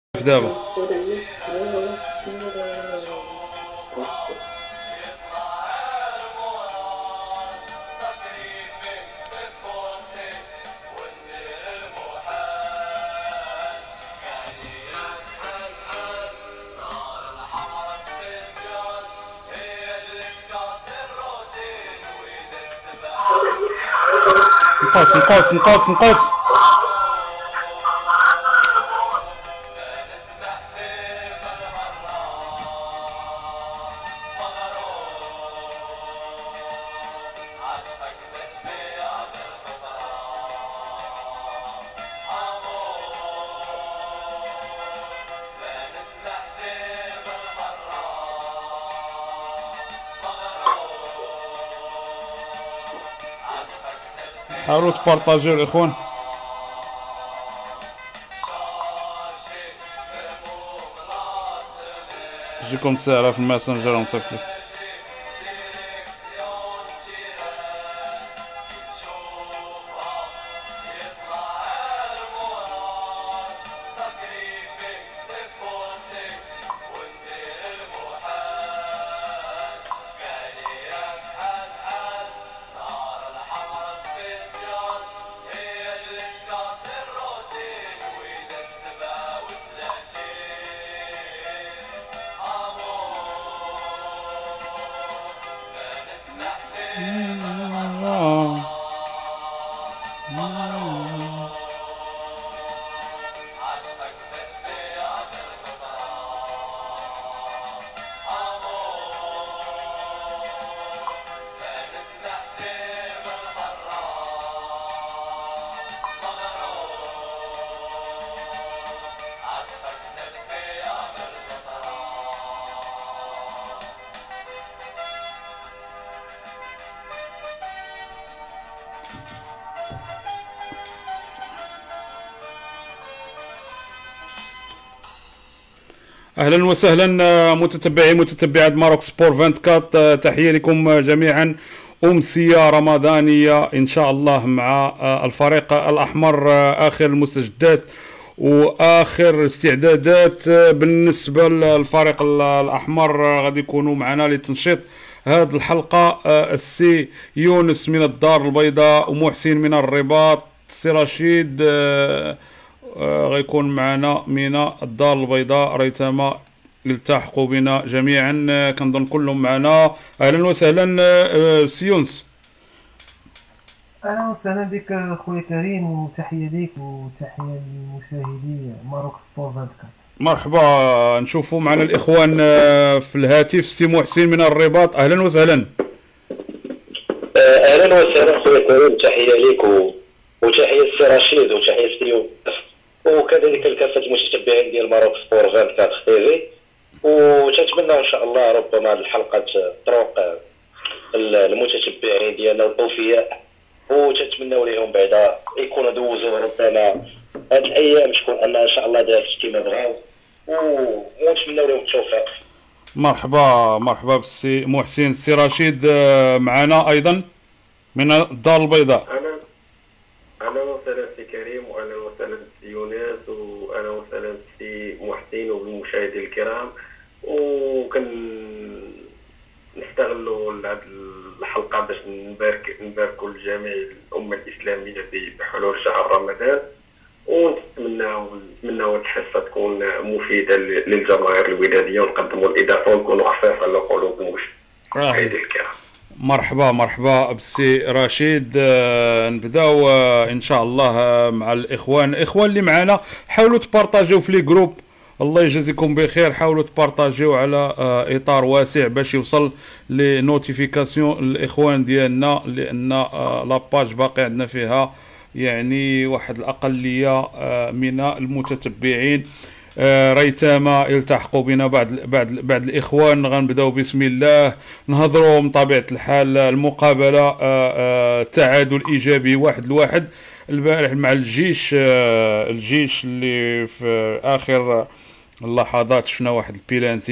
دابا نقص. حاولوا تبارطاجيو الاخوان. تجيكم ساعة في الماسنجر ونصيفط لك. اهلا وسهلا متتبعات ماروك سبور 24. تحيه لكم جميعا. امسيه رمضانيه ان شاء الله مع الفريق الاحمر. اخر المستجدات واخر استعدادات بالنسبه للفريق الاحمر غادي يكونوا معنا لتنشيط هذه الحلقه. السي يونس من الدار البيضاء ومحسن من الرباط. سي رشيد غيكون معنا من الدار البيضاء. ريتما يلتحقوا بنا جميعا، كنظن كلهم معنا. اهلا وسهلا سي يونس. اهلا وسهلا بك خويا كريم، وتحيه ليك وتحيه للمشاهدي ماروك سبور 24. مرحبا. نشوفوا معنا الاخوان في الهاتف. سي محسن من الرباط، اهلا وسهلا. اهلا وسهلا خويا كريم، تحيه ليك وتحيه السي رشيد وتحيه السي يونس وكذلك لكافه المتتبعين ديال ماروك سبور 24 تيفي. وتتمنى ان شاء الله ربما هذه الحلقه تروق المتتبعين ديالنا الاوفياء، وتتمنوا لهم بعدا يكونوا دوزوا ربما هذه الايام تكون ان شاء الله دارت كما بغاو، ونتمنوا لهم التوفيق. مرحبا بالسي محسن. السي رشيد معنا ايضا من الدار البيضاء. اهلا وسهلا سي كريم، واهلا وسهلا سي يونس، واهلا وسهلا سي محسن وبالمشاهدين الكرام. نستغلوا هذه الحلقه باش نباركوا لجميع الامه الاسلاميه بحلول شهر رمضان، ونتمناو الحصه تكون مفيده للجماهير الوداديه، ونقدموا الاضافه ونكونوا خفاف على قلوب المشاهدين الكرام. مرحبا بالسي رشيد. نبداو ان شاء الله مع الاخوان اللي معنا. حاولوا تبارطاجيو في لي جروب، الله يجازيكم بخير. حاولوا تبارطاجيو على اطار واسع باش يوصل لي نوتيفيكاسيون الاخوان ديالنا، لان لاباج باقي عندنا فيها يعني واحد الاقليه من المتتبعين. ريتما يلتحقوا بنا بعد الاخوان. غنبداو بسم الله، نهضروا من طبيعه الحال المقابله تعادل ايجابي 1-1 البارح مع الجيش اللي في اخر اللحظات شفنا واحد البيلانتي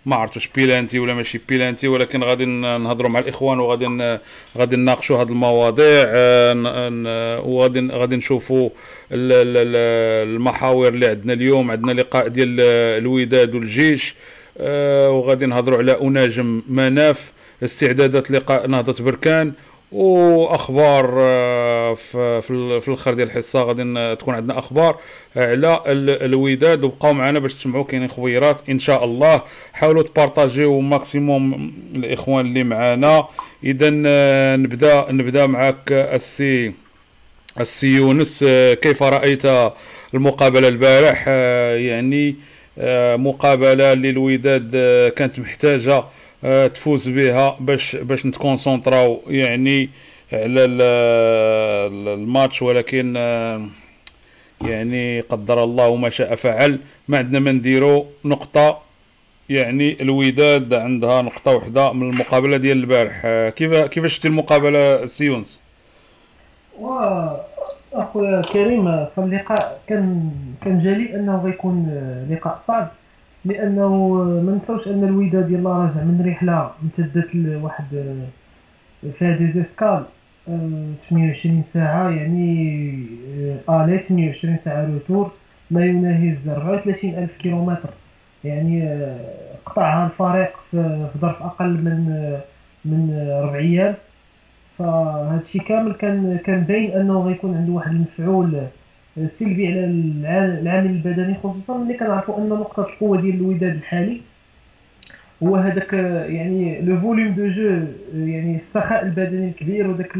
ما عرفت واش بيلانتي ولا ماشي بيلانتي، ولكن غادي نهضروا مع الاخوان وغادي غادي نناقشوا هذه المواضيع. وغادي نشوفوا المحاور اللي عندنا اليوم. عندنا لقاء ديال الوداد والجيش، وغادي نهضروا على اناجم مناف، استعدادات لقاء نهضة بركان، واخبار في الاخر ديال الحصه غادي تكون عندنا اخبار على الوداد. وبقاو معنا باش تسمعوا كاينين خبيرات ان شاء الله. حاولوا تبارطاجيو ماكسيموم الاخوان اللي معنا. اذا نبدا معك السي يونس. كيف رايت المقابله البارح؟ يعني مقابله اللي الوداد كانت محتاجه تفوز بها باش نتكونسونطراو يعني على الماتش، ولكن يعني قدر الله ما شاء فعل. ما عندنا ما نديرو نقطه. يعني الوداد عندها نقطه واحده من المقابله ديال البارح. كيفاش شتي المقابله سي يونس؟ اخويا كريم، فاللقاء كان جلي انه غيكون لقاء صعب، لانه ما نساوش ان الوداد يلا راجع من رحله امتدت لواحد فيها ديزيسكال 28 ساعه، يعني الي 28 ساعه روتور، ما يناهز 34,000 كيلومتر. يعني قطعها الفريق في ظرف اقل من 4 ايام. فهذا الشيء كامل كان باين انه غيكون عنده واحد المفعول سلبي على العامل البدني، خصوصا ملي كنعرفوا ان نقطه القوه ديال الوداد الحالي هو هذاك يعني لو فوليوم دو جو، يعني السخاء البدني الكبير، وداك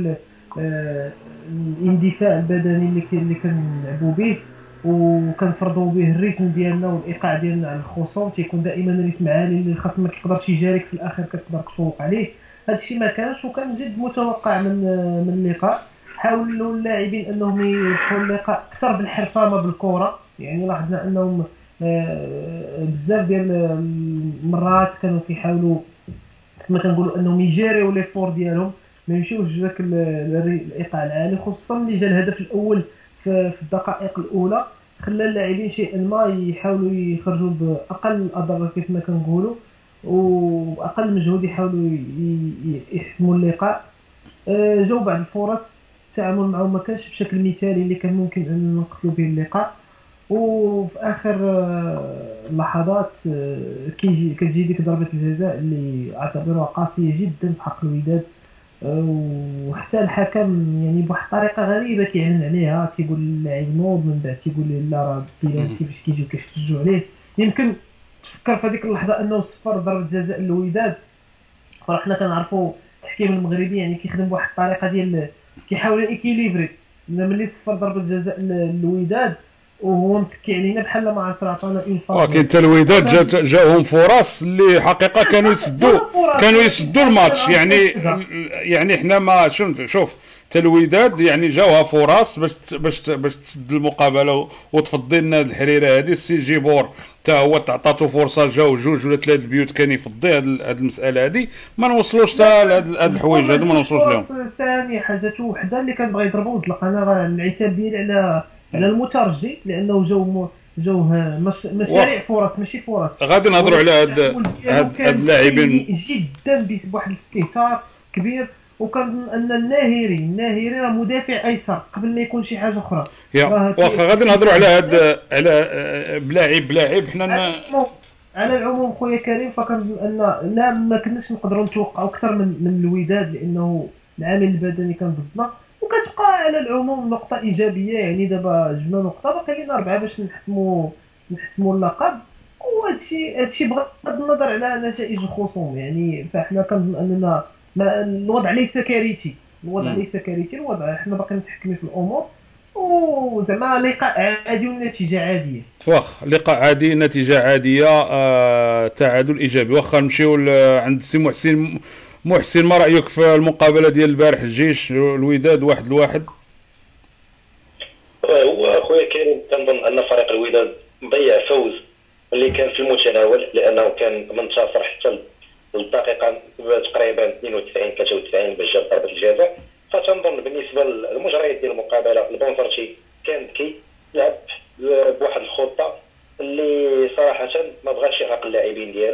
الاندفاع البدني اللي كنلعبوا به وكنفرضوا به الريتم ديالنا والايقاع ديالنا على الخصوم. تيكون دائما ريتم عالي اللي خاص ما كيقدرش يجاريك في الاخر، كتقدر تفوق عليه. هذا الشيء ما كانش، وكان جد متوقع من اللقاء. حاولوا اللاعبين انهم يدخلوا اللقاء اكثر بالحرفامه بالكره، يعني لاحظنا انهم بزاف ديال المرات كانوا كيحاولوا كما كنقولوا انهم يجاريو لي فور ديالهم، ما يمشيوش ذاك الايقاع العالي، خصوصا اللي جا الهدف الاول في الدقائق الاولى. خلى اللاعبين شيئا ما يحاولوا يخرجوا باقل الاضرار كيف ما كنقولوا، واقل مجهود يحاولوا يحسموا اللقاء. جاو بعض الفرص، التعامل معهم ما كانش بشكل مثالي اللي كان ممكن ان نقتلوا به اللقاء. وفي اخر اللحظات كتجي ديك ضربه الجزاء اللي اعتبروها قاسيه جدا في حق الوداد، وحتى الحكم يعني بواحد الطريقه غريبه كيعلن عليها، تيقول اللاعب نوض، من بعد تيقول لا راه بيلانتي فاش كيجيو كيحتجوا عليه. يمكن تفكر في هذيك اللحظه انه صفر ضربه جزاء للوداد. فاحنا كنعرفوا التحكيم المغربي يعني كيخدم بواحد الطريقه ديال كيحاول ايكيليبري. ملي صفر ضربه جزاء للوداد وهو متكي علينا بحال ما عرفت عطانا انفاق، ولكن حتى الوداد جاهم فرص اللي حقيقه كانوا يسدوا الماتش. يعني حنا ما شوف حتى الوداد يعني جاوها فرص باش تسد المقابله وتفضي لنا الحريره هذه. السي جيبور حتى هو تعطاتو فرصه، جاو 2 ولا 3 البيوت كان يفضي هذه المساله هذه. ما نوصلوش حتى هاد الحوايج هادو، ما نوصلوش لهم. ثاني حاجه وحده اللي كان بغى يضربوا وزلق. انا العتاب ديالي على المترجي، لانه جاو مشاريع فرص ماشي فرص. غادي نهضروا على هاد اللاعبين جدا بواحد الاستهتار كبير. وكان ان الناهري راه مدافع ايسر قبل ما يكون شي حاجه اخرى. واخا غادي نهضروا على هاد على بلاعب حنا على العموم خويا كريم. فكنظن ان لا ما كناش نقدروا نتوقعوا اكثر من الوداد، لانه العامل البدني كان ضدنا. وكتبقى على العموم نقطه ايجابيه، يعني دابا جبنا نقطه، باقي لنا 4 باش نحسموا اللقب. وهادشي بغض النظر على نتائج الخصوم. يعني فاحنا كنظن اننا الوضع ليس كارثي، الوضع حنا باقي متحكمين في الامور، وزعما لقاء عادي ونتيجه عاديه. واخا لقاء عادي نتيجه عاديه، تعادل ايجابي. واخا نمشيو عند السي محسن، ما رايك في المقابله ديال البارح الجيش الوداد 1-1؟ هو اخويا كريم كنظن ان فريق الوداد مضيع فوز اللي كان في المتناول، لانه كان منتصر حتى الدقيقه تقريبا 92 93 باش جاب ضربه الجزاء. فتنظن بالنسبه للمجريات ديال المقابله البونفرتي كان ذكي، لعب بواحد الخطه اللي صراحه ما بغاش يعرق اللاعبين ديالو.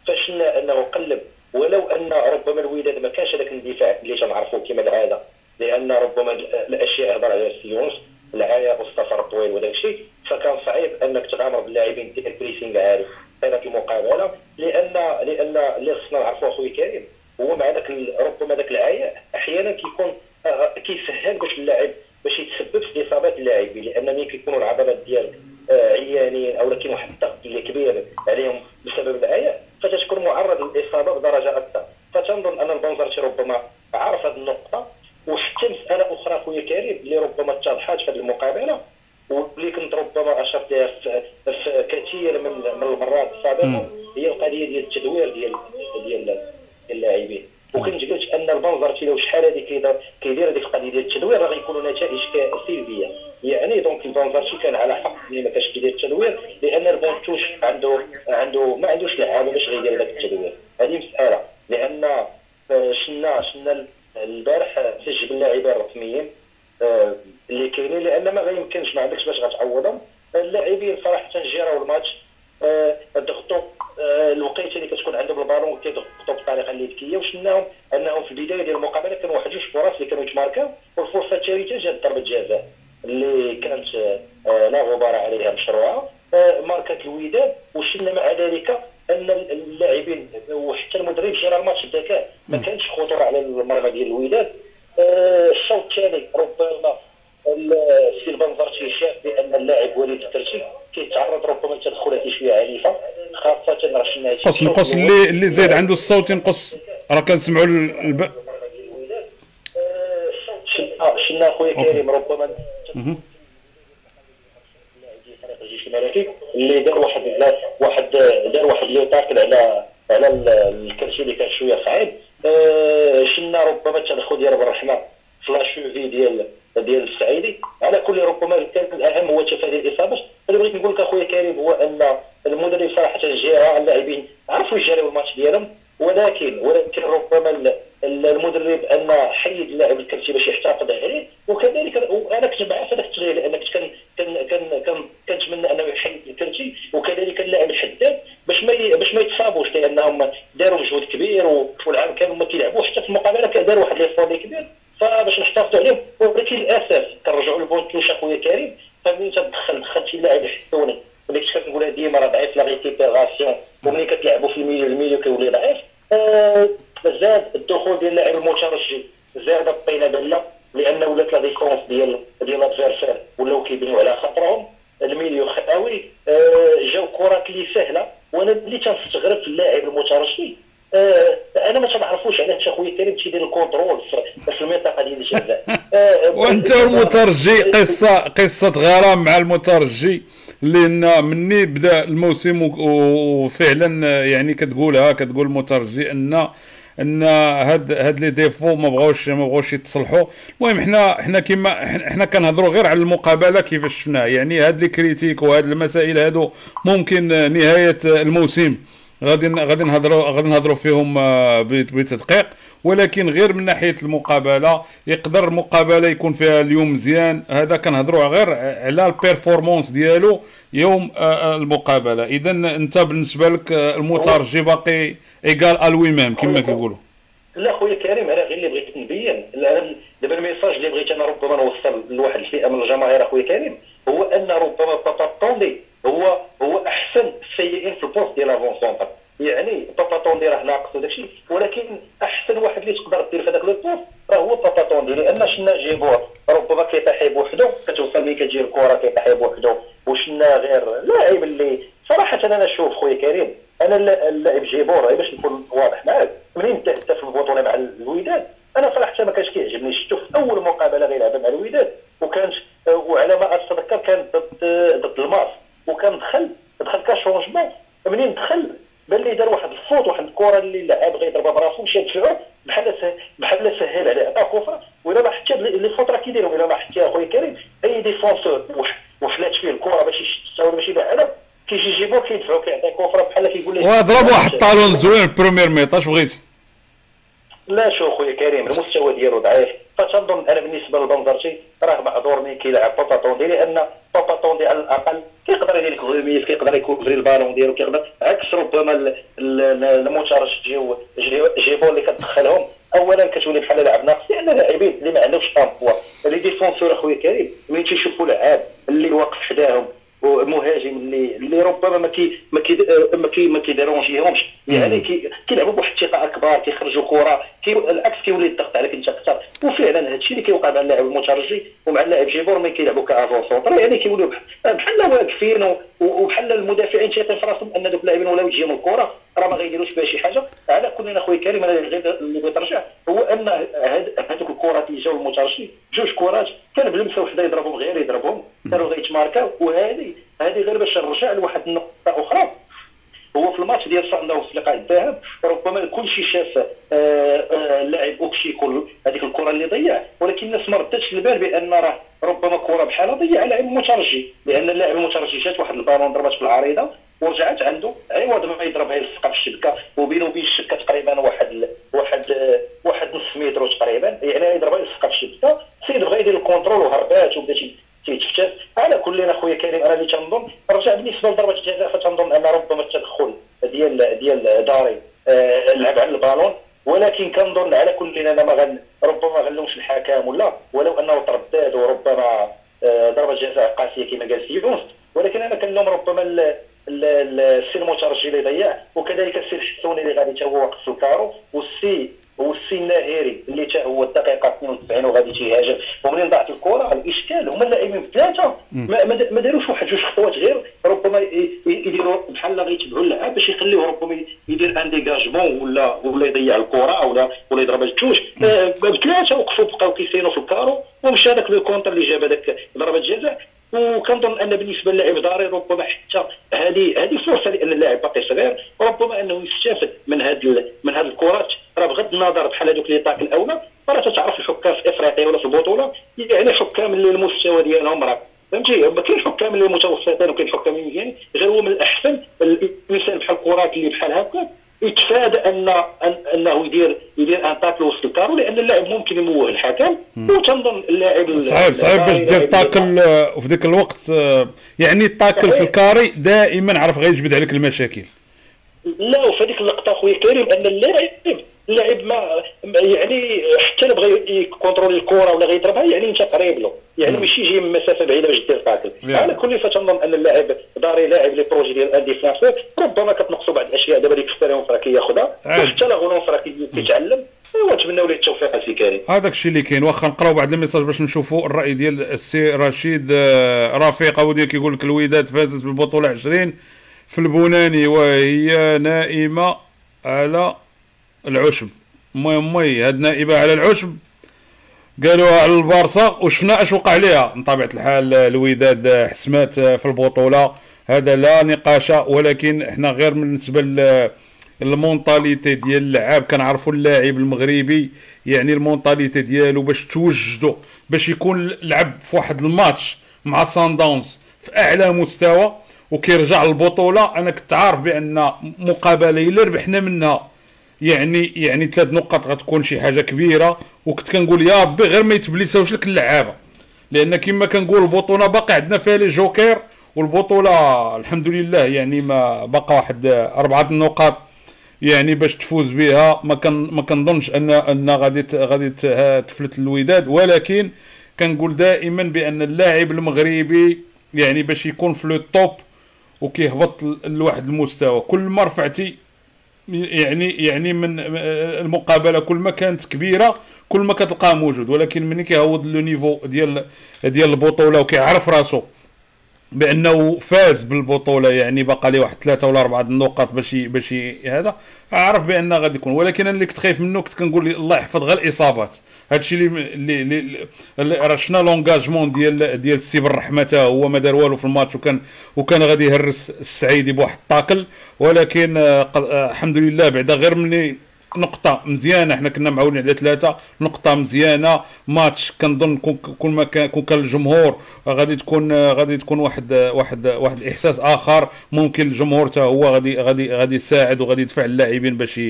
فشلنا انه قلب، ولو ان ربما الوداد ما كانش هذاك الاندفاع اللي تنعرفوه كما العاده، لان ربما الاشياء هضر عليها السيونس العيا والسفر الطويل وداك الشيء، فكان صعيب انك تغامر باللاعبين دير بريسينغ عالي في هذيك المقابله، لان اللي خصنا نعرفوا اخويا كريم هو مع ذاك ربما ذاك العيا احيانا كيكون كيسهل باش اللاعب باش يتسبب في اصابات اللاعبين، لان ملي كيكونوا العضلات ديالك عيانين او كاين واحد الضغط اللي كبير عليهم بسبب العيا، فتكون معرض للاصابه بدرجه اكثر. فتنظن ان البنزرتي ربما عرف هذه النقطه. وحتى مساله اخرى خويا كريم اللي ربما اتضحت في هذه المقابله واللي كنت ربما اشرت لها في كثير من المرات السابقه، هي القضيه ديال التدوير ديال اللاعبين. وكنت قلت ان البنزرتي لو شحال هذه كيدير هذيك القضيه ديال التدوير راه غيكونوا نتائج سلبيه، يعني دونك البنزرتي كان على حق ملي ما كانش كيدير التدوير، لان البنتوش عنده ما عندوش لعابه باش غيدير هذاك التدوير. هذه مساله، لان شنا البارح سجل اللاعبين الرسميين اللي كاينين، لان ما غيمكنش ما عندكش باش غتعوضهم. اللاعبين صراحه جيراو الماتش، ضغطوا الوقيته اللي كتكون عندهم البالون كيضغطوا بطريقه اللي ذكيه، وشناهم انهم في البدايه ديال المقابله كانوا واحد جوج فرص اللي كانوا يتماركاو، والفرصه الثالثه جات ضربه جزاء اللي كانت لا غبار عليها مشروعه، ماركت الوداد. وشنا مع ذلك ان اللاعبين وحتى المدرب جرى الماتش بذكاء، ما كانش خطوره على المرمى ديال الوداد. الشوط الثاني ربما السي البنزرتي شاف بان اللاعب وليد الترشي كيتعرض ربما لتدخلات شويه عنيفه، خاصه راه نقص اللي زايد عنده الصوت ينقص، راه كنسمعوا شنا خويا كريم ربما الجيش الملكي اللي دار واحد اللي تاكل على الكرشي اللي كان شويه صعيب. شنا ربما التدخل ديال بالرحمه في لاشوفي ديال السعيدي. على كل ربما كان الاهم هو تفادي الاصابات. اللي بغيت نقول لك اخويا كريم هو ان المدرب صراحه جيرا اللاعبين عرفوا يجريوا الماتش ديالهم، ولكن ربما المدرب ان حيد اللاعب الكرتي باش يحتفظ عليه. وكذلك انا كنت معاه في هذاك التغيير، لان كنتمنى انه يحيد الكرتي، وكذلك اللاعب الحداد باش ما يتصابوش، لانهم داروا مجهود كبير والعام كانوا ما كيلعبوا، حتى في المقابله داروا واحد ليفور كبير، فباش نحتفظوا عليهم. ولكن للاسف كنرجعوا للبونتوش اخويا كريم، فملي دخلت شي لاعب حسوني اللي كنت كنقولها ديما راه ضعيف لا ريكيبيراسيون، وملي كتلعبوا في الميليو كيولي ضعيف. زاد الدخول ديال اللاعب المترجي، زاد الطينه بله، لان ولات لا ديفونس ديال الادفيرسير ولاو كيبنيو على خاطرهم، الميليو خاوي. جاو كرات اللي سهله، وانا اللي تنستغرب في اللاعب المترجي انا ما تنعرفوش علاش خويا كريم تيدير الكونترول في المنطقه ديال الجزاء. وانت المترجي قصه غرام مع المترجي، لان مني بدا الموسم وفعلا يعني كتقول المترجي ان هاد لي ديفو ما بغاوش يتصلحوا. المهم حنا كنهضروا غير على المقابله كيفاش شفناها، يعني هاد لي كريتيك وهاد المسائل هادو ممكن نهايه الموسم غادي نهضروا فيهم بتدقيق، ولكن غير من ناحيه المقابله يقدر المقابله يكون فيها اليوم مزيان. هذا كنهضروا غير على البيرفورمانس ديالو يوم المقابله. اذا انت بالنسبه لك المترجي باقي ايكال الوي ميم كما كيقولوا؟ لا خويا كريم، انا غير اللي بغيت نبين دابا الميساج اللي بغيت انا ربما نوصل لواحد الفئه من الجماهير اخويا كريم، هو ان ربما بابا طوندي هو احسن السيئين في البوست ديال لافون سونتر. يعني بابا طوندي راه ناقص وداك الشيء، ولكن احسن واحد اللي تقدر دير في هذاك لو بوست راه هو بابا طوندي، لان شنا جيبور ربما كيطيح بوحدو، كتوصل ملي كتجي الكره كيطيح بوحدو، وشنا غير لاعب اللي صراحه انا نشوف خويا كريم، انا اللاعب جيبور باش نكون واضح معاك، ملي بدا حتى في البطوله مع الوداد انا صراحه ما كانش كيعجبني. شفتو في اول مقابله غيلعبها مع الوداد، وكانت وعلى ما اتذكر كان ضد الماس، وكان دخل كشونجمون. منين دخل بان لي دار واحد الفوت، واحد الكره اللي اللاعب غيضربها براسو مشى دفعو بحال سهل عليه عطاه كفره. ولا ما حتى لي فوت راه كيديروا، الا ما حتى اخويا كريم اي ديفونسور وفلات فيه الكره باش يشتها ولا باش يبعدها، كيجي يجيبو كيدفعو كيعطي كفره بحال كيقول ليه وضرب واحد الطالون زوين بروميير ميط. اش بغيتي؟ لا شوف خويا كريم المستوى ديالو ضعيف، فتنظن انا بالنسبه للبنزرتي راه معذور ملي كيلعب بابا طوندي، لان بابا طوندي على الاقل كيقدر يدير لك غوميس، كيقدر يكوفري البالون ديالو، كيقدر عكس ربما المترجي جيبون اللي كتدخلهم اولا كتولي بحال لاعب ناقص، لان لاعبين اللي ما عندهمش امبوا لي ديفونسور اخويا كريم ملي تيشوفوا لعاب اللي واقف حداهم ومهاجم اللي ربما ما كيديرونجيهمش، يعني كيلعبوا بواحد الثقه اكبر، كيخرجوا كره العكس كيولي الضغط عليك انت اكثر. وفعلا هذا الشيء اللي كيوقع مع اللاعب المترجي ومع اللاعب جيبور ملي كيلعبوا كافون سونطر، يعني كيوليو بحال واقفين وبحال المدافعين تيقين في راسهم ان دوك اللاعبين ولاو يجيهم الكره راه ما غيديروش بها شي حاجه. على كل اخويا كريم انا اللي بغيت نرجع هو ان هذوك الكرات اللي جاوا المترجي جوج كرات كان بلمسه وحده يضربهم غير يضربهم كانوا غيتماركاو، وهذه غير باش نرجع لواحد النقطه اخرى. هو في الماتش ديال صن داونز في لقاء الذهاب ربما الكل شي شاف اللاعب اوكشيكو هذيك الكره اللي ضيع، ولكن الناس ما ردتش البال بان راه ربما كره بحالها ضيع اللاعب المترجي، لان اللاعب المترجي جات واحد البالون ضربات في العريضه ورجعت عنده عوض ما يضربها يلصقها في الشبكه، وبينه وبين الشبكه تقريبا واحد نص متر تقريبا، يعني يضربها يلصقها في الشبكه. السيد بغى يدير الكونترول وهربات وبدا تيتفتت. على كل اخويا كريم انا اللي تنظن رجع بالنسبه لضربه الجزاء، فتنظن ان ربما التدخل ديال داري لعب على البالون، ولكن كنظن على كل انا ربما غنلومش الحكم ولو انه تردد وربما ضربه جزاء قاسيه كما قال سيونس، ولكن انا كنلوم ربما السي المترجي اللي ضيع، وكذلك السي الحسوني اللي غادي تا هو وقف في الكارو، والسي الناهيري اللي تا هو الدقيقه 92 وغادي تيهاجم. ومنين ضاعت الكره الاشكال هما اللاعبين الثلاثه ما داروش واحد جوج خطوات غير ربما يديروا بحال غيتبعوا اللعاب باش يخليوه ربما يدير ان ديغاجمون ولا يضيع الكره ولا يضرب الجوج. بثلاثه وقفوا بقاو كيسينوا في الكارو ومشى هذاك لو كونتر اللي جاب هذاك ضربه جزاء. وكنظن ان بالنسبه للاعب داري ربما حتى هذه فرصه، لان اللاعب باقي صغير ربما انه يستافد من هذه الكرات. راه بغض النظر بحال هذوك لي طاك الاولى راه تتعرف الحكام في افريقيا ولا في البطوله، يعني حكام اللي المستوى ديالهم راه فهمتي، كاين حكام اللي متوسطين وكاين حكام مزيانين، غير هو من الاحسن الانسان بحال الكرات اللي بحال هكا يتفادى انه يدير ان تاكل وسط الكارو، لان اللاعب ممكن يموه الحكم. وتنظن اللاعب صعيب باش دير تاكل في ذاك الوقت، يعني التاكل في الكاري دائما عرف غيجبد عليك المشاكل. لا وفي هذيك اللقطه خويا كريم ان اللاعب ما يعني حتى بغى يكونترولي الكره ولا غيضربها يعني انت قريب له، يعني ماشي يجي من مسافه بعيده باش دير تاكل. على كل فتنظن ان اللاعب داري لاعب لي بروجي ديال ان ديفونسور ربما كتنقصوا بعض الاشياء دابا ديك السيريون فرا كياخذها حتى لا غونون فرا كيتعلم. ونتمنوا ليه التوفيق السي كريم. هذاك الشيء اللي كاين. واخا نقراو بعض الميساج باش نشوفوا الراي ديال السي رشيد رفيق اودي كيقول لك الوداد فازت بالبطوله 20 في البناني وهي نائمه على العشب. المهم هاد نائبه على العشب قالوها على البارسا وشفنا اش وقع ليها. بطبيعه الحال الوداد حسمات في البطوله، هذا لا نقاش، ولكن احنا غير بالنسبه المونطاليتي ديال اللعاب كنعرفوا اللاعب المغربي، يعني المونطاليتي ديالو باش توجدوا باش يكون لعب في واحد الماتش مع سان داونز في اعلى مستوى وكيرجع للبطوله. انا كنت عارف بان مقابله الا ربحنا منها يعني 3 نقاط غتكون شي حاجه كبيره، وكنت كنقول يا ربي غير ما يتبليساوش لك اللعابه، لان كما كنقول البطوله باقي عندنا فيها لي جوكر، والبطوله الحمد لله يعني ما بقى واحد 4 نقاط يعني باش تفوز بها. ما كنظنش ان غادي تفلت الوداد، ولكن كنقول دائما بان اللاعب المغربي يعني باش يكون في لو توب وكيهبط لواحد المستوى كل ما رفعتي يعني من المقابله كل ما كانت كبيره كل ما كتلقاه موجود، ولكن ملي كيهود لو نيفو ديال البطوله وكيعرف راسو بانه فاز بالبطوله، يعني بقى لي واحد 3 ولا 4 نقاط باش هذا عارف بان غادي يكون. ولكن انا اللي كنت خايف منه كنت كنقول الله يحفظ غير الاصابات. هادشي اللي راه شفنا لونغاجمون ديال السي بالرحمه حتى هو ما دار والو في الماتش، وكان غادي يهرس السعيدي بواحد الطاكل، ولكن الحمد لله بعدا غير مني نقطة مزيانة. حنا كنا معولين على 3 نقطة مزيانة. ماتش كنظن كل ما كان الجمهور غادي تكون واحد الاحساس اخر. ممكن الجمهور حتى هو غادي يساعد وغادي يدفع اللاعبين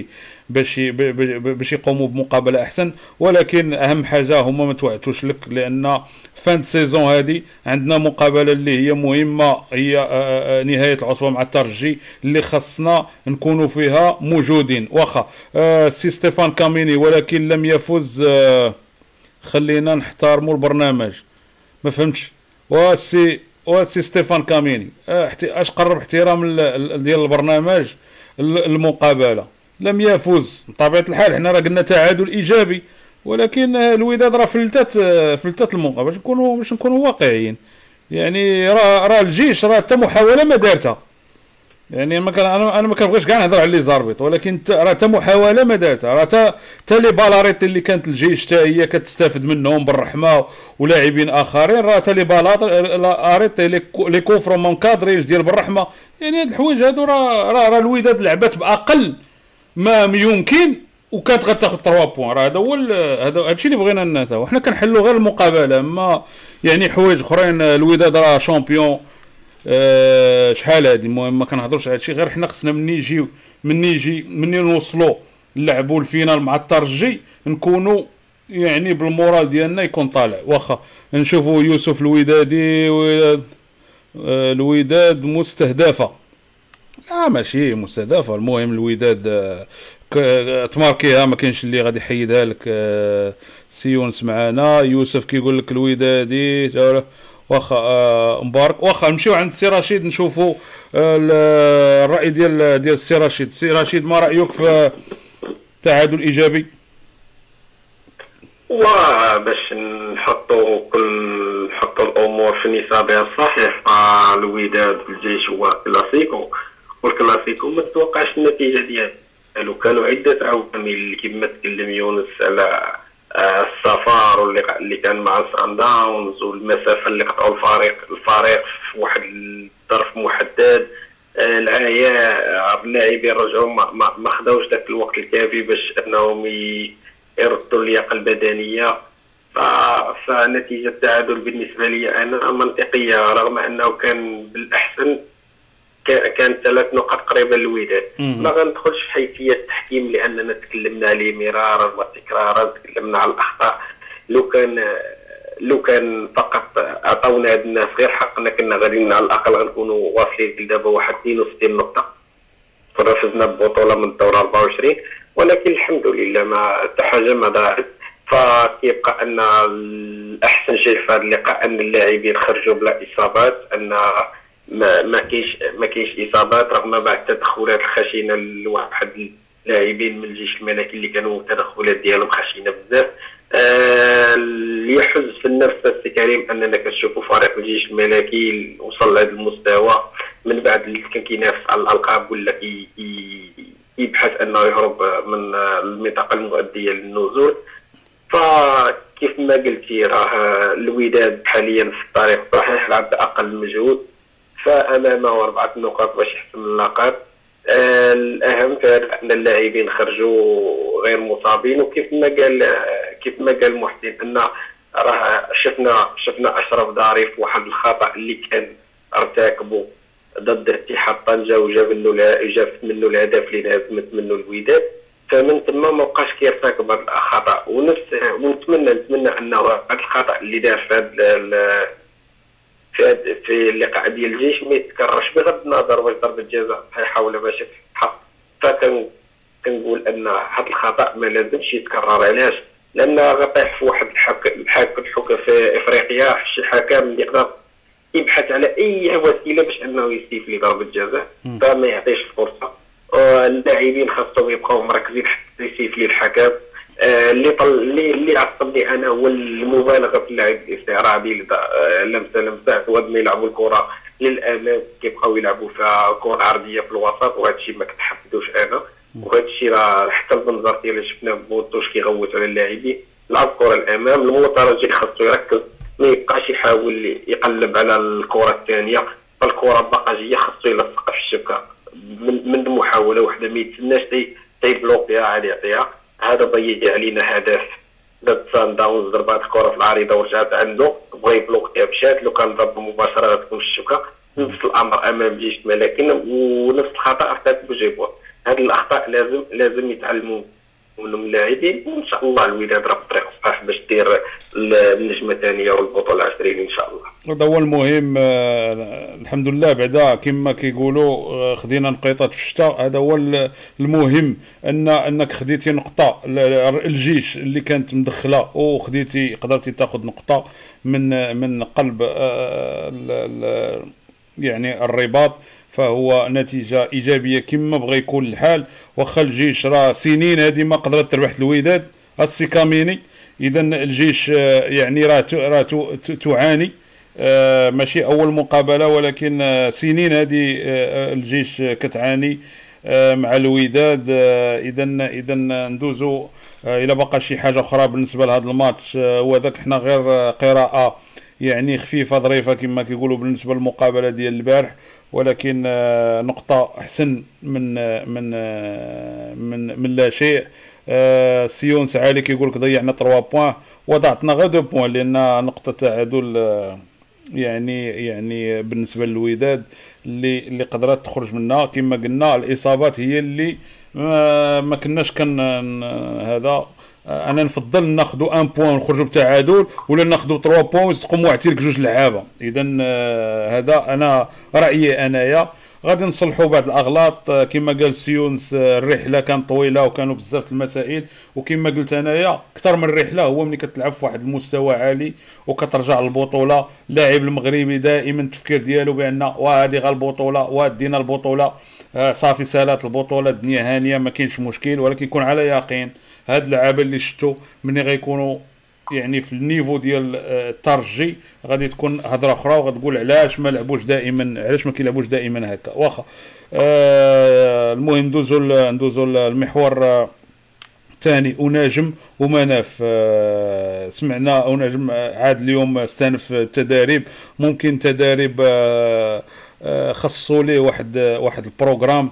باش يقوموا بمقابله احسن. ولكن اهم حاجه هما ما توعدوش لك، لان فان سيزون هذه عندنا مقابله اللي هي مهمه، هي نهايه العصبه مع الترجي اللي خصنا نكونوا فيها موجودين. واخا سي ستيفان كاميني ولكن لم يفز، خلينا نحترموا البرنامج. ما فهمتش وسي ستيفان كاميني اش قرب احترام ديال البرنامج. المقابله لم يفوز بطبيعه الحال، حنا راه قلنا تعادل ايجابي، ولكن الوداد راه فلتت المقابله. باش نكونوا واقعيين، يعني راه الجيش راه حتى محاوله ما دارتها. يعني انا ما كنبغيش كاع نهضر على لي زاربيط، ولكن راه حتى محاوله ما دارتها. راه حتى لي بالاريت اللي كانت الجيش حتى هي كتستافد منهم بالرحمه ولاعبين اخرين، راه حتى لي بالاريت لي كوفرو من كادريج ديال بالرحمه. يعني هاد الحوايج هادو راه الوداد لعبات باقل ما يمكن وكانت غتاخذ 3 بوين. راه هذا هو هادشي اللي بغينا نتا، وحنا كنحلوا غير المقابله. ما يعني حوايج اخرين الوداد راه شامبيون شحال هادي. المهم ما كنهضروش على هادشي، غير حنا خصنا مني نوصلوا نلعبوا الفينال مع الترجي نكونوا يعني بالمورال ديالنا يكون طالع. واخا نشوفوا يوسف الودادي الوداد مستهدفه، لا ماشي مستهدفه. المهم الوداد تماركيها، ما كاينش اللي غادي يحيدها لك. سيونس معانا، يوسف كيقول لك الودادي. واخا مبارك. واخا نمشيو عند السي رشيد نشوفوا الراي ديال السي رشيد. سي رشيد ما رايك في تعادل ايجابي؟ وباش نحطوا الامور في نصابها الصحيح، الوداد والجيش هو كلاسيكو، والكلاسيكو ما تتوقعش النتيجه ديالو. كانوا عده عوامل كما تكلم يونس على السفر اللي كان مع السان داونز، والمسافه اللي قطعوا الفريق في واحد الظرف محدد، العياء، اللاعبين رجعوا ما خداوش ذاك الوقت الكافي باش انهم يردوا اللياقه البدنيه. فنتيجه التعادل بالنسبه لي انا منطقيه، رغم انه كان بالاحسن كان 3 نقاط قريبه للوداد. ما غندخلش في حيثيه التحكيم لاننا تكلمنا عليه مرارا وتكرارا، تكلمنا على الاخطاء. لو كان فقط عطاونا هاد الناس غير حقنا كنا غاديين على الاقل غنكونوا واصلين لدابا واحد 62 نقطه، كنا فزنا ببطوله من الدور 24. ولكن الحمد لله ما حتى حاجه ما ضاعت. فكيبقى ان الاحسن شيء في هذا اللقاء ان اللاعبين خرجوا بلا اصابات، ان ما كاينش اصابات رغم بعض التدخلات الخشنه لواحد اللاعبين من الجيش الملكي اللي كانوا التدخلات ديالهم خشنه بزاف. اللي يحز في النفس السي كريم اننا كنشوفوا فريق الجيش الملكي وصل لهذا المستوى من بعد اللي كان كينافس على الالقاب ولا يبحث انه يهرب من المنطقه المؤديه للنزول. فكيف ما قلتي راه الوداد حاليا في الطريق الصحيح، لعب باقل مجهود، فامامه 4 نقاط باش يحسم اللقب. الاهم ان اللاعبين خرجوا غير مصابين، وكيف ما قال محسن ان راه شفنا اشرف ظريف واحد الخطا اللي كان ارتكبه ضد اتحاد طنجه وجاب منه الهدف اللي هزمت منه الوداد. فمن ثم ما بقاش كيرتكب هذا الخطا، ونتمنى انه هذا الخطا اللي دار في اللقاء ديال الجيش ما يتكررش، بغض النظر واش ضربه جزاء صحيحه ولا ماشي صحيحه. فكنقول ان هذا الخطا ما لازمش يتكرر. علاش؟ لان غطيح في واحد الحكم في افريقيا، شي حكم اللي يقدر يبحث على اي وسيله باش انه يستيف لي ضربه جزاء، فما يعطيش الفرصه. اللاعبين خاصهم يبقاو مركزين حتى يستيف لي الحكم. اللي عصبني انا هو المبالغه في اللعب الاستعراضي، لمسه وقت ما يلعبوا الكره للامام كيبقاو يلعبوا فيها كره عرضيه في الوسط، وهذا الشيء ما كنتحملوش انا. وهذا الشيء راه حتى المنظر ديالو شفناه بوطوش كيغوت على اللاعبين. لعب الكره الامام، المترجي خاصو يركز، ما يبقاش يحاول يقلب على الكره الثانيه. فالكره البقاجيه خاصو يلصقها في الشبكه من محاوله واحده، ما يتسناش تيبلوكيها عاد يعطيها. هذا ضيع علينا هدف ضد سان داونز، ضربات الكره في العريضه ورجعت عنده، بغا يبلوكيها مشات. لو كان ضرب مباشره غتكون في الشبكه. نفس الامر امام جيش الملكي ونفس الخطا ارتكبوا جيبوه. هاد الاخطاء لازم يتعلموا منهم اللاعبين، وان شاء الله الوداد راه في الطريق الصحيح باش دير النجمه الثانيه والبطوله 20 ان شاء الله. هذا هو المهم. الحمد لله بعدا كما كيقولوا خدينا نقيطات في الشتاء. هذا هو المهم، انك خديتي نقطه الجيش اللي كانت مدخله وخديتي قدرتي تاخذ نقطه من قلب يعني الرباط، فهو نتيجه ايجابيه كما بغى يكون الحال. واخا الجيش راه سنين هذه ما قدرت تربح الوداد السي كاميني. اذا الجيش يعني راه تعاني، ماشي اول مقابله ولكن سنين هذه الجيش كتعاني مع الوداد. اذا ندوزو الى بقى شي حاجه اخرى بالنسبه لهذا الماتش، هو ذاك حنا غير قراءه يعني خفيفه ظريفه كما كيقولوا بالنسبه للمقابله ديال البارح، ولكن نقطه احسن من لا شيء. سيون سعالي كيقول لك ضيعنا 3 بوان وضعتنا غير 2 بوان، لان نقطه تعادل يعني بالنسبه للوداد اللي قدرت تخرج منها. كما قلنا الاصابات هي اللي ما كناش هذا. انا نفضل ناخذوا 1 بوان ونخرجوا بتعادل، ولا ناخذوا 3 بوان وتقوم واعطي لك 2 لعابه. اذا هذا انا رايي انايا. غادي نصلحوا بعض الاغلاط كما قال سيونس. الرحله كانت طويله وكانوا بزاف المسائل، وكما قلت انايا اكثر من الرحله هو ملي كتلعب في واحد المستوى عالي وكترجع للبطوله. اللاعب المغربي دائما التفكير ديالو بان وهذه غير البطوله وادينا البطوله صافي سالات البطوله الدنيا هانيه ما كاينش مشكل. ولكن يكون على يقين هاد اللعابه اللي شفتوا ملي غيكونوا يعني في النيفو ديال الترجي غادي تكون هضره اخرى، وغتقول علاش ما لعبوش دائما، علاش ما كيلعبوش دائما هكا. واخا المهم ندوزو المحور الثاني. أناجم ومناف. سمعنا أناجم عاد اليوم استانف التداريب، ممكن تداريب خصوا ليه واحد البروغرام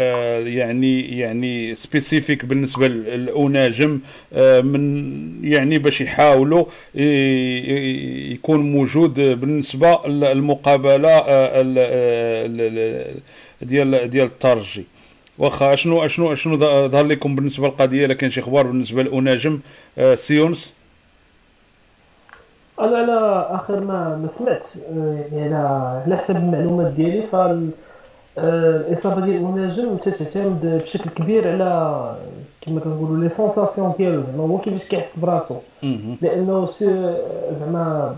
يعني سبيسيفيك بالنسبه للأناجم، من يعني باش يحاولوا يكون موجود بالنسبه للمقابله ديال الترجي. واخا شنو ظهر لكم بالنسبه للقضيه؟ الا كاين شي اخبار بالنسبه للأناجم سيونس؟ انا اخر ما سمعت يعني على حسب المعلومات ديالي، الاصابه ديال الأناجم تعتمد بشكل كبير على كما كنقولوا لي سونساسيون ديالو، زعما هو كيفاش كيحس براسو. لانه زعما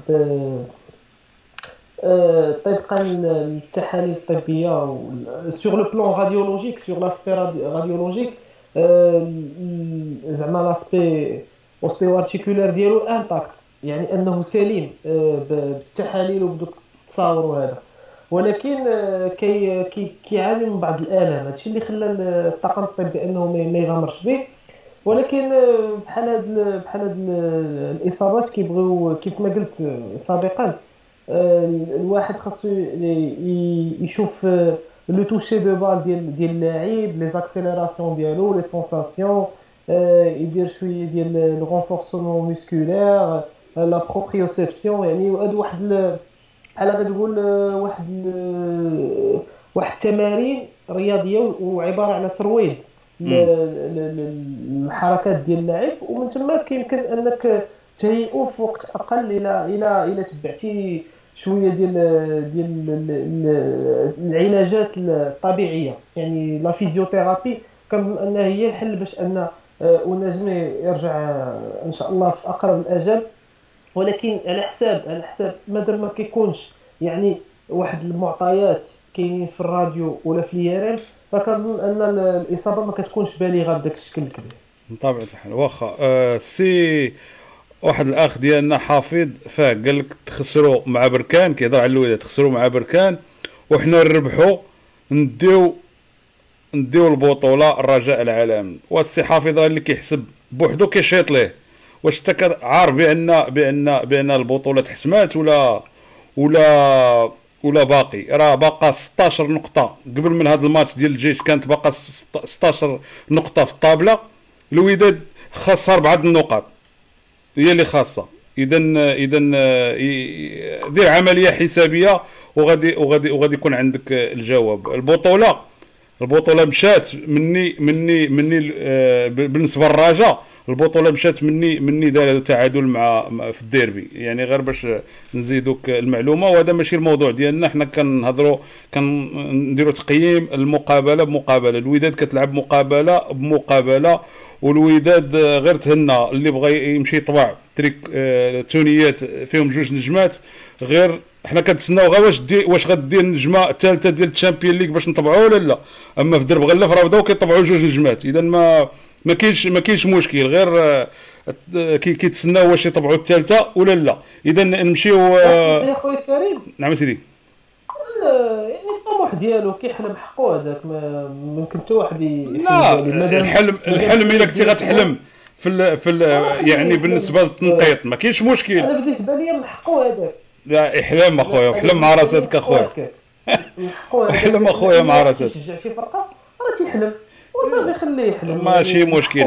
طبقا للتحاليل الطبيه سور لو بلون راديولوجيك، سور لاسبي راديولوجيك، زعما لاسبي اوستيو ارتيكولار ديالو انتاكت، يعني انه سليم بالتحاليل وبدوك التصاور وهذا. ولكن كيعاني من بعض الالام، هادشي اللي خلى الطاقم الطبي انه ما يغامرش به. ولكن بحال هاد الاصابات كيبغيو كيف ما قلت سابقا الواحد خاصو يشوف لو توشي دو بال ديال اللاعب، لي زاكسيليراسيون ديالو، لي سونساسيون، يدير شويه ديال لو رونفورسمون ميسكولير، لا بروبريوسيبسيون. يعني هاد واحد بحال غتقول واحد التمارين رياضيه وعباره على ترويض الحركات ديال اللاعب، ومن ثم كيمكن انك تهيئو في وقت اقل الى تبعتي شويه ديال العلاجات الطبيعيه. يعني لا فيزيوثيرابي كنظن انها هي الحل باش ان أناجم يرجع ان شاء الله في اقرب الاجل. ولكن على حساب مادام ما كيكونش يعني واحد المعطيات كاينين في الراديو ولا في اليارين، فكنظن ان الاصابه ما كتكونش بالغه بداك الشكل الكبير بطبيعه الحال. واخا سي واحد الاخ ديالنا حافظ فاق قال لك تخسروا مع بركان، كيهضر على الوداد تخسروا مع بركان وحنا نربحوا نديو البطوله الرجاء العالمي. والسي حافظ اللي كيحسب بوحدو كيشيط ليه. واش انت عارف بان البطوله تحسمات ولا باقي؟ راه باقا 16 نقطه. قبل من هذا الماتش ديال الجيش كانت باقا 16 نقطه في الطابله. الوداد خاص 4 النقاط هي اللي خاصه. اذا دير عمليه حسابيه وغادي يكون عندك الجواب. البطوله البطوله مشات مني بالنسبه للرجاء البطوله مشات مني دار تعادل في الديربي، يعني غير باش نزيدوك المعلومه. وهذا ماشي الموضوع ديالنا، حنا كنهضروا كنديروا تقييم المقابله بمقابله. الوداد كتلعب مقابله بمقابله، والوداد غير تهنى اللي بغى يمشي يطبع تريك تونيات فيهم 2 نجمات. غير حنا كنتسناو غير واش غدير النجمه الثالثه ديال الشامبيون ليغ باش نطبعوه ولا لا. اما في درب غلف راه بداو كيطبعوا 2 نجمات، اذا ما كاينش مشكل، غير كيتسناو واش يطبعوا الثالثه ولا لا. اذا نمشيو يا خويا كريم. نعم سيدي. يعني الطموح ديالو كيحلم حقو هذاك، ما ممكن حتى واحد لا الحلم الا كنتي غتحلم يعني بالنسبه للتنقيط ما كاينش مشكل. انا بالنسبه لي من حقو هذاك. لا احلام اخويا، احلم مع راسك اخويا، احلم اخويا مع راسك. تشجع شي فرقه راه تيحلم وصافي خليه يحلم، ماشي مشكل.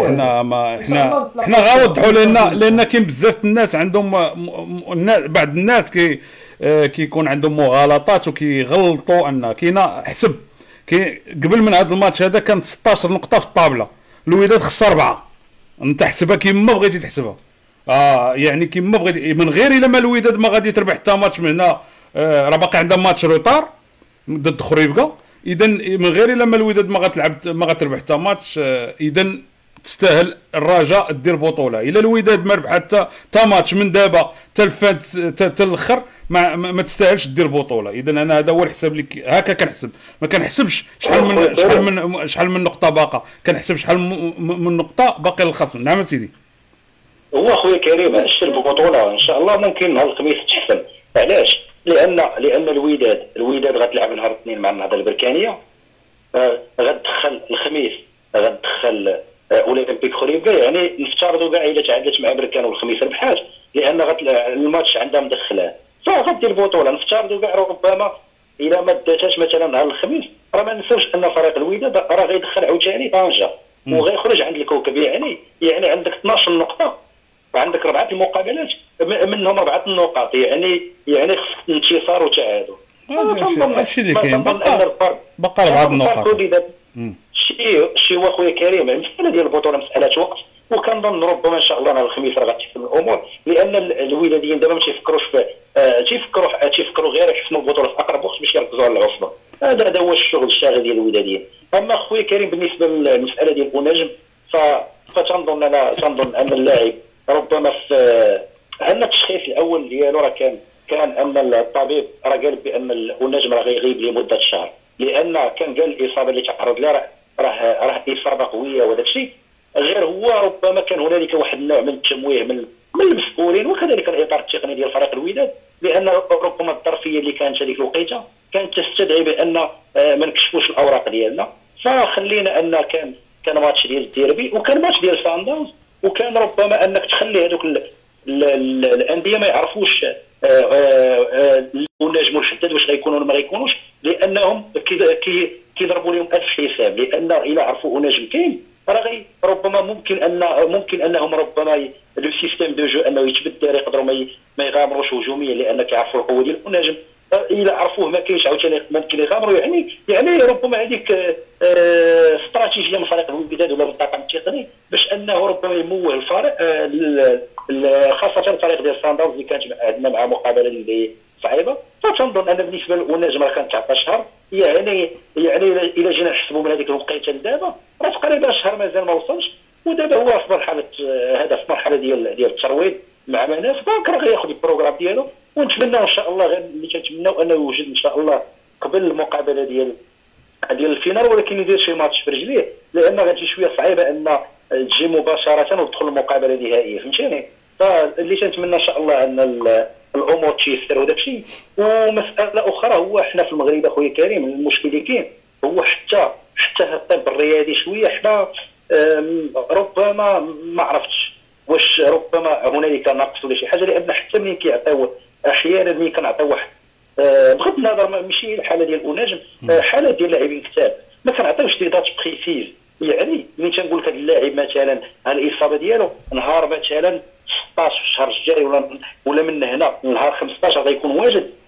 حنا غنوضحوا لان كاين بزاف الناس عندهم بعض الناس كيكون عندهم مغالطات وكيغلطوا ان كاينه حسب قبل من هذا الماتش هذا كانت 16 نقطه في الطابله، الوداد خسر 4. انت حسبها كيما بغيتي تحسبها، يعني كيما بغيتي، من غير الا ما الوداد ما غادي تربح حتى ماتش من هنا. راه باقي عندها ماتش روطار ضد خريبكا، اذا من غير الا ما الوداد ما غتربح حتى ماتش، اذا تستاهل الرجاء دير بطوله. الا الوداد ما ربح حتى ماتش من دابا حتى الاخر ما تستاهلش دير بطوله. اذا انا هذا هو الحساب اللي هكا كنحسب، ما كنحسبش شحال من نقطه باقه، كنحسب شحال من نقطه باقي للخصم. نعم سيدي. هو اخويا كريم الشرب بطوله ان شاء الله ممكن نهار الخميس تحسن. علاش؟ لان الوداد غتلعب نهار الاثنين مع النهضه البركانيه، غتدخل الخميس غتدخل اولمبيك خريبكا، يعني نفترضوا كاع الا تعادلت مع بركان والخميس ربحات، لان الماتش عندها مدخله فغدير البطوله. نفترضوا كاع ربما الا ما داتهاش مثلا نهار الخميس، راه ما ننساوش ان فريق الوداد راه غيدخل عاوتاني طنجه وغيخرج عند الكوكب، يعني عندك 12 نقطه وعندك 4 المقابلات منهم 4 النقاط، يعني خصك انتصار وتعادل. هادشي اللي كاين، بقى 4 النقاط. شي هو خويا كريم المساله ديال البطوله مساله وقت، وكنظن ربما ان شاء الله نهار الخميس راه غتحسن الامور، لان الوداديين دابا ما تيفكروش تيفكروا غير يحسموا البطوله في اقرب وقت باش يركزوا على العصبه. هذا هو الشغل الشاغل ديال الوداديين. اما خويا كريم بالنسبه للمساله ديال النجم فتنظن ان اللاعب ربما في ان التشخيص الاول ديالو راه كان ان الطبيب راه قال بان النجم راه غيغيب لمده شهر، لان كان قال الاصابه اللي تعرض لها راه اصابه قويه وداك الشيء. غير هو ربما كان هنالك واحد النوع من التمويه من المسؤولين وكذلك الاطار التقني ديال فريق الوداد، لان ربما الظرفيه اللي كانت هذيك الوقيته كانت تستدعي بان ما نكشفوش الاوراق ديالنا، فخلينا ان كان ماتش ديال الديربي وكان ماتش ديال سانداونز، وكان ربما انك تخلي هذوك الانديه ما يعرفوش النجم والحداد واش غيكونوا ولا ما غيكونوش، لانهم كيضربوا لهم 1000 حساب، لان الى عرفوا نجم كاين راه ربما ممكن انهم ربما لو سيستيم دو جو انه يتبدل، يقدروا ما يغامروش هجوميا لان كيعرفوا القوه ديال النجم. الى عرفوه ما كاينش عاوتاني ممكن يغامروا، يعني ربما هذيك استراتيجيه من فريق الوداد ولا من الطاقم التقني باش انه ربما يموه الفريق، خاصه الفريق ديال سانداونز اللي كانت عندنا مع مقابله اللي صعيبه. فتنظن ان بالنسبه للنجم راه كانت تعطى شهر، يعني الى جينا نحسبوا من هذيك الوقيته لدابا راه تقريبا شهر مازال ما وصلش، ودابا هو في مرحله هذا في مرحله ديال الترويض مع مناف، دونك راه غياخذ البروغرام ديالو، ونتمنى ان شاء الله غير اللي كنتمناو انه يوجد ان شاء الله قبل المقابله ديال الفينال، ولكن يدير شي ماتش في رجليه، لان غتجي شويه صعيبه ان تجي مباشره وتدخل المقابله النهائيه، فهمتيني؟ فاللي تنتمنى ان شاء الله ان الامور تيسر وداك الشيء. ومساله اخرى هو حنا في المغرب اخويا كريم المشكل اللي كاين هو حتى الطب الرياضي شويه حنا ربما ما عرفتش واش ربما هنالك نقص ولا شي حاجه، لان حتى ملي كيعطيو احيانا ملي كنعطيو واحد بغض النظر ماشي الحاله ديال النجم، حاله ديال لاعبين كتاب ما كنعطيوش دي دات بريسيز، يعني ملي تنقول لك هذا اللاعب مثلا الاصابه ديالو نهار مثلا 16 في الشهر الجاي ولا من هنا نهار 15 غيكون واجد،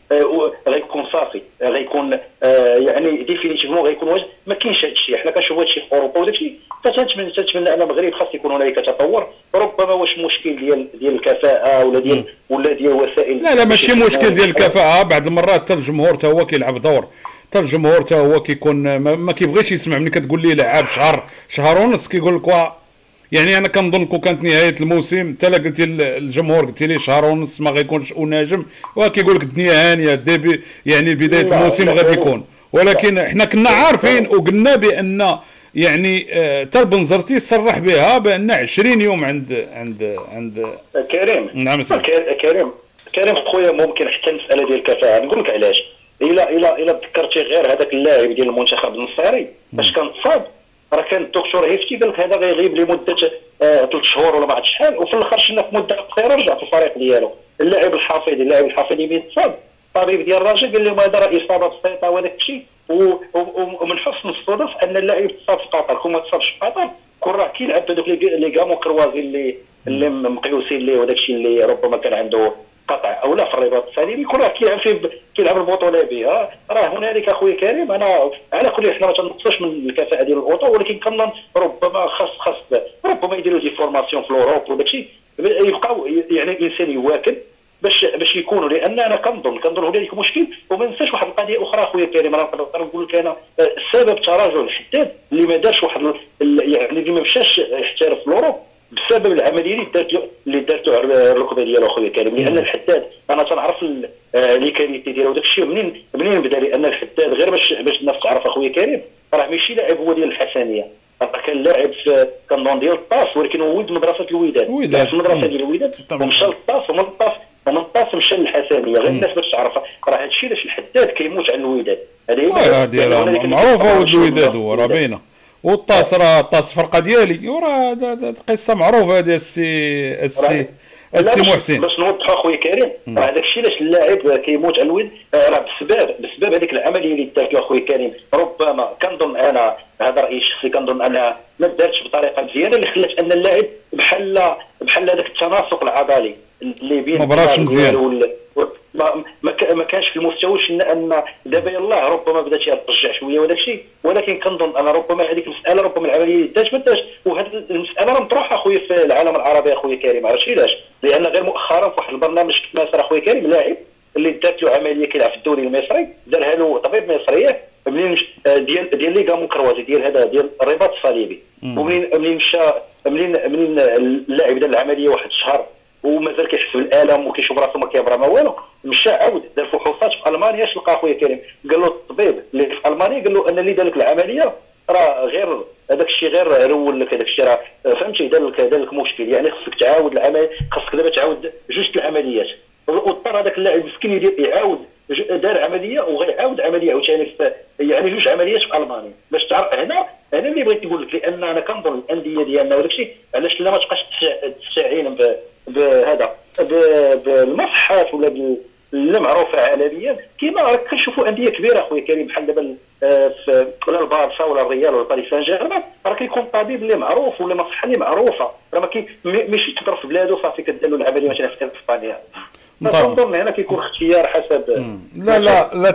غيكون صافي، غيكون يعني ديفينيتيفمون غيكون واجد. ما كاينش هذا الشيء، حنا كنشوفوا هذا الشيء في اوروبا وداك الشيء. تنتمنى ان المغرب خاص يكون هنالك تطور. ربما واش مشكل ديال الكفاءه ولا ديال وسائل. لا ماشي مشكل ديال الكفاءه، بعض المرات حتى الجمهور حتى هو كيلعب دور، حتى الجمهور حتى هو كيكون ما كيبغيش يسمع. ملي كتقول ليه لعاب شهر ونص كيقول لك يعني انا كنظن كون كانت نهايه الموسم حتى لا قلتي الجمهور قلتي ليه شهر ونص ما غيكونش ناجم، وكيقول لك الدنيا هانيه ديبي يعني بدايه الموسم غادي يكون. ولكن احنا كنا عارفين وقلنا بان يعني حتى البنزرتي صرح بها بان 20 يوم عند كريم. نعم كريم خويا، ممكن حتى المساله ديال الكفاءه نقول لك علاش. الا تذكرتي غير هذاك اللاعب ديال المنتخب النصيري فاش كان تصاب، راه كان الدكتور هيفتي قال لك هذا غيغيب لمده 3 شهور ولا ما عرفت شحال، وفي الاخر شفنا في مده قصيره رجع في الفريق ديالو. اللاعب الحفيظي ملي تصاب الطبيب ديال الراجل قال لهم هذا راه اصابه بسيطه وهذاك الشيء. ومن حسن الصدف ان اللاعب تصاب في قطر. كون ما تصابش في قطر كون راه كيلعب هذوك لي غامون كروازي اللي مقيوسين ليه، وداك الشيء اللي ربما كان عنده قطع او لا في الرباط الصليبي، يكون راه كيلعب البطوله بها. راه هنالك اخويا كريم، انا على كل حال ما تنقصوش من الكفاءه ديال الاوطو، ولكن كنظن ربما خاص ربما يديروا دي فورماسيون في الاوروب وداك الشيء، يبقاو يعني الانسان يواكب باش يكونوا. لان انا كنظن هنالك مشكل. وما ننساش واحد القضيه اخرى اخويا كريم، انا نقدر نقول لك انا السبب تراجع الحداد اللي ما دارش واحد يعني اللي ما مشاش يحترف في الاوروب بسبب العمليه اللي دارتو على الركبه ديالو اخويا كريم. لان الحداد انا تنعرف لي كاليتي ديالو وداك الشيء منين بدا. لان الحداد غير باش الناس تعرف اخويا كريم، راه ماشي لاعب هو ديال الحسنيه، راه كان لاعب في كنظن ديال الطاس، ولكن هو ولد مدرسه الوداد في المدرسه ديال الوداد ومشى للطاس، ومن الطاس مشى للحسنيه. غير الناس باش تعرف راه هذا الشيء علاش الحداد كيموت على الوداد. هذه معروفه ولد الوداد هو راه باينه. والطاس راه الطاس فرقه ديالي، وراه قصه معروفه ديال السي محسن. باش نوضحوا اخويا كريم، راه داك الشيء علاش اللاعب كيموت على الود راه بسبب هذيك العمليه اللي دارت اخويا كريم. ربما كنظن انا هذا رايي الشخصي، كنظن انها ما دارتش بطريقه مزيانه اللي خلات ان اللاعب بحال هذاك التناسق العضلي اللي بين ما براش مزيان، ما كانش في المستوى. ان دابا يلاه ربما بدات ترجع شويه وداك الشيء، ولكن كنظن انا ربما هذيك المساله ربما العمليه اللي دارت ما دارش. وهذه المساله راه مطروحه اخويا في العالم العربي اخويا كريم. عرفتي علاش؟ لان غير مؤخرا في واحد البرنامج كنت ناصر اخويا كريم لاعب اللي دارت له عمليه كيلعب في الدوري المصري، دارها له طبيب مصري منين ديال لي غامون كروازي ديال الرباط الصليبي. ومنين مشى منين اللاعب دار العمليه واحد الشهر ومازال كيحس بالالم وكيشوف راسو ما كيبرا ما والو، مشى عاود دار فحوصات في المانيا. اش لقى اخويا كريم؟ قال له الطبيب اللي في المانيا قال له ان اللي دار لك العمليه راه غير هذاك الشيء، غير رول لك هذاك الشيء، راه فهمتي دار لك مشكل. يعني خصك تعاود العمليه، خصك دابا تعاود جوج العمليات. واضطر هذاك اللاعب مسكين يعاود دار عمليه وغيعاود عمليه عاوتاني يعني جوج عمليات في المانيا باش تعرف. هنا اللي بغيت نقول لك، لان انا كنظن الانديه ديالنا وداك الشيء علاش لا ما تبقاش تستعين بهذا بالمصحات ولا المعروفه عالميا. كيما راك كنشوفوا انديه كبيره اخويا كريم بحال دابا ولا البارسا ولا الريال ولا باريس سان جيرمان، راه كيكون طبيب اللي معروف ولا مصحه اللي معروفه، راه ماشي تضرب في بلادو صافي كدير له العمليه مثلا في اسبانيا. كنظن هنا كيكون اختيار حسب. لا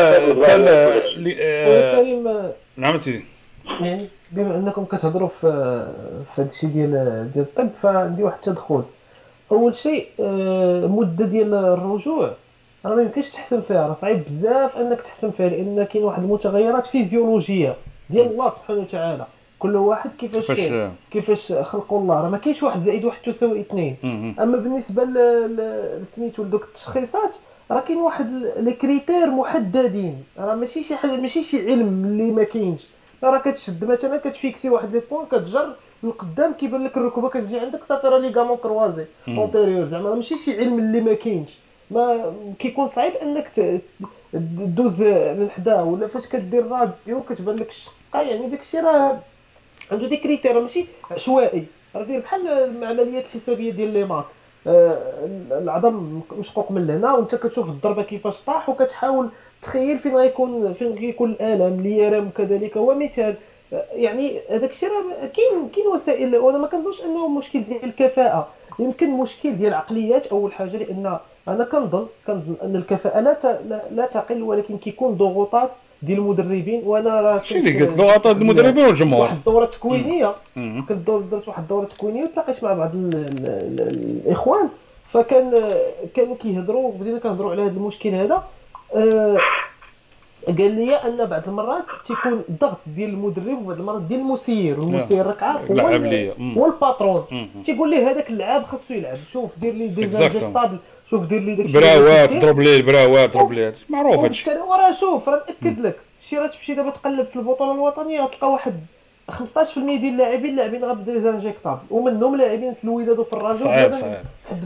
كريم. نعم سيدي. يعني بما انكم كتهضروا في هذا الشيء ديال الطب، فعندي واحد التدخل. اول شيء المده ديال الرجوع راه ما يمكنش تحسن فيها، راه صعيب بزاف انك تحسن فيها، لان كاين واحد المتغيرات فيزيولوجيه ديال الله سبحانه وتعالى. كل واحد كيفاش خلقوا الله، راه ما كاينش 1 زائد 1 تساوي 2. اما بالنسبه لسميتو لدوك التشخيصات راه كاين واحد لي كريتير محددين، راه ماشي شي حاجه، ماشي شي علم اللي ما كاينش. راه كتشد مثلا كتفيكسي واحد لي بوين كتجر لقدام كيبان لك الركبه كتجي عندك صافي راه لي غامون كروازي اونتيريور. زعما ماشي شي علم اللي ما كاينش، ما كيكون صعيب انك دوز من حداه. ولا فاش كدير راديو كتبان لك الشقه، يعني داكشي راه عنده دي كريتير ماشي عشوائي. راه داير بحال العمليات الحسابيه ديال لي مات. العظم مشقوق من هنا وانت كتشوف الضربه كيفاش طاح وكتحاول تخيل فين غيكون الالم. ليرم كذلك هو مثال. يعني هذاك الشيء راه كاين وسائل، وانا ما كنظنش انه مشكل ديال الكفاءه. يمكن مشكل ديال العقليات اول حاجه، لان انا كنظن ان الكفاءه لا تقل، ولكن كيكون ضغوطات ديال المدربين. وانا راه شي اللي قلت ضغوطات المدربين والجمهور. واحد الدوره تكوينيه، درت واحد الدوره تكوينيه وتلاقيت مع بعض الاخوان، كانوا كيهضروا، بدينا كنهضروا على هذا المشكل هذا. قال لي ان بعض المرات تيكون الضغط ديال المدرب وبعض المرات ديال المسير، والمسير راك عارف هو الباترون. تيقول لي هذاك اللعاب خاصو يلعب، شوف دير لي ديزاجي طابل، شوف دير لي داكشي براوات، ضرب ليه البراوات، ضرب ليه، معروف هادشي. وراه شوف راه ناكد لك شي، راه تمشي دابا تقلب في البطوله الوطنيه غتلقى واحد 15% ديال اللاعبين لاعبين غير بديزانجيكطابل، ومنهم لاعبين في الوداد وفي الرجاء. صعيب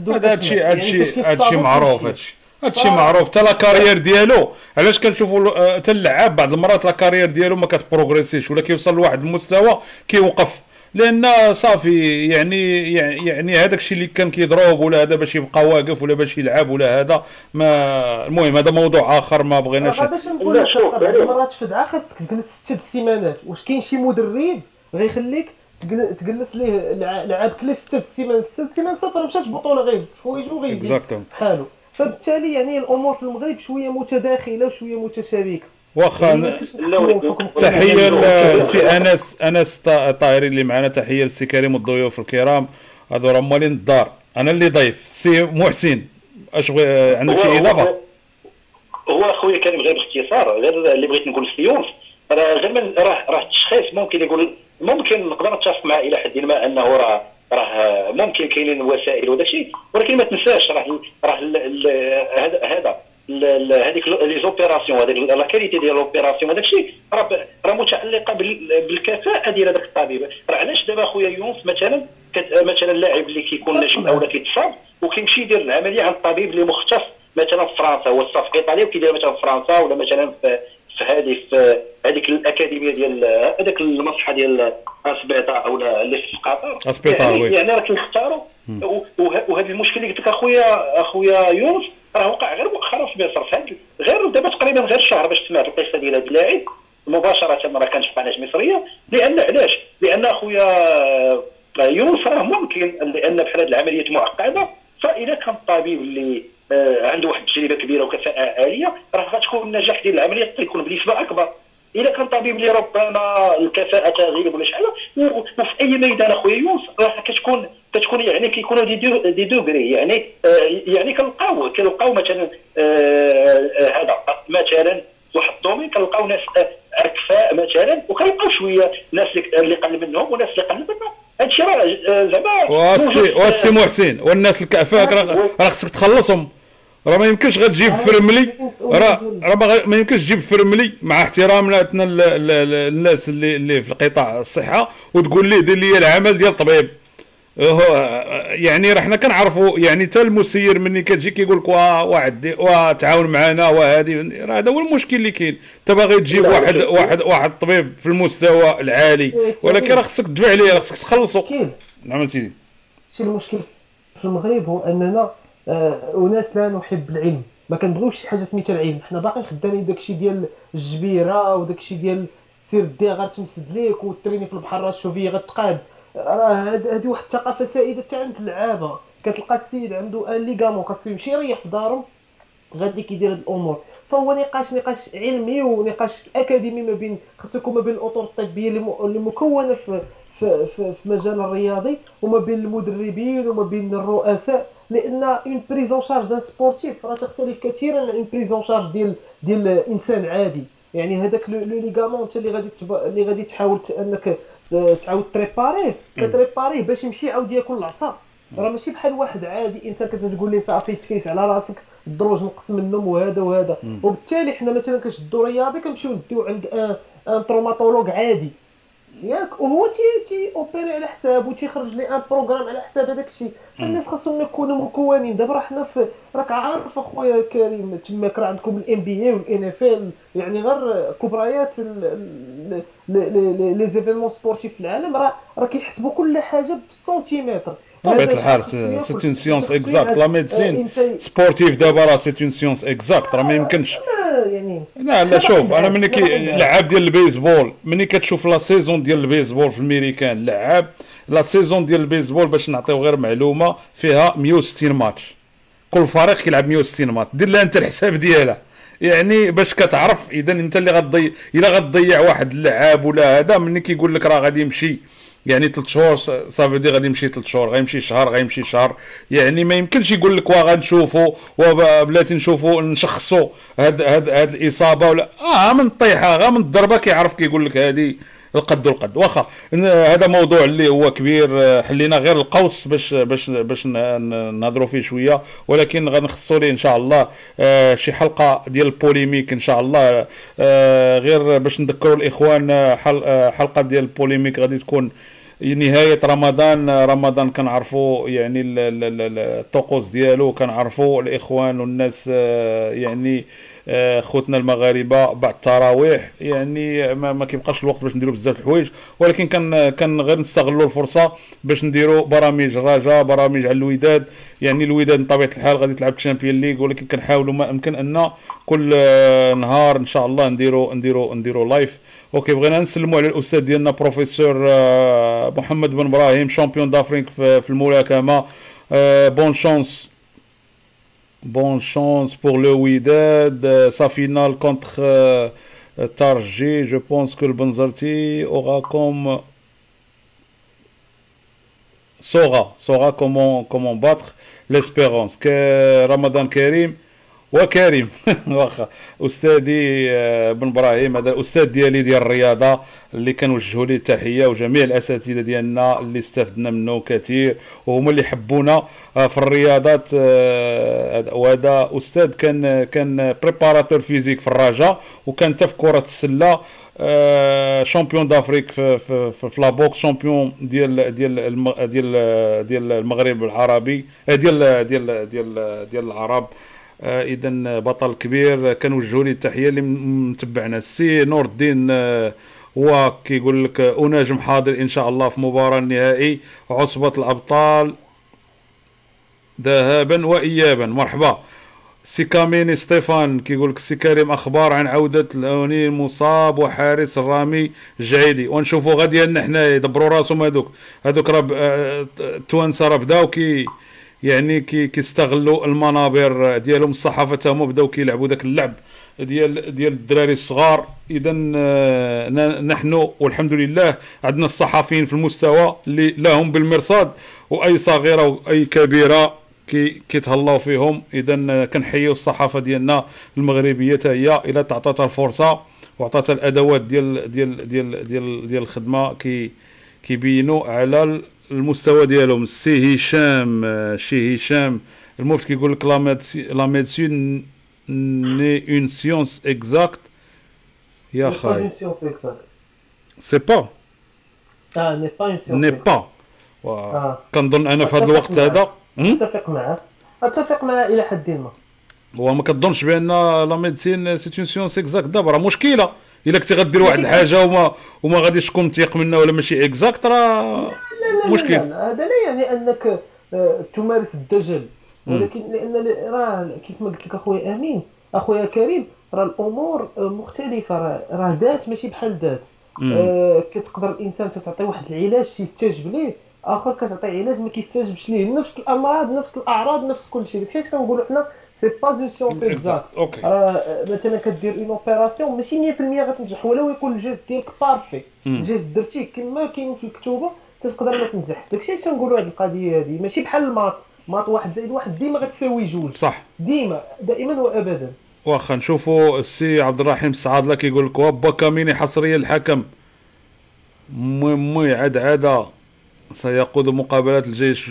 هادشي معروف. هادشي معروف. حتى لا كارير ديالو، علاش كنشوفوا حتى اللعاب بعض المرات لا كارير ديالو ما كتبروغريسيش، ولا كيوصل لواحد المستوى كيوقف، لان صافي يعني هذاك الشيء اللي كان كيضرب، ولا هذا باش يبقى واقف، ولا باش يلعب، ولا هذا ما. المهم هذا موضوع اخر ما بغيناش. باش نقول لك بعض المرات في دعاء خاصك تجلس 6 سيمانات. واش كاين شي مدرب غيخليك تجلس ليه لعاب كلي 6 سيمانات؟ 6 سيمانات صافي راه مشات البطوله، غيهز حوايجو وغيجي بحالو. فبالتالي يعني الامور في المغرب شويه متداخله وشويه متشابكه. واخا تحيه لسي انس طاهري اللي معنا، تحيه للسي كريم والضيوف الكرام، هذو راه مالين الدار. انا اللي ضيف. سي محسن، اش عندك شي اضافه؟ هو اخويا كريم غير باختصار، غير اللي بغيت نقول السيوف، راه غير من راه التشخيص ممكن يقول، ممكن نقدر نتفق معاه الى حد ما انه راه ممكن كاينين وسائل وداك الشيء، ولكن ما تنساش راه هذا هذيك لي زوبيراسيون، هذيك لا كاليتي ديال لوبيراسيون، هذاك الشيء راه متعلقه بالكفاءه ديال هذاك الطبيب. راه علاش دابا خويا يونس مثلا اللاعب اللي كيكون ناجم اولا كيتصاب وكيمشي يدير العمليه عند الطبيب اللي مختص مثلا في فرنسا، هو في ايطاليا وكيدير مثلا في فرنسا، ولا مثلا في هذيك الاكاديميه ديال هذاك المصحه ديال اسبيطا اولا اللي في قطر، يعني راه كنختاروا. وهذا المشكل اللي قلت لك اخويا يونس راه وقع غير مؤخرا في مصر، غير دابا تقريبا غير شهر باش سمعت القصه ديال هذا اللاعب مباشره راه كانت في قناه مصريه. علاش؟ لان اخويا يونس راه ممكن، لان بحال هذه العمليات معقده، فاذا كان الطبيب اللي عنده واحد التجربه كبيره وكفاءه عاليه راه غتكون النجاح ديال العمليه تيكون بنسبه اكبر. اذا كان طبيب اللي ربما الكفاءه تغيب ولا شحال، وفي اي ميدان اخويا يونس راه كتكون يعني كيكونوا دي دوغري، يعني كنلقاو مثلا هذا مثلا واحد الدومين كنلقاو ناس اكفاء مثلا، وكنلقاو شويه ناس اللي قل منهم وناس اللي قل منهم. هادشي راه زعما واسي محسن، والناس الكفاء راه خصك تخلصهم. راه ما يمكنش غتجيب فرملي، راه ما يمكنش تجيب فرملي مع احترامنا الناس اللي في القطاع الصحه وتقول ليه دير لي العمل ديال الطبيب. يعني راه حنا كنعرفوا، يعني حتى المسير مني كتجي كيقول لك واحد تعاون معنا، وهذه راه هذا هو المشكل اللي كاين. انت باغي تجيب واحد طبيب في المستوى العالي، ولكن راه خصك تدفع عليه، راه خصك تخلصو. نعم سيدي. شي المشكل في المغرب هو اننا وناس لا نحب العلم، ما كنبغيوش شي حاجه سميتها العلم. حنا باقي خدامين داكشي ديال الجبيره وداكشي ديال سير دي غتمسد ليك وتريني في البحر راه الشوفيه غتقاد. راه هذه واحد الثقافه سائده حتى عند اللعابه. كتلقى السيد عنده ان ليغامون خاصو يمشي يريح في دارو، غادي كيدير هاد الامور. فهو نقاش علمي ونقاش اكاديمي ما بين خاصو يكون ما بين الاطر الطبيه اللي مكونه في مجال الرياضي، وما بين المدربين وما بين الرؤساء. لان اون بريزون شارج دان سبورتيف راه تختلف كثيرا عن اون بريزون شارج ديال انسان عادي. يعني هذاك لو ليغامون انت اللي غادي تحاول انك تعاود تريباريه باش يمشي يعاود ياكل العصا. راه ماشي بحال واحد عادي انسان كتقول ليه صافي تكيس على راسك الدروج نقص منهم وهذا. وبالتالي حنا مثلا كنشدوا رياضي كنمشيو نديو عند ان تروماتولوج عادي ياك، وهو تي اوبيري على حسابه تيخرج لي ان بروغرام على حساب هذاك الشيء. الناس خاصهم يكونوا مكونين. دابا راه حنا راك عارف اخويا كريم تماك راه عندكم الام بي اي والان اف ال، يعني غير كبريات لي زيفينمون سبورتيف في العالم راه كيحسبوا كل حاجه بالسنتيمتر. بطبيعة الحال سي اون سيونس اكزاكت، لا ميديسين سبورتيف دابا راه سي اون سيونس اكزاكت، راه ما يمكنش. يعني لا شوف انا ملي لعاب ديال البيسبول، ملي كتشوف لا سيزون ديال البيسبول في الميريكان، لعاب لا سيزون ديال البيسبول باش نعطيو غير معلومه فيها 160 ماتش، كل فريق كيلعب 160 ماتش، دير لها انت الحساب ديالها يعني باش كتعرف اذا انت اللي غتضيع الا غتضيع واحد اللعاب ولا هذا. ملي كيقول لك راه غادي يمشي يعني 3 شهور صافي دي غادي يمشي 3 شهور، غيمشي شهر، غيمشي شهر، يعني ما يمكنش يقول لك غنشوفوا بلاتي نشوفوا نشخصوا هاد الاصابه ولا من الطيحه غا من الضربه كيعرف كيقول لك هذه القد. واخا هذا موضوع اللي هو كبير، حلينا غير القوس باش نهضروا فيه شويه، ولكن غنخصوا ليه ان شاء الله شي حلقه ديال البوليميك ان شاء الله، غير باش نذكروا الاخوان حلقه ديال البوليميك غادي تكون نهايه رمضان كنعرفوا يعني الطقوس ديالو، كنعرفوا الاخوان والناس يعني خوتنا المغاربه بعد التراويح يعني ما كيبقاش الوقت باش نديروا بزاف الحوايج، ولكن كان غير نستغلوا الفرصه باش نديروا برامج الرجاء، برامج على الوداد. يعني الوداد بطبيعه الحال غادي تلعب الشامبيون ليغ، ولكن كنحاولوا ما امكن ان كل نهار ان شاء الله نديروا لايف. اوكي بغينا نسلموا على الاستاذ ديالنا بروفيسور محمد بن ابراهيم، شامبيون دافريك في الملاكمه. Bonne chance pour le Wydad. Sa finale contre Tarji, je pense que le Benzarti saura comment battre l'Espérance. Que Ramadan Karim وكريم واخا استاذي بن ابراهيم، هذا الاستاذ ديالي ديال الرياضه اللي كنوجهوا ليه التحيه، وجميع الاساتذه ديالنا اللي استفدنا منه كثير وهما اللي حبونا في الرياضات. وهذا استاذ كان بريباراتور فيزيك في الرجاء، وكان حتى في كره السله شامبيون دافريك في لا بوكس، شامبيون ديال المغرب العربي ديال العرب. اذا بطل كبير كنوجهوا ليه التحيه اللي متبعنا. السي نور الدين هو كيقول لك اناجم حاضر ان شاء الله في مباراه النهائي عصبه الابطال ذهابا وايابا. مرحبا. سي كاميني ستيفان كيقول لك سي كريم اخبار عن عوده الاوني المصاب وحارس الرامي الجعيدي، ونشوفوا غادي حنا يدبروا راسهم هذوك راه التوانسه راه بداو يعني كيستغلوا المنابر ديالهم، الصحافه تا هما بداو كيلعبوا داك اللعب ديال الدراري الصغار. اذا نحن والحمد لله عندنا الصحفيين في المستوى اللي لهم بالمرصاد، واي صغيره واي كبيره كيتهلاو فيهم. اذا كنحيوا الصحافه ديالنا المغربيه حتى هي الا تعطاتها الفرصه وعطاتها الادوات ديال الخدمه كيبينوا على المستوى ديالهم. سي هشام المفتي كيقول لك لا ميديسين ني اون سيونس اكزاكت يا خاي سي با ني با اون سيونس ني با. كنظن انا في هذا الوقت هذا اتفق معاه الى حد ما. هو ما كتظنش بان لا ميديسين سي اون سيونس اكزاكت. دابا راه مشكله الا كنتي غدير واحد الحاجه وما غاديش تكون متيق منها ولا ماشي اكزاكت، راه مشكل. هذا لا يعني انك تمارس الدجل، ولكن لان راه كيف ما قلت لك اخويا كريم، راه الامور مختلفه، راه ذات ماشي بحال ذات. كتقدر الانسان تعطي واحد العلاج يستجب ليه، اخر كتعطي علاج ما كيستجبش ليه، نفس الامراض نفس الاعراض نفس كل شيء. داكشي علاش كنقولوا حنا سي با اون سيونس اكزاكت. مثلا كدير اون اوبيراسيون ماشي 100% غتنجح، ولو يكون الجيست ديالك بارفي، الجيست درتيه كما كاين في الكتوبه تقدر ما تنجحش. داكشي علاش كنقولوا هذه القضيه هذه ماشي بحال الماط 1+1 ديما غتساوي 2 صح، دائما وابدا. واخا نشوفوا السي عبد الرحيم السعادله كيقول لك وابا كاميني حصريه الحكم مي عاد سيقود مقابلات الجيش.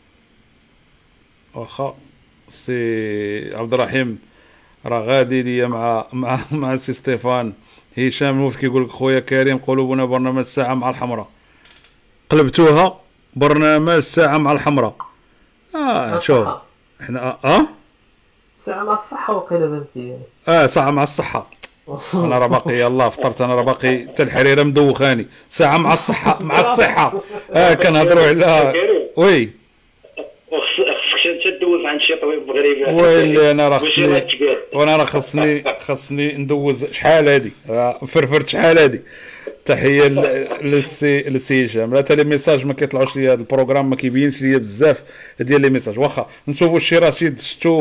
واخا السي عبد الرحيم راه غادي ليا مع السي ستيفان. هشام المفتي كيقول لك خويا كريم قلوبنا برنامج الساعه مع الحمراء، قلبتوها برنامج الساعه مع الحمراء. شوف احنا ساعه مع الصحه وقيله بنتي ساعه مع الصحه. انا راه باقي يلاه فطرت، انا راه باقي حتى الحريره مدوخاني ساعه مع الصحه مع الصحه. كنهضروا على وي خصك انت تدوز عند شي طبيب مغربي. ويلي انا راه خصني، وانا راه خصني ندوز. شحال هادي فرفرت، شحال هادي. تحيه للسي هشام. لا تا لي ميساج ما كيطلعوش لي، هذا البروغرام ما كيبينش لي بزاف ديال لي ميساج. واخا نشوفوا الشي رشيد،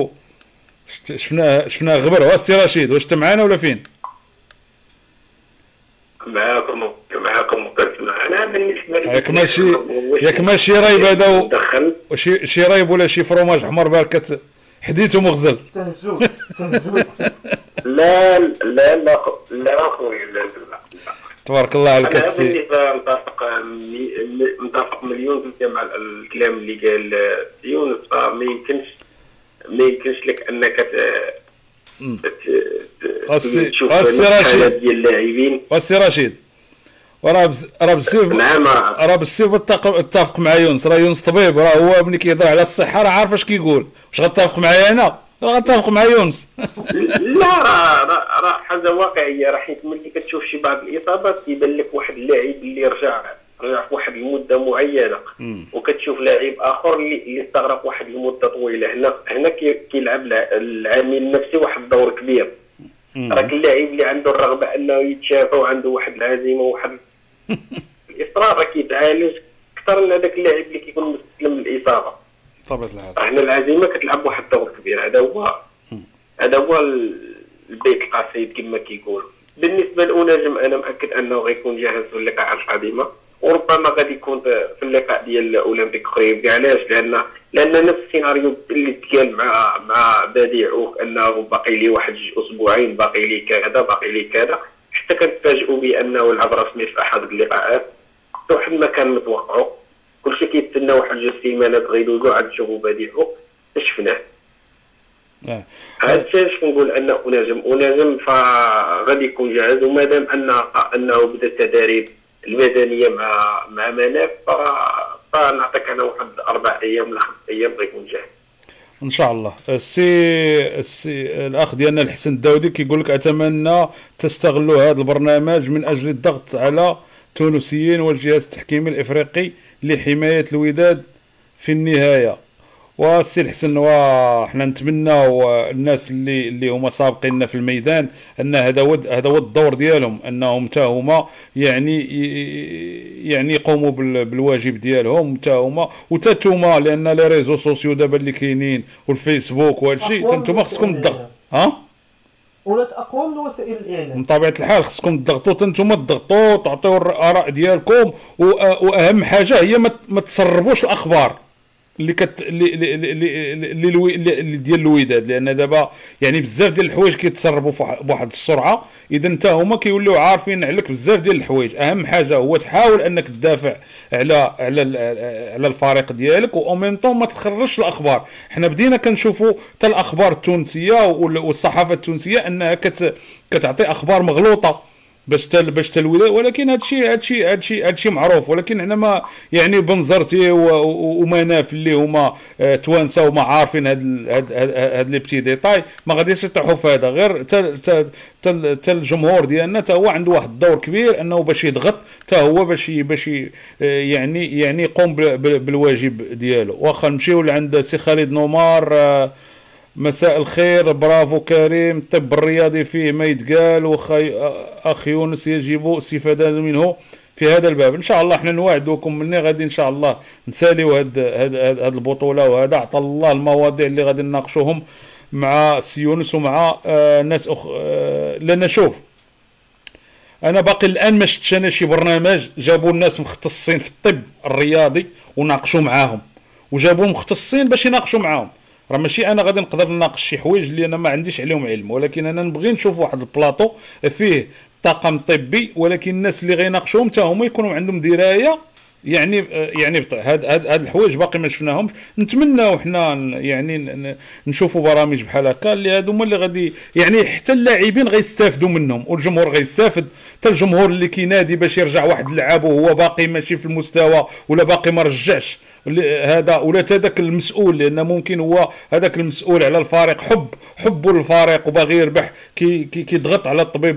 شفناه غبر. السي رشيد واش انت معانا ولا فين؟ معاكم انا بالنسبه لي ياك ماشي رايب هذا شي رايب ولا شي فروماج حمر بالك حديته مغزل. لا لا لا لا خويا لا. تبارك الله عليك انا السي. بالنسبه متفق مليون مع الكلام اللي قال يونس. فما يمكنش لك انك تشوف الحالات ديال اللاعبين. السي رشيد راه بالسيف اتفق مع يونس. راه يونس طبيب، راه هو ملي كيهضر على الصحه راه عارف اش كيقول. واش غتفق معايا انا؟ راه غتفق مع يونس. لا راه حاجه واقعيه. راه حيت ملي كتشوف شي بعض الاصابات كيبان لك واحد اللاعب اللي رجع في واحد المده معينه، وكتشوف لاعب اخر اللي استغرق واحد المده طويله. هنا كيلعب العامل النفسي واحد الدور كبير. راك اللاعب اللي عنده الرغبه انه يتشافى وعنده واحد العزيمه وواحد الاصرار راه كيتعالج اكثر من هذاك اللاعب اللي كيكون مستسلم للاصابه. طبيعة الحال هنا العزيمه كتلعب واحد الدور كبير. هذا هو البيت القصيد كما كيقولوا. بالنسبه لأناجم انا مأكد انه غيكون جاهز في اللقاء القادمه، وربما غادي يكون في اللقاء ديال اولمبيك قريب. علاش؟ لان نفس السيناريو اللي تقال مع بديعوك انه باقي لي واحد اسبوعين، باقي لي كذا، حتى كنتفاجئوا بانه لعب رسمي في احد اللقاءات واحد ما كان متوقعه. كلشي كيتسنى واحد 2 سيمانات غيدوزو عاد تشوفوا بديعوك شفناه. هذا الشيء كنقول ان اناجم فغادي يكون جاهز، ومادام انه بدا التدريب الميدانيه مع مناف فنعطيك انا واحد 4 ايام ولا 5 ايام غيكون جاهز ان شاء الله. السي الاخ ديالنا الحسن الداودي كيقول لك اتمنى تستغلوا هذا البرنامج من اجل الضغط على تونسيين والجهاز التحكيمي الافريقي لحمايه الوداد في النهايه. والسي الحسن وحنا نتمناو الناس اللي هما سابقيننا في الميدان ان هذا هو الدور ديالهم، انهم حتى هما يعني يقوموا بالواجب ديالهم حتى هما وحتى نتوما، لان لي ريزو سوسيو دابا اللي كاينين والفيسبوك وهذا الشيء نتوما خصكم تضغطوا ولات اقوى من وسائل الاعلام. من طبيعه الحال خصكم تضغطوا نتوما، تعطيو الاراء ديالكم، واهم حاجه هي ما تسربوش الاخبار اللي ديال الوداد، لان دابا يعني بزاف ديال الحوايج كيتسربوا بواحد السرعه. اذا انت هما كيوليو عارفين عليك بزاف ديال الحوايج. اهم حاجه هو تحاول انك تدافع على الفريق ديالك، و ميم طون ما تخرجش الاخبار. حنا بدينا كنشوفوا حتى الاخبار التونسيه والصحافه التونسيه انها كتعطي اخبار مغلوطه باش الوداد، ولكن هادشي معروف. ولكن حنا ما يعني بنزرتي ومناف اللي هما توانسه وما عارفين هاد لي بتي ديتاي ما غاديش يطيحوا في هذا. غير تا الجمهور ديالنا تا هو عنده واحد الدور كبير انه باش يضغط، تا هو باش يعني يقوم بالواجب ديالو. واخا نمشيو لعند سي خالد نومار. مساء الخير، برافو كريم. الطب الرياضي فيه ما يتقال، اخ يونس يجب الاستفاده منه في هذا الباب. ان شاء الله احنا نوعدوكم مني غادي ان شاء الله نساليو هاد البطوله، وهذا عطى الله المواضيع اللي غادي نناقشوهم مع سي يونس ومع ناس لان شوف انا باقي الان ما شفتش انا شي برنامج جابوا الناس مختصين في الطب الرياضي وناقشوا معاهم، وجابوا مختصين باش يناقشوا معاهم. راه ماشي انا غادي نقدر نناقش شي حوايج اللي انا ما عنديش عليهم علم، ولكن انا نبغي نشوف واحد البلاطو فيه طاقم طبي، ولكن الناس اللي غيناقشوهم حتى هما يكونوا عندهم درايه. يعني هاد الحوايج باقي ما شفناهمش. نتمناو حنا يعني نشوفوا برامج بحال هكا اللي هادو هما اللي غادي يعني حتى اللاعبين غيستافدوا منهم والجمهور غيستافد. حتى الجمهور اللي كينادي باش يرجع واحد اللعاب وهو باقي ماشي في المستوى ولا باقي ما رجعش هذا ولا هذاك المسؤول، لان ممكن هو هذاك المسؤول على الفريق حبه للفريق وباغي يربح، كيضغط على الطبيب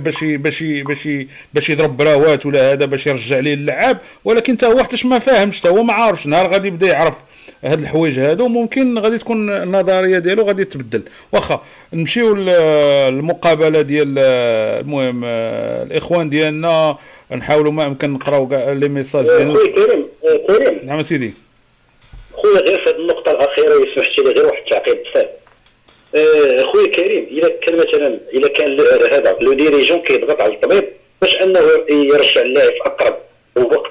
باش يضرب براوات ولا هذا باش يرجع ليه اللعاب، ولكن حتى هو حتى ما فاهمش، حتى هو ما عارفش. نهار غادي يبدا يعرف هاد الحوايج هادو ممكن غادي تكون النظريه ديالو غادي تبدل. واخا نمشيو للمقابله ديال المهم الاخوان ديالنا، نحاولوا ما امكن نقراو كاع لي ميساج ديالنا. خويا كريم نعم سيدي. خويا غير في هذه النقطه الاخيره يسمحتي لي غير واحد التعقيب بسيط. خويا كريم اذا كان مثلا اذا كان هذا لو ديريجون كيضغط على الطبيب باش انه يرجع اللاعب في اقرب وقت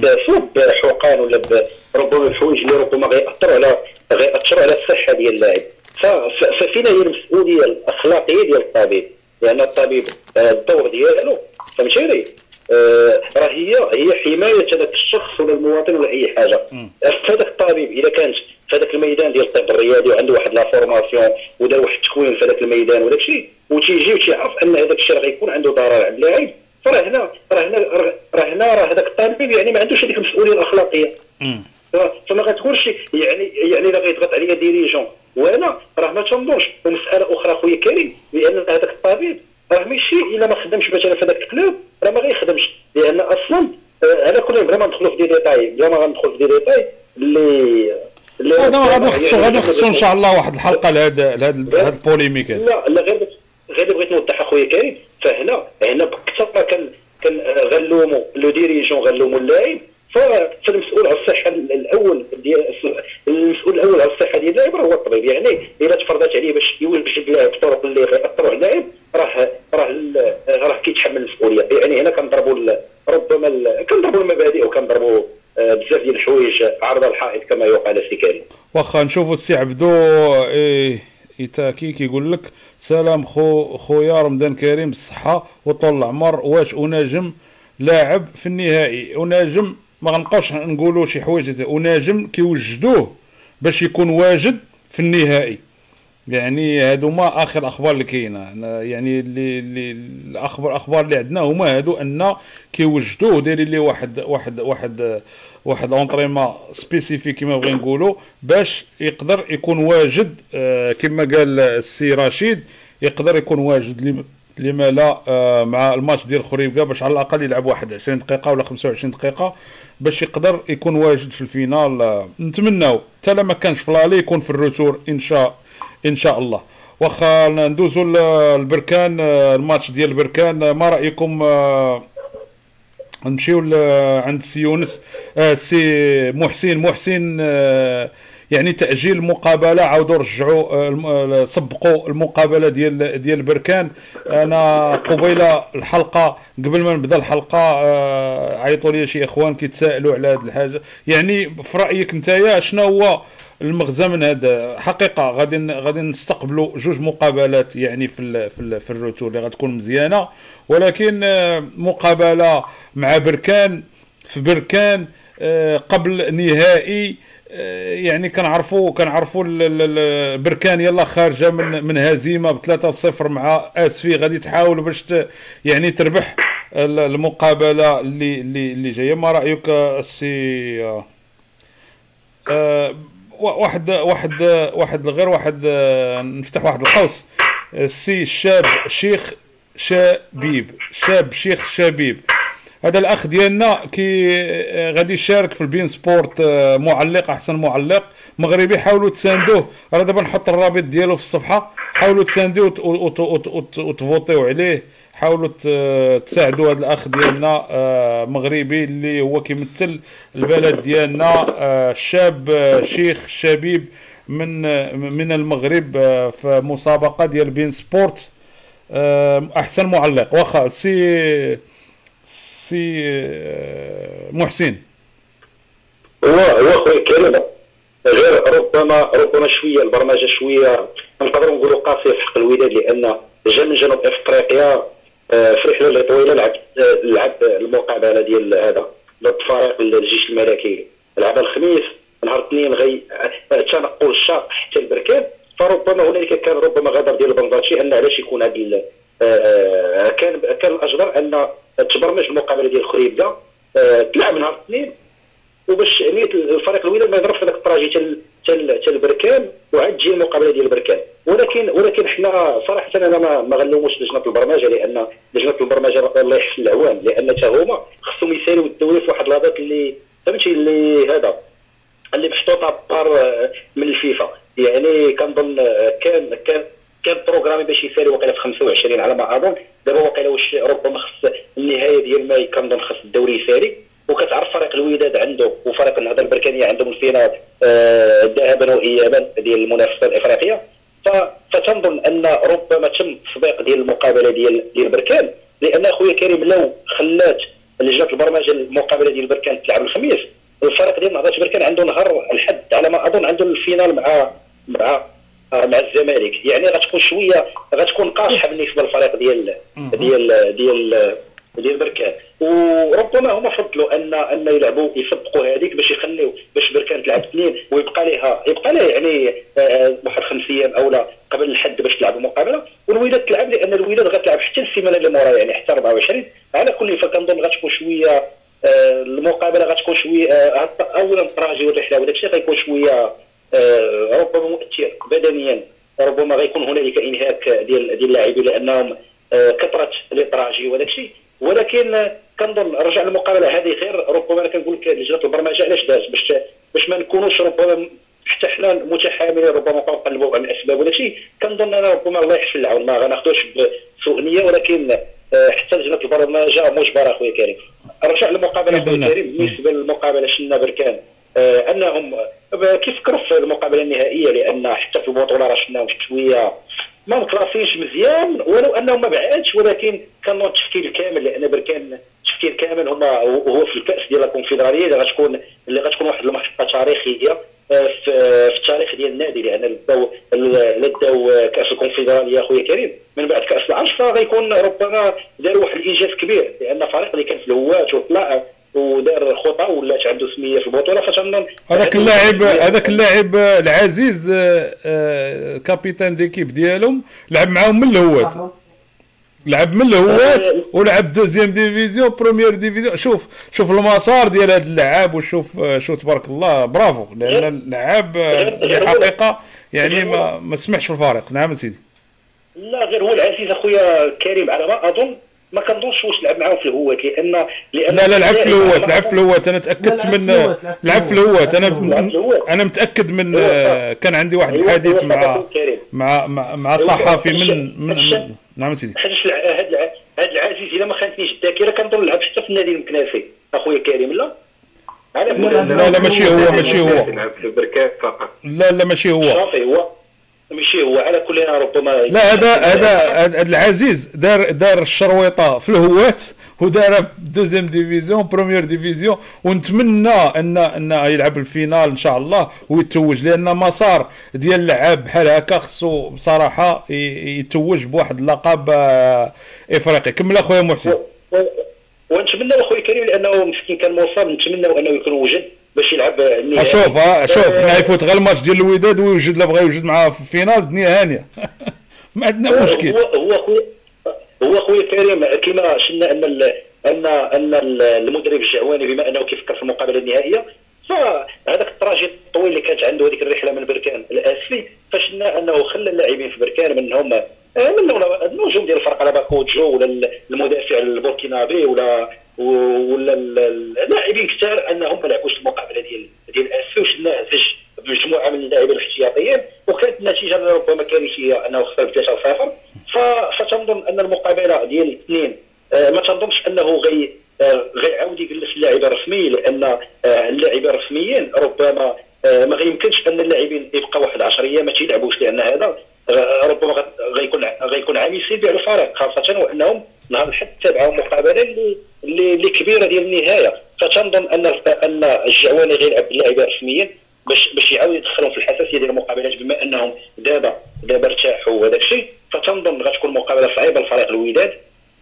بحقن ولا ربما بحوايج اللي ربما غيأثروا على الصحه ديال اللاعب، ففينا هي المسؤوليه الاخلاقيه ديال الطبيب، لان الطبيب الدور ديالو فهمتيني راه هي حمايه هذاك الشخص ولا المواطن ولا اي حاجه. فهذاك الطبيب اذا كانت في هذاك الميدان ديال الطب الرياضي وعنده واحد لا فورماسيون ودار واحد التكوين في هذاك الميدان وداك الشيء وتيجي وتيعرف ان هذاك الشيء راه غيكون عنده ضرر على اللاعب، فراه هنا هذاك الطبيب يعني ما عندوش هذيك المسؤوليه الاخلاقيه. فما غتكونش يعني الا غيضغط عليا ديريجون وانا راه ما تنظنش. ومساله اخرى خويا كريم، لان هذاك الطبيب راه ماشي الا ما خدمش مثلا في هذاك الكلوب راه ما غيخدمش، لان اصلا على كل بلا ما ندخلوا في دي ديتاي بلا ما غندخل في دي ديتاي اللي هذا غادي نخصو ان شاء الله واحد الحلقه لهذا البوليميك. لا غير بغيت نوضح اخويا كريم، فهنا بكثر ما كان غنلوموا لو ديريجون غنلوموا اللاعب، فالمسؤول على الصحه الاول على الصحه ديال اللاعب هو الطبيب. يعني اذا تفرضات عليه باش يوجد اللاعب بطرق اللي غيأثروا على اللاعب راه كيتحمل المسؤوليه. يعني هنا كنضربوا المبادئ وكنضربوا بزاف ديال الحوايج عرض الحائط كما يقال سي كريم. واخا نشوفوا السي عبدو إيتاكي كيقول لك سلام خويا رمضان كريم بالصحه وطول العمر، واش اناجم لاعب في النهائي؟ اناجم ما غنبقاوش نقولوا شي حوايج، اناجم كيوجدوه باش يكون واجد في النهائي. يعني هادوما اخر اخبار اللي كاينه، يعني اللي الاخبار اللي عندنا هما هادو ان كيوجدوه دايرين ليه واحد اونطريمون سبيسيفيك كما بغي نقولوا باش يقدر يكون واجد. كما قال السي رشيد يقدر يكون واجد لما لا مع الماتش ديال خريبكا، باش على الاقل يلعب 21 دقيقه ولا 25 دقيقه باش يقدر يكون واجد في الفينال. نتمناو حتى ما كانش في لالي يكون في الروتور ان شاء الله. واخا ندوزو للبركان، الماتش ديال البركان ما رايكم؟ نمشيو عند السي يونس، السي محسن يعني تاجيل المقابله، عاودوا رجعوا سبقوا المقابله ديال البركان. انا قبيله الحلقه قبل ما نبدا الحلقه عيطوا لي شي اخوان كيتسائلوا على هذه الحاجه. يعني في رايك نتايا شنو هو المغزى من هذا؟ حقيقه غادي نستقبلوا جوج مقابلات يعني في الروتور اللي غتكون مزيانه، ولكن مقابله مع بركان في بركان قبل نهائي. يعني كنعرفوا بركان يلا خارجه من هزيمه ب3-0 مع اسفي، غادي تحاول باش يعني تربح المقابله اللي جايه. ما رايك السي نفتح واحد القوس، السي شيخ شبيب هذا الاخ ديالنا غادي يشارك في البين سبورت، معلق احسن معلق مغربي. حاولوا تساندوه، راه دابا نحط الرابط ديالو في الصفحه، حاولوا تساندوه وتفوتيو عليه، حاولوا تساعدوا هذا الاخ ديالنا مغربي اللي هو كيمثل البلد ديالنا، شاب شيخ شبيب من المغرب في مسابقه ديال بين سبورت احسن معلق. واخا سي محسن هو خويا كريم، غير ربما شويه البرمجه شويه نقدروا نقولوا قاسيه في حق الوداد، لان جا من جنوب افريقيا في رحله اللي طويله لعب المقابله ديال هذا ضد فريق الجيش الملكي، لعبها الخميس نهار الاثنين تنقل الشاق حتى البركان. فربما هنالك كان ربما غدر ديال البنزرتي ان علاش يكون هذا كان الاجدر ان تبرمج المقابله ديال خريبكا تلعب نهار الاثنين وباش نيه الفريق الوداد ما يضربش هذاك الطراجي حتى البركان وعاد تجي المقابله ديال البركان. ولكن حنا صراحه انا ما غنلوموش لجنه البرمجه، لان لجنه البرمجه الله يحسن العوان، لان حتى هما خصهم يساليو الدوري في واحد لاطات اللي فهمتي اللي محطوطه بار من الفيفا. يعني كنظن كان بروغرامي باش يسالي وقيله في 25 على ما اظن. دابا وقيله واش ربما خص النهايه ديال ماي كنظن خص الدوري يسالي. وكتعرف فريق الوداد عنده وفريق النهضه البركانيه عندهم الفينال ذهابا وايابا ديال المنافسه الافريقيه. فتنظن ان ربما تم تسبيق ديال المقابله ديال بركان، لان اخويا كريم لو خلات لجنه البرمجه المقابله ديال بركان تلعب الخميس، الفريق ديال نهضه بركان عنده نهار الحد على ما اظن عنده الفينال مع الزمالك. يعني غتكون قاصحه بالنسبه للفريق ديال بركان. وربما هما فضلوا ان يسبقوا هذيك باش يخليو باش بركان تلعب اثنين ويبقى لها يعني واحد 5 ايام او لا قبل الحد باش تلعب المقابله، والوداد تلعب، لان الوداد غتلعب حتى السيمانه اللي موراها يعني حتى 24. على كل فكنظن غتكون شويه المقابله غتكون شويه اولا التراجي والرحله وداك الشيء غيكون شويه ربما مؤثر بدنيا. ربما غيكون هنالك انهاك ديال اللاعبين لانهم كثرت التراجي وداك الشيء. ولكن كنظن رجع المقابله هذه خير. ربما انا كنقول لك لجنه البرمجه علاش داز باش ما نكونوش ربما حتى حنا متحاملين ربما نقلبوا على الاسباب ولا شيء. كنظن انا ربما الله يحسن العون ما غناخذوش بسوء نيه، ولكن حتى لجنه البرمجه مجبره اخويا كريم. رجع المقابله اخويا كريم بالنسبه للمقابله شنا بركان انهم كيفكروا في المقابله النهائيه، لان حتى في البطوله راه شفناهم شويه ما مكلاسينش مزيان ولو انهم ما بعادش، ولكن كان التفكير الكامل، لان بركان التفكير كامل هو في الكاس ديال الكونفدراليه اللي غتكون واحد المحطه تاريخيه في التاريخ ديال النادي، لان لداو كاس الكونفدراليه اخويا كريم من بعد كاس العرش، فغيكون ربما داروا واحد الانجاز كبير، لان فريق اللي كان في الهوات وطلع ودار خطى ولات عنده سميه في البطوله. فتنظن هذاك اللاعب العزيز كابيتان ديكيب ديالهم لعب معاهم من الهوات ولعب دوزيام ديفيزيون بروميير ديفيزيون. شوف المسار ديال هذا اللاعب وشوف تبارك الله برافو، لان اللاعب الحقيقه يعني ما سمحش في الفريق. نعم سيدي. لا غير هو العزيز اخويا كريم على ما اظن ما كنظنش واش لعب معاهم في الهوات، لان لا لعب في الهوات انا تاكدت من لعب في الهوات. انا متاكد من كان عندي واحد الحديث مع صحفي من نعم سيدي. هذا العزيز الا ما خانتنيش الذاكره كنظن لعب حتى في النادي المكناسي اخويا كريم. لا ماشي هو لا ماشي هو صافي ماشي هو. على كل ربما لا هذا العزيز دار الشرويطه في الهوات ودار دوزيام ديفيزيون بروميير ديفيزيون، ونتمنى ان يلعب الفينال ان شاء الله ويتوج، لان مسار ديال اللعاب بحال هكا خصو بصراحه يتوج بواحد اللقب افريقي. كمل اخويا محسن. ونتمنى اخويا كريم لانه مسكين كان مصاب، نتمنى انه يكون وجد باش يلعب النهائي. شوف حنا يفوت غير الماتش ديال الوداد ويوجد لا بغى يوجد معاه في الفينال الدنيا هانيه. ما عندنا مشكل. هو اخويا كريم كما شفنا ان المدرب الجعواني بما انه كيفكر في المقابله النهائيه، فهذاك التراجي الطويل اللي كانت عنده هذيك الرحله من بركان الاسفي، فشفنا انه خلى اللاعبين في بركان منهم النجوم ديال الفرقه لا باكوجو ولا المدافع البوركينابي ولا اللاعبين كثار انهم ما لعبوش المقابله ديال الاسفي، وشفناه زج بمجموعه من اللاعبين الاحتياطيين، وكانت النتيجه ربما كارثيه انه خسر ب 3-0. فتنظن ان المقابله ديال الاثنين ما تنظنش انه غيعاود يجلس اللاعبين الرسمي، لان اللاعبين الرسميين ربما ما غيمكنش ان اللاعبين يبقى واحد 10 ايام ما تيلعبوش، لان هذا ربما غيكون عامل سلبي على الفريق، خاصه وانهم نهار الحد تابعوا مقابله اللي كبيره ديال النهايه. فتنظن ان الجعواني غيلعب باللاعبين الرسميين باش يعاود يدخلهم في الحساسيه ديال المقابلات، بما انهم دابا ارتاحوا وهذا الشيء. فتنظن غتكون مقابله صعيبه لفريق الوداد،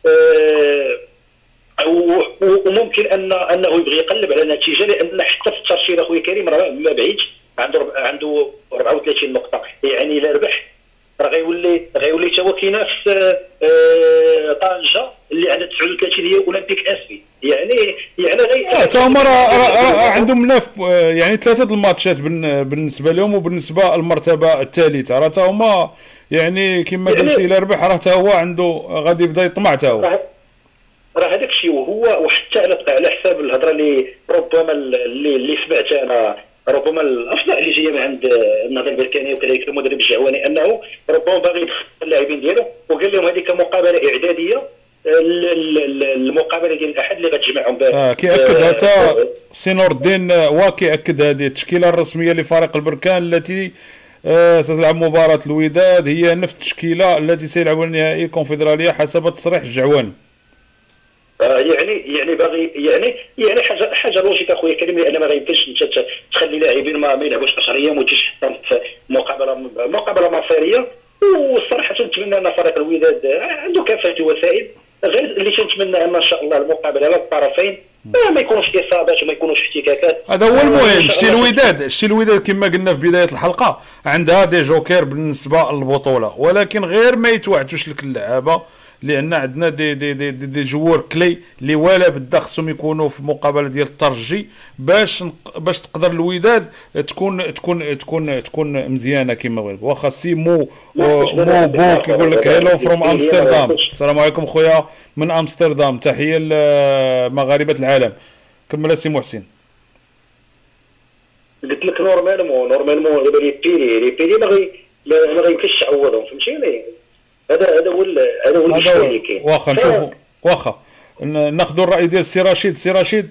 وممكن انه يبغي يقلب على النتيجه، لان حتى في الترشيح اخويا كريم راه ما بعيدش، عنده 34 نقطه، يعني الا ربح راه غيولي تا هو كينافس طنجه اللي عندها 39 هي اولمبيك اسفي. يعني غير حتى هما راه عندهم يعني 3 الماتشات بالنسبه لهم، وبالنسبه للمرتبه الثالثه راه هما يعني كما قلتي الا ربح راه حتى هو عنده غادي يبدا يطمع حتى هو. راه هذاك الشيء، وهو وحتى على حساب الهضره اللي ربما اللي سمعت انا، ربما الافضل اللي جايه من عند النهضه البركانيه وكذلك المدرب الجعواني انه ربما باغي يدخل اللاعبين ديالو، وقال لهم هذيك مقابله اعداديه، المقابله ديال الاحد اللي غتجمعهم كيأكد حتى سي نور الدين وكيأكد هذه التشكيله الرسميه لفريق البركان التي ستلعب مباراه الوداد هي نفس التشكيله التي سيلعب النهائي الكونفدراليه حسب تصريح الجعواني. يعني باغي يعني حاجه لوجيك اخويا كريم، لان ما غيمكنش انت تخلي لاعبين ما يلعبوش 10 ايام وتجي في مقابله مصيريه. والصراحه نتمنى ان فريق الوداد عنده كافه الوسائل، غير اللي تنتمنى ان شاء الله المقابله على الطرفين ما يكونوش اصابات وما يكونوش احتكاكات. هذا هو المهم. شتي الوداد كما قلنا في بدايه الحلقه عندها دي جوكر بالنسبه للبطوله، ولكن غير ما يتوعدوش لك اللعابه، لان عندنا دي جوار كلي اللي ولا بدا خصهم يكونوا في مقابله ديال الترجي باش تقدر الوداد تكون مزيانه كما بغيت. واخا سي مو بو كيقول لك هيلو فروم امستردام. السلام عليكم خويا من امستردام، تحيه لمغاربه العالم. كمل سي محسن. قلت لك نورمالمون لي بيري ما غيمكنش تعوضهم، فهمتيني؟ هذا هو الشيء اللي كاين. واخا نشوفوا، واخا ناخذوا الراي ديال سي رشيد. سي رشيد،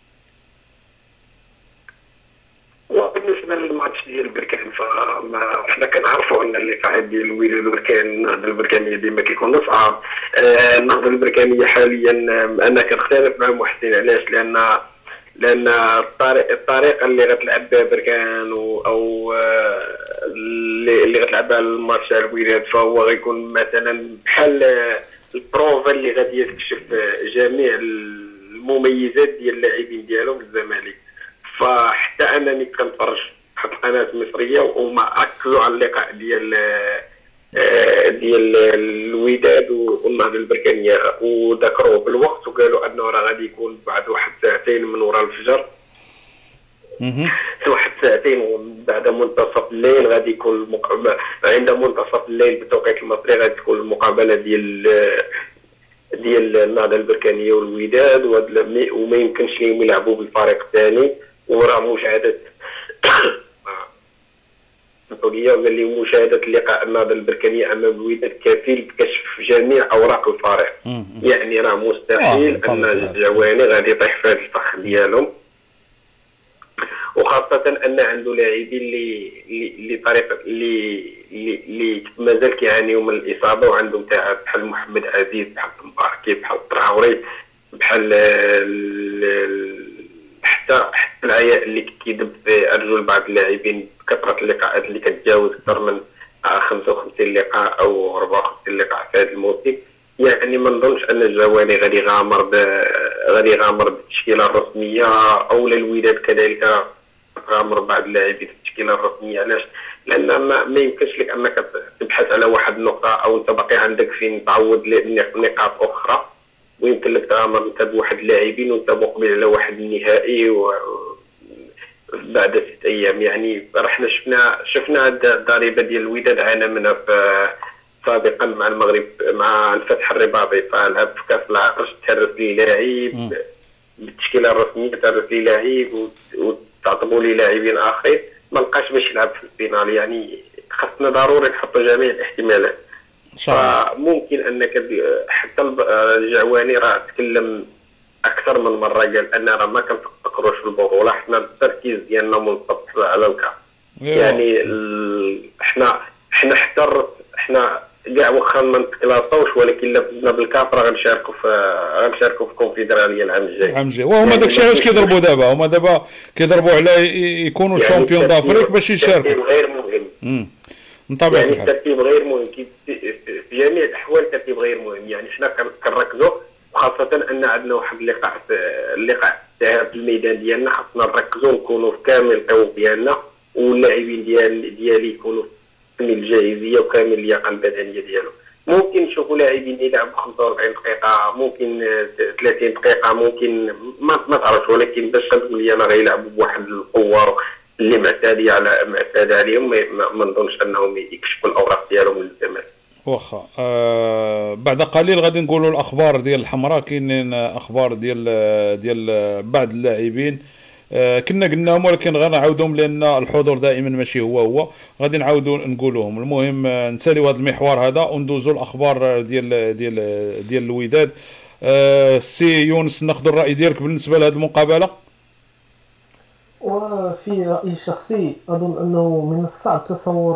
بالنسبه للماتش ديال البركان فحنا كنعرفوا ان اللقاء ديال الوداد والبركان، النهضه البركانيه ديما كيكون صعب. النهضه البركانيه حاليا انا كنختلف مع محسن. علاش؟ لان الطريقه اللي غتلعب بها بركان او اللي غتلعب بها الماتش تاع الوداد فهو غيكون مثلا بحال البروفا اللي غادي يكتشف جميع المميزات ديال اللاعبين ديالهم الزمالك. فحتى انني كنتفرج واحد القناه مصريه وما اكلوا على اللقاء ديال الوداد والنهضه البركانيه، وذكروه بالوقت وقالوا انه راه غادي يكون بعد واحد ساعتين من وراء الفجر، واحد ساعتين بعد منتصف الليل غادي يكون عند منتصف الليل بالتوقيت المصري غادي تكون المقابله ديال النهضه البركانيه والوداد، وما يمكنش لهم يلعبوا بالفريق الثاني. وراه مشاهده قال لي مشاهده اللقاء النهضه البركانيه امام الوداد كفيل بكشف جميع اوراق الفريق. يعني راه مستحيل ان الجواني غادي يطيح في هذا الفخ ديالهم، وخاصه ان عنده لاعبين اللي طريقه اللي مازال كيعانيوا من الاصابه وعندهم تعب، بحال محمد عزيز، بحال مباركي، بحال الطراوري، بحال حتى العياء اللي كيدب في ارجل بعض اللاعبين بكثره اللقاءات اللي كتجاوز اكثر من 55 لقاء او 54 لقاء في هذا الموسم. يعني ما نظنش ان الجواني غادي يغامر بالتشكيله الرسميه، او الوداد كذلك غامر بعض اللاعبين في التشكيله الرسميه. علاش؟ لان ما يمكنش لك انك تبحث على واحد النقطه او انت باقي عندك فين تعوض نقاط اخرى، ويمكن لك تغامر انت بواحد اللاعبين وانت مقبل على واحد النهائي بعد 6 ايام. يعني رحنا شفنا الضريبه ديال الوداد عانى منها سابقا مع المغرب، مع الفتح الرباطي، فلعب في كاس العرش تهرس لي لاعب بالتشكيله الرسميه، تهرس لي لاعب وتعطبوا لي لاعبين اخرين، ما لقاش باش يلعب في الفينال. يعني خاصنا ضروري نحطوا جميع الاحتمالات. فممكن انك حتى الجعواني راه تكلم اكثر من مره، قال ان راه ما كنفكروش في البطوله، حنا التركيز ديالنا منصب على الكاس. يعني حنا حنا كاع واخا ما نتكلاصاوش، ولكن لا فزنا بالكاس راه غنشاركوا في الكونفدراليه العام الجاي. وهما داكشي علاش كيضربوا دابا، هما دابا كيضربوا على يكونوا يعني شامبيون دافريك باش يشاركوا. غير مهم. من طبيعه الحال الترتيب غير مهم في جميع الاحوال، الترتيب غير مهم. يعني حنا كنركزوا، وخاصه ان عندنا واحد اللقاء في الميدان ديالنا، خاصنا نركزوا نكونوا في كامل القوه ديالنا، واللاعبين ديالي يكونوا كامل الجاهزيه وكامل اللياقه البدنيه ديالهم. ممكن نشوفوا لاعبين يلعبوا 45 دقيقه، ممكن 30 دقيقه، ممكن ما تعرفش، ولكن باش تقول لي انا غيلعبوا بواحد القوه اللي معتاده عليهم، ما نظنش انهم يكشفوا الاوراق ديالهم للزمالك. واخا بعد قليل غادي نقولوا الاخبار ديال الحمراء. كاينين اخبار ديال بعض اللاعبين كنا قلناهم ولكن غنعاودهم لان الحضور دائما ماشي هو غادي نعاودوا نقولوهم. المهم نساليو هذا المحور هذا وندوزوا الاخبار ديال الوداد. سي يونس ناخذ الراي ديالك بالنسبه لهذه المقابله. وفي رأيي الشخصي أظن أنه من الصعب تصور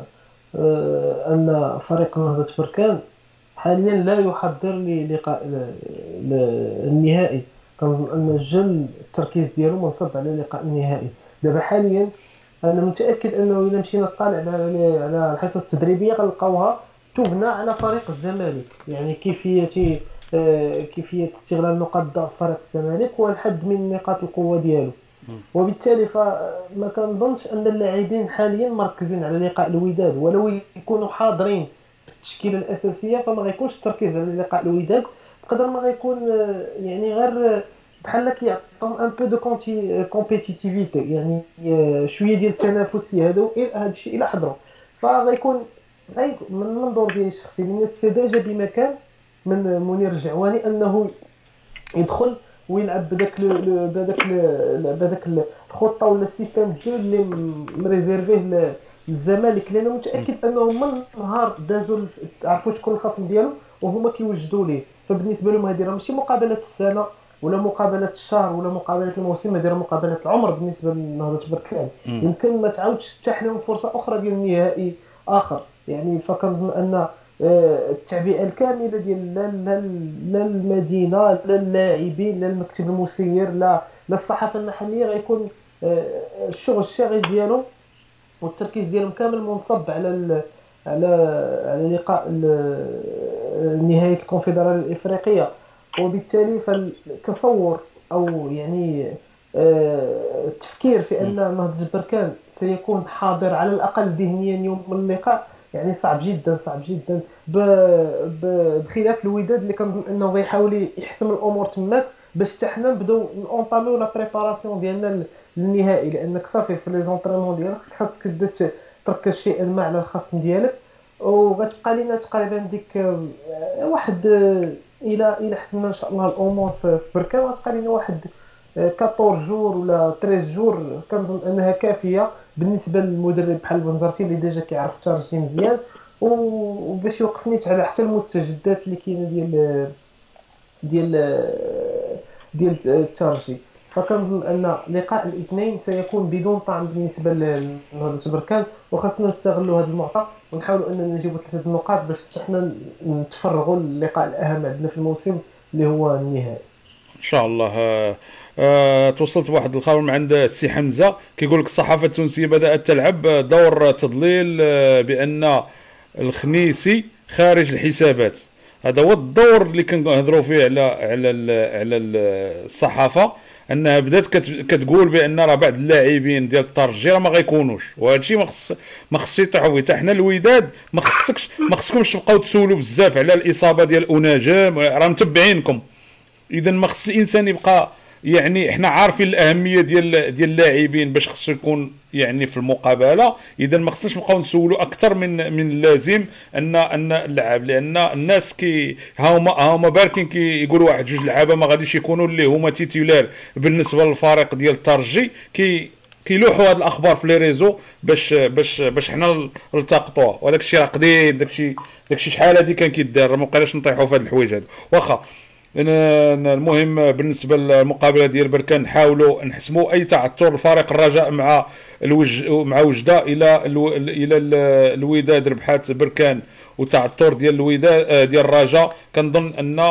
أن فريق نهضة بركان حاليا لا يحضر للقاء النهائي. كنظن أن جل التركيز ديالو منصب على اللقاء النهائي. دابا حاليا أنا متأكد أنه إذا مشينا نطالع على الحصص التدريبية غنلقاوها تبنى على فريق الزمالك، يعني كيفية استغلال نقاط ضعف فريق الزمالك والحد من نقاط القوة ديالو. وبالتالي فما كنظنش ان اللاعبين حاليا مركزين على لقاء الوداد، ولو يكونوا حاضرين بالتشكيله الاساسيه فما غيكونش التركيز على لقاء الوداد، بقدر ما غيكون يعني غير بحال كيعطيهم ان بو دو كومبيتيتيفيتي، يعني شويه ديال التنافسيه. هذا الشيء الى حضروا فغيكون من المنظور ديالي الشخصي من السذاجه بمكان من منير الجعواني انه يدخل ويلعب بداك الخطه ولا السيستم ديال اللي مريزيرفيه للزمالك، لانه متاكد انهم من نهار دازوا عرفوا شكون الخصم ديالو وهما كيوجدوا ليه. فبالنسبه لهم هذه راه ماشي مقابله السنه ولا مقابله الشهر ولا مقابله الموسم، هذه مقابله العمر بالنسبه لنهضه بركان. يمكن ما تعاودش تتاح لهم فرصه اخرى ديال النهائي اخر، يعني فكنظن ان التعبئه الكامله ديال لا المدينه لا اللاعبين لا المكتب المسير لا الصحافه المحليه غيكون الشغل الشاغل ديالهم والتركيز ديالهم كامل منصب على لقاء نهايه الكونفدراليه الافريقيه. وبالتالي فالتصور او يعني التفكير في ان نهضه بركان سيكون حاضر على الاقل ذهنيا يوم اللقاء يعني صعب جدا بخلاف الوداد اللي كنظن انه غيحاول يحسم الامور تماك باش حتى حنا نبداو نونطاميو لا بريباراسيون ديالنا للنهائي، لانك صافي في لي زونطريمون ديالك خاصك تبدا تركز شيئا ما على الخصم ديالك، وغتبقى لينا تقريبا ديك واحد الى حسنا ان شاء الله الامور في بركان غتبقى لينا واحد 14 جور ولا 13 جور. كنظن انها كافيه بالنسبه للمدرب بحال بنزرتي اللي ديجا كيعرف الترجي مزيان وباش يوقف نيت على حتى المستجدات اللي كاينه ديال الترجي. فكنظن ان لقاء الاثنين سيكون بدون طعم بالنسبه لنهضه بركان، وخاصنا نستغلوا هذا المعطى ونحاولوا اننا نجيبوا 3 النقاط باش حنا نتفرغوا للقاء الاهم عندنا في الموسم اللي هو النهائي ان شاء الله. توصلت واحد الخبر من عند السي حمزه كيقول لك الصحافه التونسيه بدات تلعب دور تضليل بان الخنيسي خارج الحسابات. هذا هو الدور اللي كنهضروا فيه على الصحافه، انها بدات كتقول بان راه بعض اللاعبين ديال الترجي راه ما غيكونوش، وهذا الشيء ما خص يطيحوا فيه. حتى حنا الوداد ما خصكمش تبقاو تسولوا بزاف على الاصابه ديال اناجم، راه متبعينكم. اذا ما خص الانسان يبقى يعني احنا عارفين الاهميه ديال اللاعبين باش خصو يكون يعني في المقابله. اذا ما خصناش نبقاو نسولوا اكثر من اللازم ان اللعاب، لان الناس هما باركين كيقولوا واحد جوج لعابه ما غاديش يكونوا اللي هما تيتولار بالنسبه للفريق ديال الترجي، كيلوحوا هاد الاخبار في لي ريزو باش حنا نلتقطوها. وهذاك الشيء راه قديم، داكشي شحال هادي كان كيدار، ما بقيناش نطيحوا في هاد الحوايج هادو. واخا المهم بالنسبه للمقابله ديال بركان نحاولوا نحسموا اي تعثر الفريق الرجاء مع وجده الى الوداد ربحات بركان وتعثر ديال الوداد ديال الرجاء. كنظن ان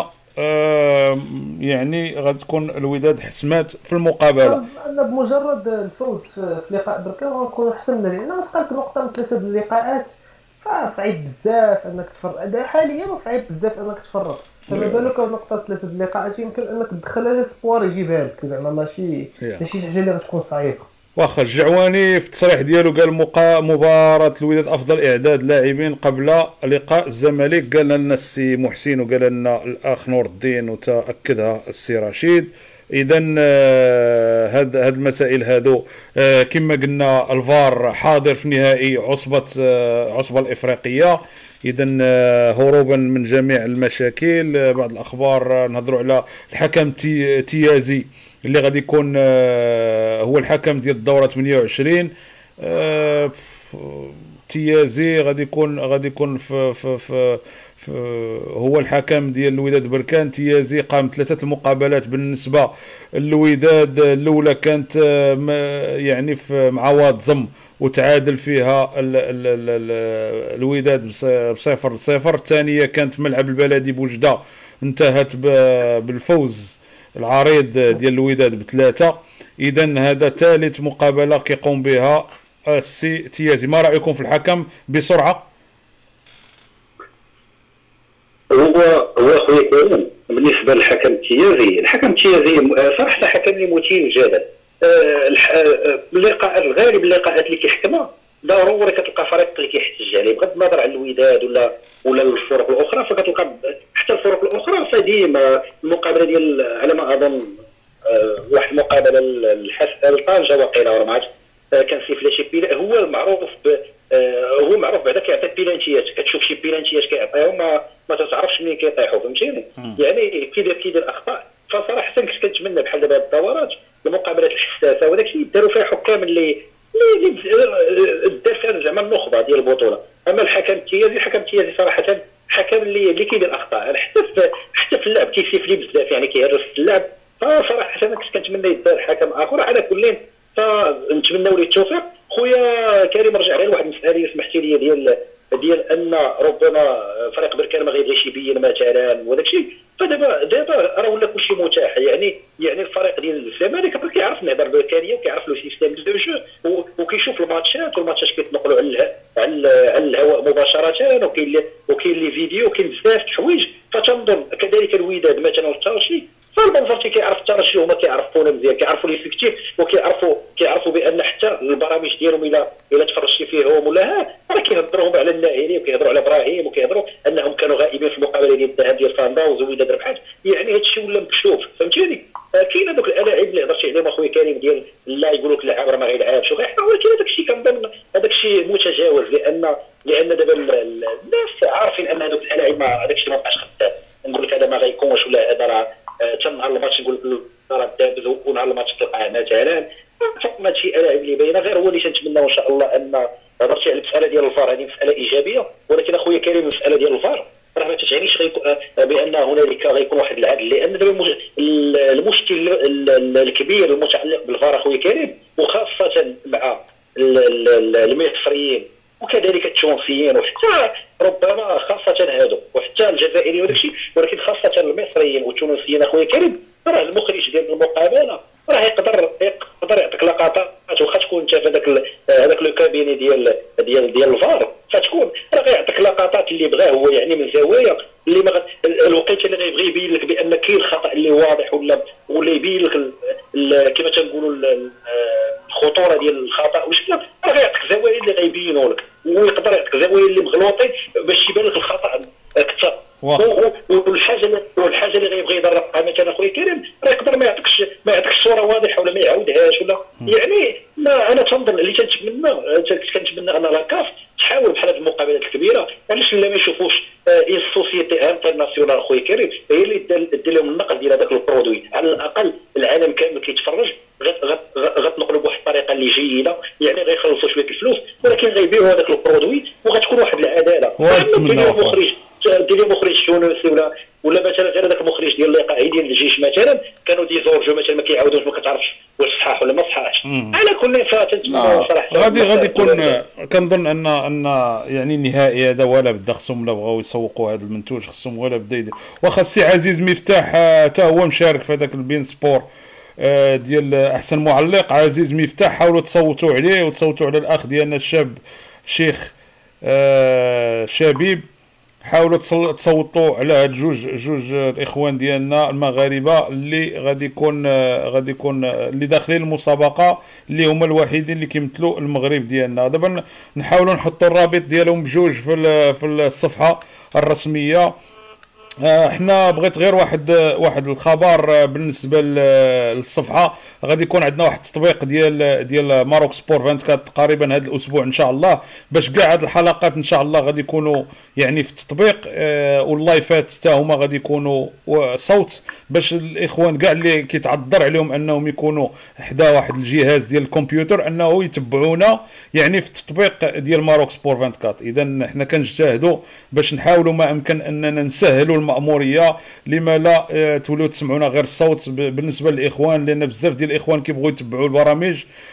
يعني غتكون الوداد حسمات في المقابله. انا بمجرد الفوز في لقاء بركان غنكونوا حسمنا، لان غتبقى نقطه من 3 اللقاءات فصعيب بزاف انك تفرق حاليا، وصعيب بزاف انك تفرق، فما بالك نقطه 3 اللقاءات يمكن انك تدخلها لسبوار يجيبها لك، زعما ماشي شي حاجه اللي غتكون صعيبه. واخا الجعواني في التصريح ديالو قال مباراة الوداد افضل اعداد لاعبين قبل لقاء الزمالك. قال لنا السي محسن وقال لنا الاخ نور الدين وتاكدها السي رشيد. اذا هاد المسائل هادو كما قلنا الفار حاضر في نهائي عصبة الافريقيه. اذا هروبا من جميع المشاكل بعض الاخبار نهضروا على الحكم تيازي اللي غادي يكون هو الحكم ديال الدوره 28. تيازي غادي يكون في هو الحكم ديال الوداد بركان. تيازي قام 3 المقابلات بالنسبه للوداد. الاولى كانت يعني في معوض زم وتعادل فيها الوداد ب0-0. الثانيه كانت في ملعب البلدي بوجده انتهت بالفوز العريض ديال الوداد ب3. اذا هذا ثالث مقابله كيقوم بها السي تيازي. ما رايكم في الحكم بسرعه؟ هو خويا كريم بالنسبه للحكم تيازي، صراحه حكم لي مثير للجدل. اللقاء الغالب اللقاءات اللي كيحكمها ضروري كتلقى فريق اللي كيحتج عليه بغض النظر على الوداد ولا الفرق الاخرى. فكتلقى حتى الفرق الاخرى فديما المقابله ديال على ما اظن واحد المقابله لطنجه وقيله ولا ما عرفتش كان سي فلاشي بيلا هو معروف بعدا كيعطي بيلانتيات. كتشوف شي بيلانتيات كيعطيهم ما تعرفش منين كيطيحوا فهمتيني. يعني كيدير اخطاء. فصراحه كنت كنتمنى بحال دابا الدورات المقابلات الحساسه وداك الشيء داروا فيها حكام اللي دار فيها زعما النخبه ديال البطوله. اما الحكم التيازي صراحه حكم اللي كيدير اخطاء حتى في اللعب كيسيف لي بزاف يعني كيهرس في اللعب. فصراحه انا كنت كنتمنى يدار حكم اخر على كل. فنتمنوا ليه التوفيق. خويا كريم رجع على واحد المساله اللي سمحتي لي ديال ان ربما فريق بركان ما غيبغيش يبين مثلا وداك الشيء. فدابا راه ولا كلشي متاح. يعني الفريق ديال الزمالك راه كيعرف نهضر بركانيه وكيعرف لو سيستيم دو جو وكيشوف الماتشات والماتشات كيتنقلوا على الهواء مباشره وكاين لي فيديو وكاين بزاف د الحوايج. فتنظن كذلك الوداد مثلا والترجي فالمنظر كيعرف الترجي هما كيعرفونا مزيان كيعرفوا لي فيكتيف وكيعرفوا بان حتى البرامج ديالهم الا تفرجتي فيهم ولا راه كيهضروهم على النائري وكيهضروا على ابراهيم وكيهضروا انهم كانوا غائبين في المقابله ديال الذهاب ديال فانداوز ووداد ربحات. يعني هذا الشيء ولا مكشوف فهمتيني. كاين هذوك الالاعب اللي هضرتي عليهم اخويا كريم ديال لا يقول لك لعاب راه ما غيلعبش ولكن هذاك الشيء كنظن هذاك الشيء متجاوز لان دابا الناس عارفين ان هذوك الالاعب هذاك الشيء ما بقاش خدام. نقول لك هذا ما غيكونش ولا هذا راه تنهار الماتش نقول لك راه دابز ونهار الماتش تلقاه مثلا. فما شي الاعب اللي باينه غير هو اللي تنتمناو ان شاء الله ان هضرتي على المساله ديال الفار. هذه مساله ايجابيه ولكن اخويا كريم المساله ديال الفار راه ما تعنيش بان هنالك غيكون واحد العدل. لان دابا المشكل الكبير المتعلق بالفار اخويا كريم وخاصه مع المصريين وكذلك التونسيين وحتى ربما خاصه هادو وحتى الجزائريين وداك الشيء ولكن خاصه المصريين والتونسيين اخويا كريم راه المخرج ديال المقابله راه يقدر يعطيك لقطات واخا تكون انت في هذاك لو كابيني ديال الفار فتكون راه غيعطيك لقطات اللي بغاه هو يعني من زوايا اللي ما الوقيته اللي غيبغي يبين لك بان كاين خطا اللي واضح ولا يبين لك كما تنقولوا الخطوره ديال الخطا وشكون راه غيعطيك زوايا اللي غيبينوا لك ويقدر يعطيك زوايا اللي مغلوطين باش يبان لك الخطا اكثر. والحاجه اللي غيبغي يدربها مثلا اخويا كريم راه يقدر ما يعطيكش الصوره واضحه ولا ما يعاودهاش ولا يعني. ما انا تنظن اللي كنتمنى ان لاكاف تحاول بحال هذه المقابلات الكبيره علاش لا ما يشوفوش اي سوسيتي انترناسيونال اخويا كريم هي اللي دير لهم النقل ديال هذاك البرودوي. على الاقل العالم كامل كيتفرج غتنقلوا بواحد الطريقه اللي جيده يعني غيخلصوا شويه الفلوس ولكن غيبيعوا هذاك البرودوي وغتكون واحد العداله. ديال مخرج تونسي ولا مثلا غير هذاك المخرج ديال اللقاء ديال الجيش مثلا كانوا ديزورجو مثلا ما كيعاودوش ما كتعرفش واش صحاح ولا ما صحاحش. على كل فتنتمنى صراحه غادي يكون كنظن ان يعني النهائي هذا ولا بدا خصهم لا بغاو يسوقوا هذا المنتوج خصهم ولا بدا يدير. واخا السي عزيز مفتاح حتى هو مشارك في هذاك البين سبور ديال احسن معلق. عزيز مفتاح حاولوا تصوتوا عليه وتصوتوا على الاخ ديالنا الشاب شيخ شبيب. حاولوا تصوتوا على هاد جوج الاخوان ديالنا المغاربه اللي غادي يكون اللي داخلين المسابقه، اللي هما الوحيدين اللي كيمثلوا المغرب ديالنا. دابا نحاولوا نحطوا الرابط ديالهم بجوج في الصفحه الرسميه. احنا بغيت غير واحد الخبر بالنسبه للصفحه. غادي يكون عندنا واحد التطبيق ديال ماروك سبور 24 تقريبا هذا الاسبوع ان شاء الله، باش كاع هاد الحلقات ان شاء الله غادي يكونوا يعني في التطبيق، واللايفات حتى هما غادي يكونوا صوت، باش الاخوان كاع اللي كيتعذر عليهم انهم يكونوا حدا واحد الجهاز ديال الكمبيوتر انه يتبعونا يعني في التطبيق ديال ماروك سبور 24. اذا حنا كنجتهدوا باش نحاولوا ما امكن اننا نسهلوا المأموريه، لما لا تولوا تسمعونا غير الصوت بالنسبه للاخوان، لان بزاف ديال الاخوان كيبغيو يتبعوا البرامج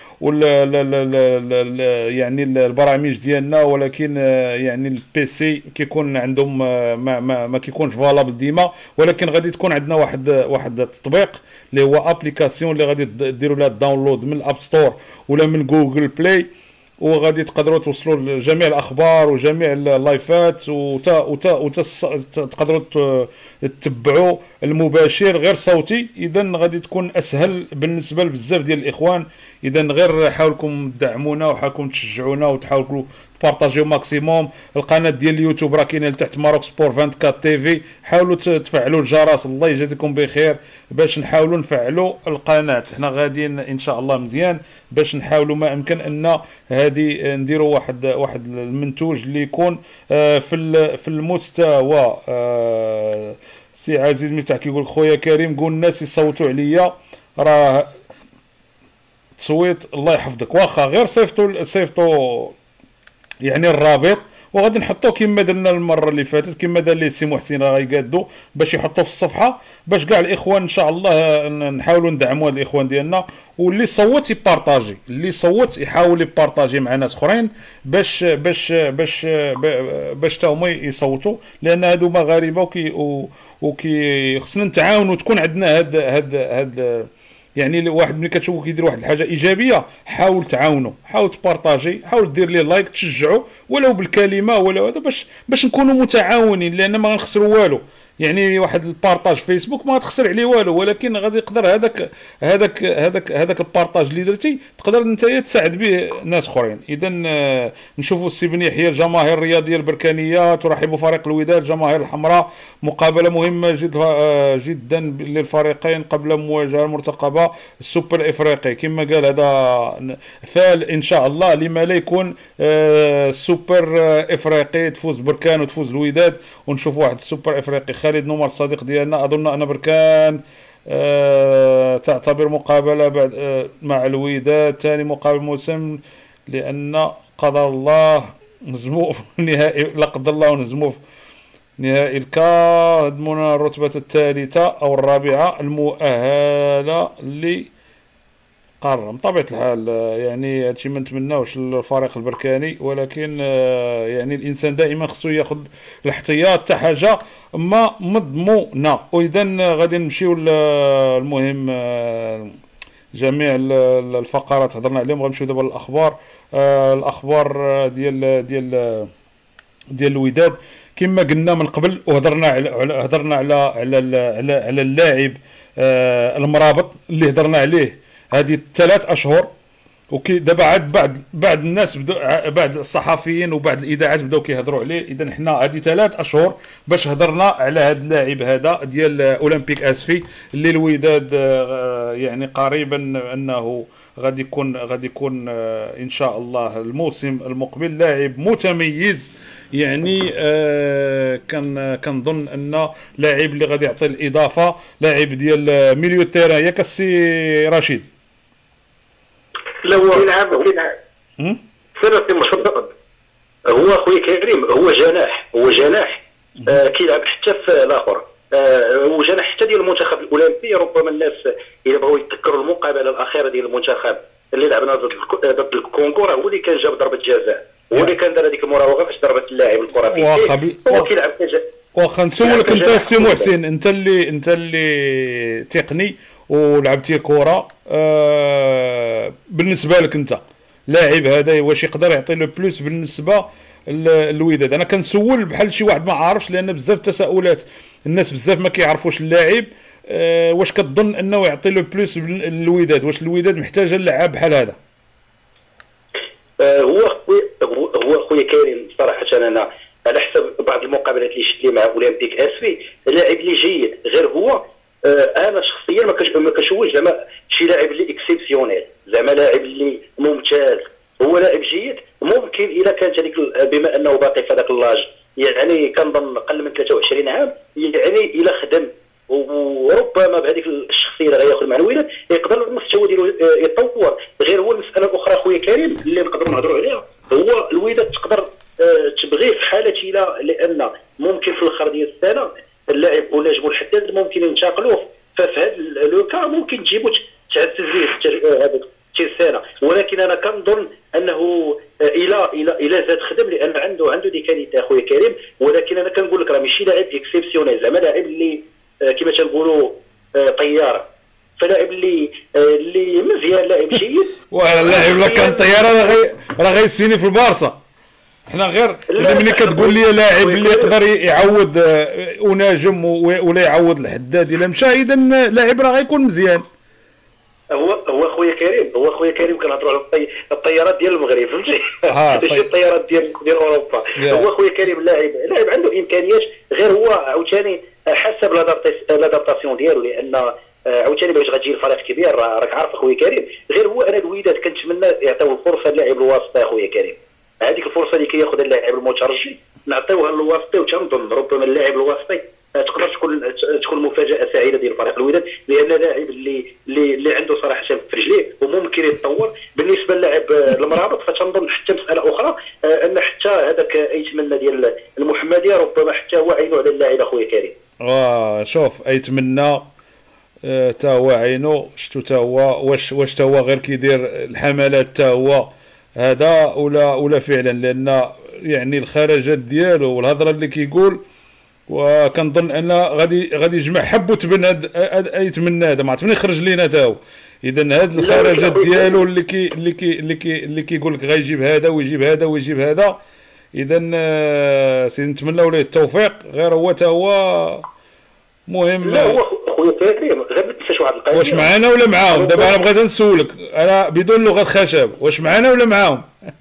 يعني البرامج ديالنا، ولكن يعني البي سي كيكون عندهم ما كيكونش فالابل ديما. ولكن غادي تكون عندنا واحد التطبيق اللي هو ابليكاسيون اللي غادي ديروا لها الداونلود من الاب ستور ولا من جوجل بلاي، وغادي تقدروا توصلوا لجميع الاخبار وجميع اللايفات تقدروا تتبعوا المباشر غير صوتي. اذا غادي تكون اسهل بالنسبه لبزاف ديال الاخوان. اذا غير حاولكم تدعمونا وحاولكم تشجعونا وتحاولوا تبارطاجيو ماكسيموم. القناه ديال اليوتيوب راه كاينه لتحت ماروك سبور 24 تي في. حاولوا تفعلوا الجرس، الله يجازيكم بخير، باش نحاولوا نفعلوا القناه. حنا غاديين ان شاء الله مزيان باش نحاولوا ما امكن ان هذه نديروا واحد المنتوج اللي يكون في المستوى. سي عزيز مفتاح كيقول خويا كريم قول الناس يصوتوا عليا، راه تصويت الله يحفظك. واخا غير صيفطوا يعني الرابط، وغادي نحطوه كما درنا المره اللي فاتت، كما دار لي سي محسن راه غيقادو باش يحطوه في الصفحه، باش كاع الاخوان ان شاء الله نحاولوا ندعموا هاد الاخوان ديالنا. واللي صوت يبارطاجي، اللي صوت يحاول يبارطاجي مع ناس اخرين باش تا هما يصوتوا، لان هادو مغاربه وكي خصنا نتعاونوا. تكون عندنا هاد يعني واحد ملي كتشوفو كيدير واحد الحاجه ايجابيه، حاول تعاونوا، حاول تبارطاجي، حاول دير ليه لايك، تشجعوا ولو بالكلمه ولا هذا، باش نكونوا متعاونين، لان ما غنخسروا والو. يعني واحد البارطاج فيسبوك ما تخسر عليه والو، ولكن غادي يقدر هذاك البارطاج اللي درتي تقدر انت تساعد به ناس اخرين. اذا نشوفوا السي بن يحيى الجماهير الرياضيه البركانيه ترحب فريق الوداد الجماهير الحمراء، مقابله مهمه جدا للفريقين قبل مواجهه المرتقبه السوبر الافريقي. كما قال هذا فال ان شاء الله، لما لا يكون سوبر افريقي تفوز بركان وتفوز الوداد ونشوف واحد السوبر افريقي. خالد نومر الصديق ديالنا اظن ان بركان تعتبر مقابله بعد مع الوداد ثاني مقابل موسم، لان قدر الله نهزموا في النهائي، لا قدر الله ونهزموا في نهائي الكا، هدمونا الرتبه الثالثه او الرابعه المؤهله اللي قرم. بطبيعه الحال يعني هادشي ما نتمناوش للفريق البركاني، ولكن يعني الانسان دائما خصو ياخذ الاحتياط حتى حاجه ما مضمونه. واذا غادي نمشيو المهم جميع الفقرات هضرنا عليهم، غنمشيو دابا للاخبار. الاخبار ديال الوداد كما قلنا من قبل، وهضرنا على اللاعب المرابط اللي هضرنا عليه هذه 3 أشهر. وكي دابا عاد بعض الناس بعض الصحفيين وبعض الاذاعات بداو كيهضروا عليه. اذا حنا هذه 3 أشهر باش هضرنا على هذا اللاعب هذا ديال اولمبيك اسفي، اللي الوداد يعني قريبا انه غادي يكون ان شاء الله الموسم المقبل لاعب متميز. يعني كنظن ان لاعب اللي غادي يعطي الاضافه، لاعب ديال ميليو تيران ياك السي رشيد. لا هو يلعب سير مصدق، هو خويا كريم هو جناح كيلعب حتى في الاخر، هو جناح حتى ديال المنتخب الاولمبي. ربما الناس الا بغاو يتذكروا المقابله الاخيره ديال المنتخب اللي لعبنا ضد الكونغو، راه هو اللي كان جاب ضربه جزاء، هو اللي كان دار هذيك المراوغه فاش ضربت اللاعب الكره فيه. هو كيلعب واخا نسولك انت السي محسن، انت اللي تقني ولعبتي كره، بالنسبه لك انت لاعب هذا واش يقدر يعطي لو بلوس بالنسبه الوداد. انا كنسول بحال شي واحد ما عارفش، لان بزاف التساؤلات، الناس بزاف ما كيعرفوش اللاعب. واش كتظن انه يعطي له بلوس للوداد؟ واش الوداد محتاجه للاعب بحال هذا؟ هو خويا كريم صراحه انا على حسب بعض المقابلات اللي شفت لي مع اولمبيك اسفي، لاعب اللي جيد، غير هو انا شخصيا ما كنشوفش زعما شي لاعب اللي اكسبسيونيل، زعما لاعب اللي ممتاز. هو لاعب جيد، ممكن اذا كانت هذيك بما انه باقي في هذاك اللاج، يعني كنظن اقل من 23 عام، يعني الى خدم وربما بهذيك الشخصيه اللي غياخذ مع الوداد يقدر المستوى ديالو يتطور. غير هو المساله الاخرى خويا كريم اللي نقدروا نهضروا عليها، هو الوداد تقدر تبغيه في حاله لان ممكن في الاخر ديال السنه اللاعب ولا جبوا الحداد ممكن ينتقلوه، ففي هذا لوكا ممكن تجيبوا تعزز ليه هذاك السنه. ولكن انا كنظن انه الى زاد خدم، لان عنده دي كاليتي اخويا كريم. ولكن انا كنقول لك راه ماشي لاعب اكسبسيونيل، زعما لاعب اللي كما تنقولوا طياره، فلاعب اللي مزيان، لاعب جيد. واللاعب لا كان طياره راه غيسيني في البارسا. حنا غير ملي كتقول لي لاعب اللي يقدر يعوض وناجم ولا يعوض الحداد الا مشى، اذا لاعب راه غيكون مزيان. هو خويا كريم كنهضروا على الطيارات ديال المغرب، فهمتي؟ ماشي الطيارات ديال اوروبا. هو خويا كريم لاعب عنده امكانيات، غير هو عاوتاني حسب لادابتاسيون ديالو، لان عاوتاني باش غتجي الفريق كبير راك عارف اخويا كريم. غير هو انا الوداد كنتمنى يعطيو الفرصه للاعب الواسطه اخويا كريم، هذيك الفرصه اللي كياخذ اللاعب المترجي نعطيوها للواسطي، وتنظن ربما اللاعب الواسطي تقدر تكون مفاجاه سعيده ديال فريق الوداد، لان لاعب اللي عنده صراحه في رجليه وممكن يتطور. بالنسبه للاعب المرابط فتنظن حتى مساله اخرى، ان حتى هذاك ايتمنى ديال المحمديه ربما حتى هو عينه على اللاعب اخويا كريم. شوف ايتمنى تا هو عينو، شتو تا هو واش تا هو غير كيدير الحملات تا هو هذا ولا فعلا، لان يعني الخرجات ديالو والهضره اللي كيقول، وكنظن ان غادي يجمع حب وتبن يتمنى هذا، ما عرفت منين يخرج لينا تا هو. اذا هاد الخرجات ديالو اللي كيقول لك غيجيب هذا ويجيب هذا ويجيب هذا، اذا سيدي نتمناو ليه التوفيق. غير هو تا هو مهم. لا هو خويا كريم غير ما تنساش واحد القضيه، واش معانا ولا معاهم؟ دابا انا بغيت نسولك انا بدون لغه خشب، واش معانا ولا معاهم؟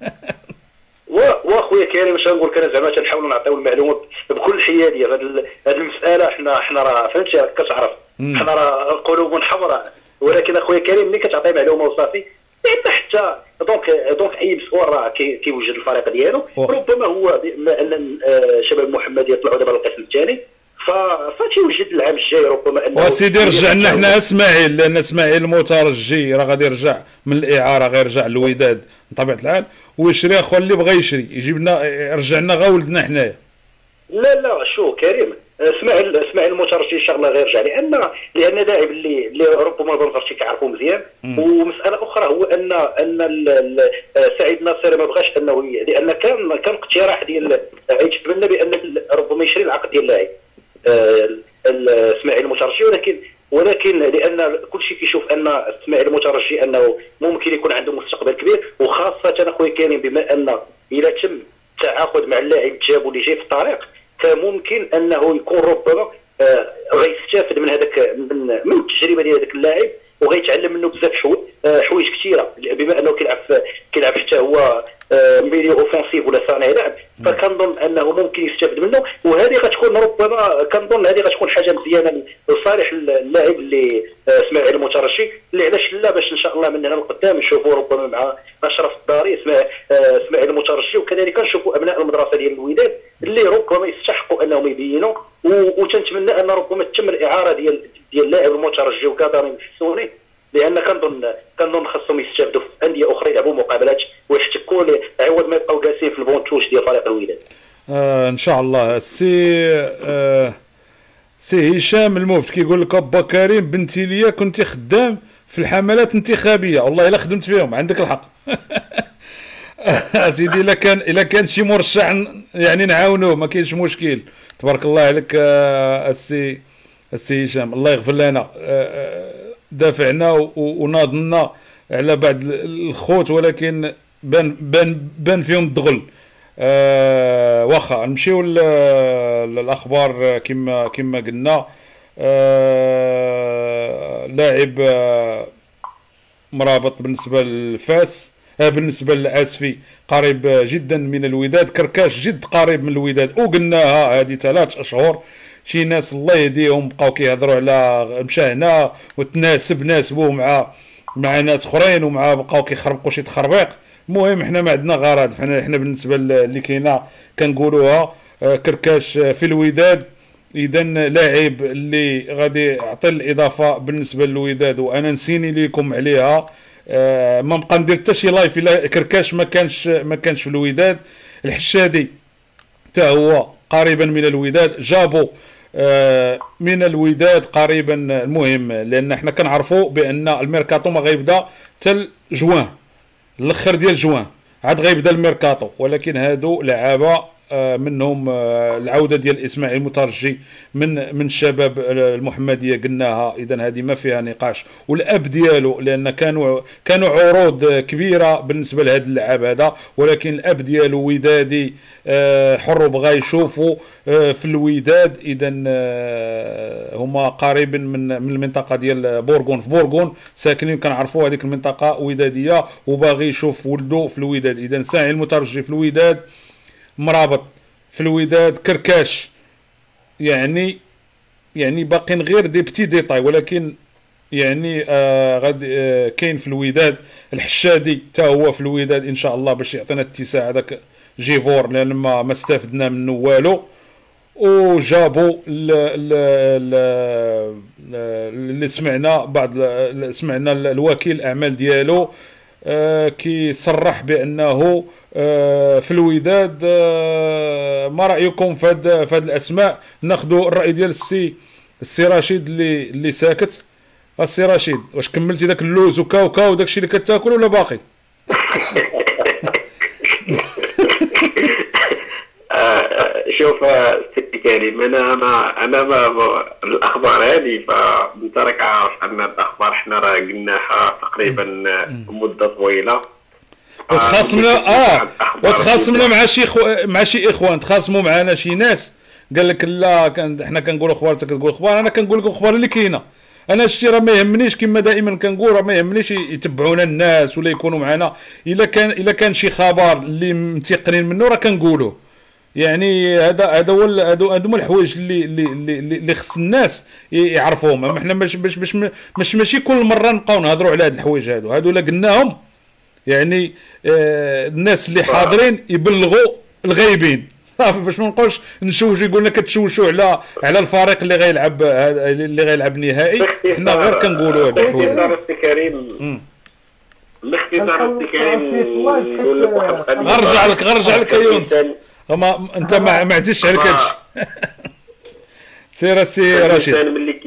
واخويا كريم اش نقول لك انا، زعما تنحاولوا نعطيو المعلومات بكل حياديه. هذه المساله حنا راه فهمتي، راك كتعرف حنا راه قلوب حمراء. ولكن اخويا كريم ملي كتعطي معلومه وصافي، حتى دونك اي مسؤول راه كيوجد الفريق ديالو. ربما هو بما ان شباب محمد يطلعوا دابا للقسم الثاني، فتيوجد العام الجاي ربما انه وسيدي رجعنا حنا اسماعيل، لان اسماعيل المترجي راه غادي يرجع من الاعاره، غيرجع للوداد بطبيعه الحال، ويشري اخو اللي بغى يشري يجيب لنا يرجع لنا غا ولدنا حنايا. لا شو كريم، اسماعيل المترجي ان شاء الله غيرجع، لان لاعب اللي ربما ما ظنش كيعرفوا مزيان. ومساله اخرى هو ان سعيد ناصر ما بغاش انه لان كان اقتراح ديال يتمنى بان ربما يشري العقد ديال اللاعب اسماعيل المترجي، ولكن لان كل شيء كيشوف ان اسماعيل المترجي انه ممكن يكون عنده مستقبل كبير، وخاصه اخويا كريم بما ان الى تم التعاقد مع اللاعب جابو اللي جاي في الطريق، فممكن انه يكون ربما غيستافد من هذاك من التجربه ديال هذاك اللاعب، وغيتعلم منه بزاف حوايج كثيره، بما انه كيلعب حتى هو ميليو اوفونسيف ولا صانع لعب، فكنظن انه ممكن يستافد منه. وهذه غتكون ربما كنظن هذه غتكون حاجه مزيانه لصالح اللاعب اللي اسماعيل المترجي، اللي علاش لا باش ان شاء الله من هنا لقدام نشوفوا ربما مع اشرف الداري اسماعيل المترجي، وكذلك نشوفوا ابناء المدرسه ديال الوداد اللي ربما يستحقوا انهم يبينوا. وتنتمنى ان ربما تتم الاعاره ديال اللاعب المترجي وكاداري السوني، لان كنظن خاصهم يستافدوا في انديه اخرى يلعبوا مقابلات ويحتكوا عوض ما يبقاو جالسين في البونتوش ديال فريق الوداد. ان شاء الله. سي هشام المفت كيقول لك ابا كريم بنتي ليا كنت خدام في الحملات الانتخابيه، والله الا خدمت فيهم، عندك الحق. سيدي الا كان شي مرشح يعني نعاونوه، ما كاينش مشكل. تبارك الله عليك السي هشام، الله يغفر لنا. دافعنا وناضلنا على بعض الخوت، ولكن بان فيهم الدغل. واخا نمشيو للاخبار كما قلنا. لاعب مرابط بالنسبه للفاس، بالنسبه للعاسفي قريب جدا من الوداد، كركاش جد قريب من الوداد، وقلناها هذه 3 أشهر. شي ناس الله يهديهم بقاو كيهضروا على مشى هنا ناسبوه مع ناس اخرين، ومع بقاو كيخربقوا شي تخربيق. المهم حنا ما عندنا غرض، حنا بالنسبه اللي كاينه كنقولوها. كركاش في الوداد، اذا لاعب اللي غادي يعطي الاضافه بالنسبه للوداد، وانا نسيني لكم عليها. ما بقى ندير حتى شي لايف الا كركاش ما كانش في الوداد. الحشادي حتى هو قريبا من الوداد، جابوا من الوداد قريبا. المهم لان حنا كنعرفوا بان الميركاتو ما غيبدا حتى جوان، الاخر ديال جوان عاد غيبدا الميركاتو، ولكن هادو لعابه منهم العوده ديال اسماعيل المترجي من الشباب المحمديه قلناها، اذا هذه ما فيها نقاش. والاب ديالو لان كانوا عروض كبيره بالنسبه لهذا اللاعب هذا، ولكن الاب ديالو ودادي حر بغى يشوفوا في الوداد. اذا هما قريبا من المنطقه ديال بورغون، في بورغون ساكنين، كنعرفوا هذيك المنطقه وداديه، وباغي يشوف ولده في الوداد. اذا ساعي المترجي في الوداد، مرابط في الوداد، كركاش يعني باقين غير دي بتي ديطاي، ولكن يعني غادي كاين في الوداد. الحشادي حتى هو في الوداد ان شاء الله باش يعطينا اتساع هذاك جيبور، لان ما استفدنا منه والو. وجابوا اللي سمعنا الوكيل الاعمال ديالو كيصرح بانه في الوداد. ما رايكم في هاد الاسماء؟ ناخذوا الراي ديال السي رشيد اللي ساكت. السي رشيد، واش كملتي داك اللوز وكاو وداكشي اللي كتاكل ولا باقي؟ شوف سيدي كريم، انا ما الاخبار هذه، فانت راك عارف ان الاخبار حنا راه قلناها تقريبا مده طويله. وتخاصمنا مع شي اخوان، تخاصموا معنا شي ناس قال لك لا حنا كنقولوا اخبار انت كتقول اخبار، انا كنقول لكم اخبار اللي كاينه. انا الشيء راه ما يهمنيش، كما دائما كنقول راه ما يهمنيش يتبعونا الناس ولا يكونوا معنا. الا كان شي خبر اللي متيقنين منه راه كنقولوه. يعني هذا هو هما الحوايج اللي خص الناس يعرفوهم. احنا ماشي كل مره نبقاو نهضروا على هاد الحوايج هادو لا قلناهم. يعني الناس اللي حاضرين يبلغوا الغايبين صافي، باش ما نبقاوش نشوشوا يقولنا كتشوشوا على الفريق اللي غيلعب نهائي. حنا غير كنقولوا هاد الحوايج. باختصار السي كريم نقول لك واحد القضيه. غنرجع لك يا يونس، انت ما عزيزش عليك هادشي. سير السي رشيد.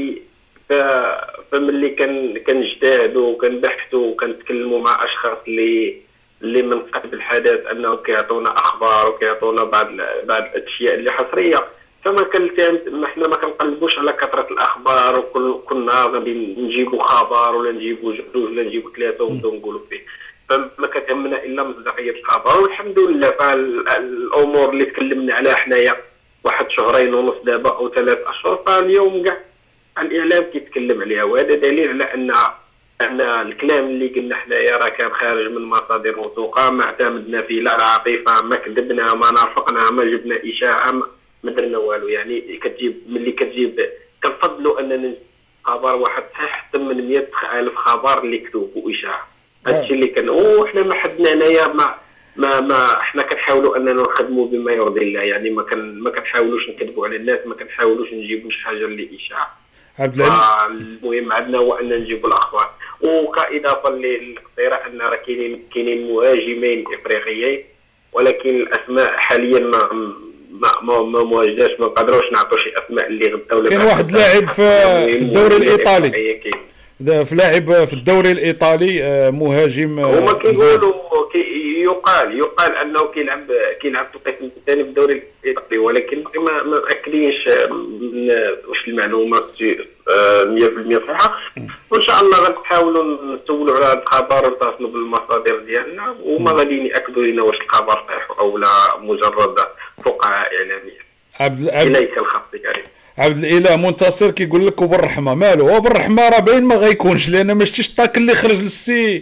فملي كنجتهدوا وكنبحثوا وكنتكلموا مع اشخاص اللي من قلب الحدث انهم كيعطونا اخبار وكيعطونا بعض الاشياء اللي حصريه، فما احنا ما كنقلبوش على كثره الاخبار، وكل نهار غادي نجيبوا خبر ولا نجيبوا جوج ولا نجيبوا 3 ونبداو نقولوا فيه. فما كتهمنا الا مصداقيه الخبر، والحمد لله فالامور اللي تكلمنا عليها حنايا 1 شهرين ونص دابا او 3 أشهر، فاليوم كاع الاعلام كيتكلم عليها. وهذا دليل على ان الكلام اللي قلنا حنايا راه كان خارج من مصادر موثوقه، ما اعتمدنا فيه لا عاطفه، ما كذبنا، ما نافقنا، ما جبنا اشاعه، ما درنا والو. يعني ملي كتجيب كنفضلوا اننا خبر واحد صحيح حتى من 100,000 خبر اللي كذوب واشاعه. هادشي اللي كان، وحنا ما حدنا هنايا ما حنا كنحاولوا اننا نخدموا بما يرضي الله. يعني ما كنحاولوش نكذبوا على الناس، ما كنحاولوش نجيبوا شي حاجه اللي اشاعه. المهم عندنا هو ان نجيبوا الاخبار. وكاضافه للقصيره ان راه كاينين مهاجمين افريقيين، ولكن الاسماء حاليا ما مواجداش، ما نقدروش نعطوا شي اسماء اللي غدا ولا كاين واحد لاعب في الدوري الايطالي، في لاعب في الدوري الايطالي مهاجم هما كيقولوا يقال انه كيلعب في القسم الثاني في الدوري الايطالي، ولكن ما متاكدينش واش المعلومات 100% صحيحه. وان شاء الله غنحاولوا نسولوا على هذا الخبر ونتصلوا بالمصادر ديالنا، وما غادي ياكدوا لنا واش الخبر صحيح او لا مجرد فقاعه اعلاميه. اليك الخط كريم. عبد الاله منتصر كيقول لك وبالرحمه مالو، هو بالرحمه راه باين ما غيكونش، لان ما شفتيش الطاك اللي خرج للسي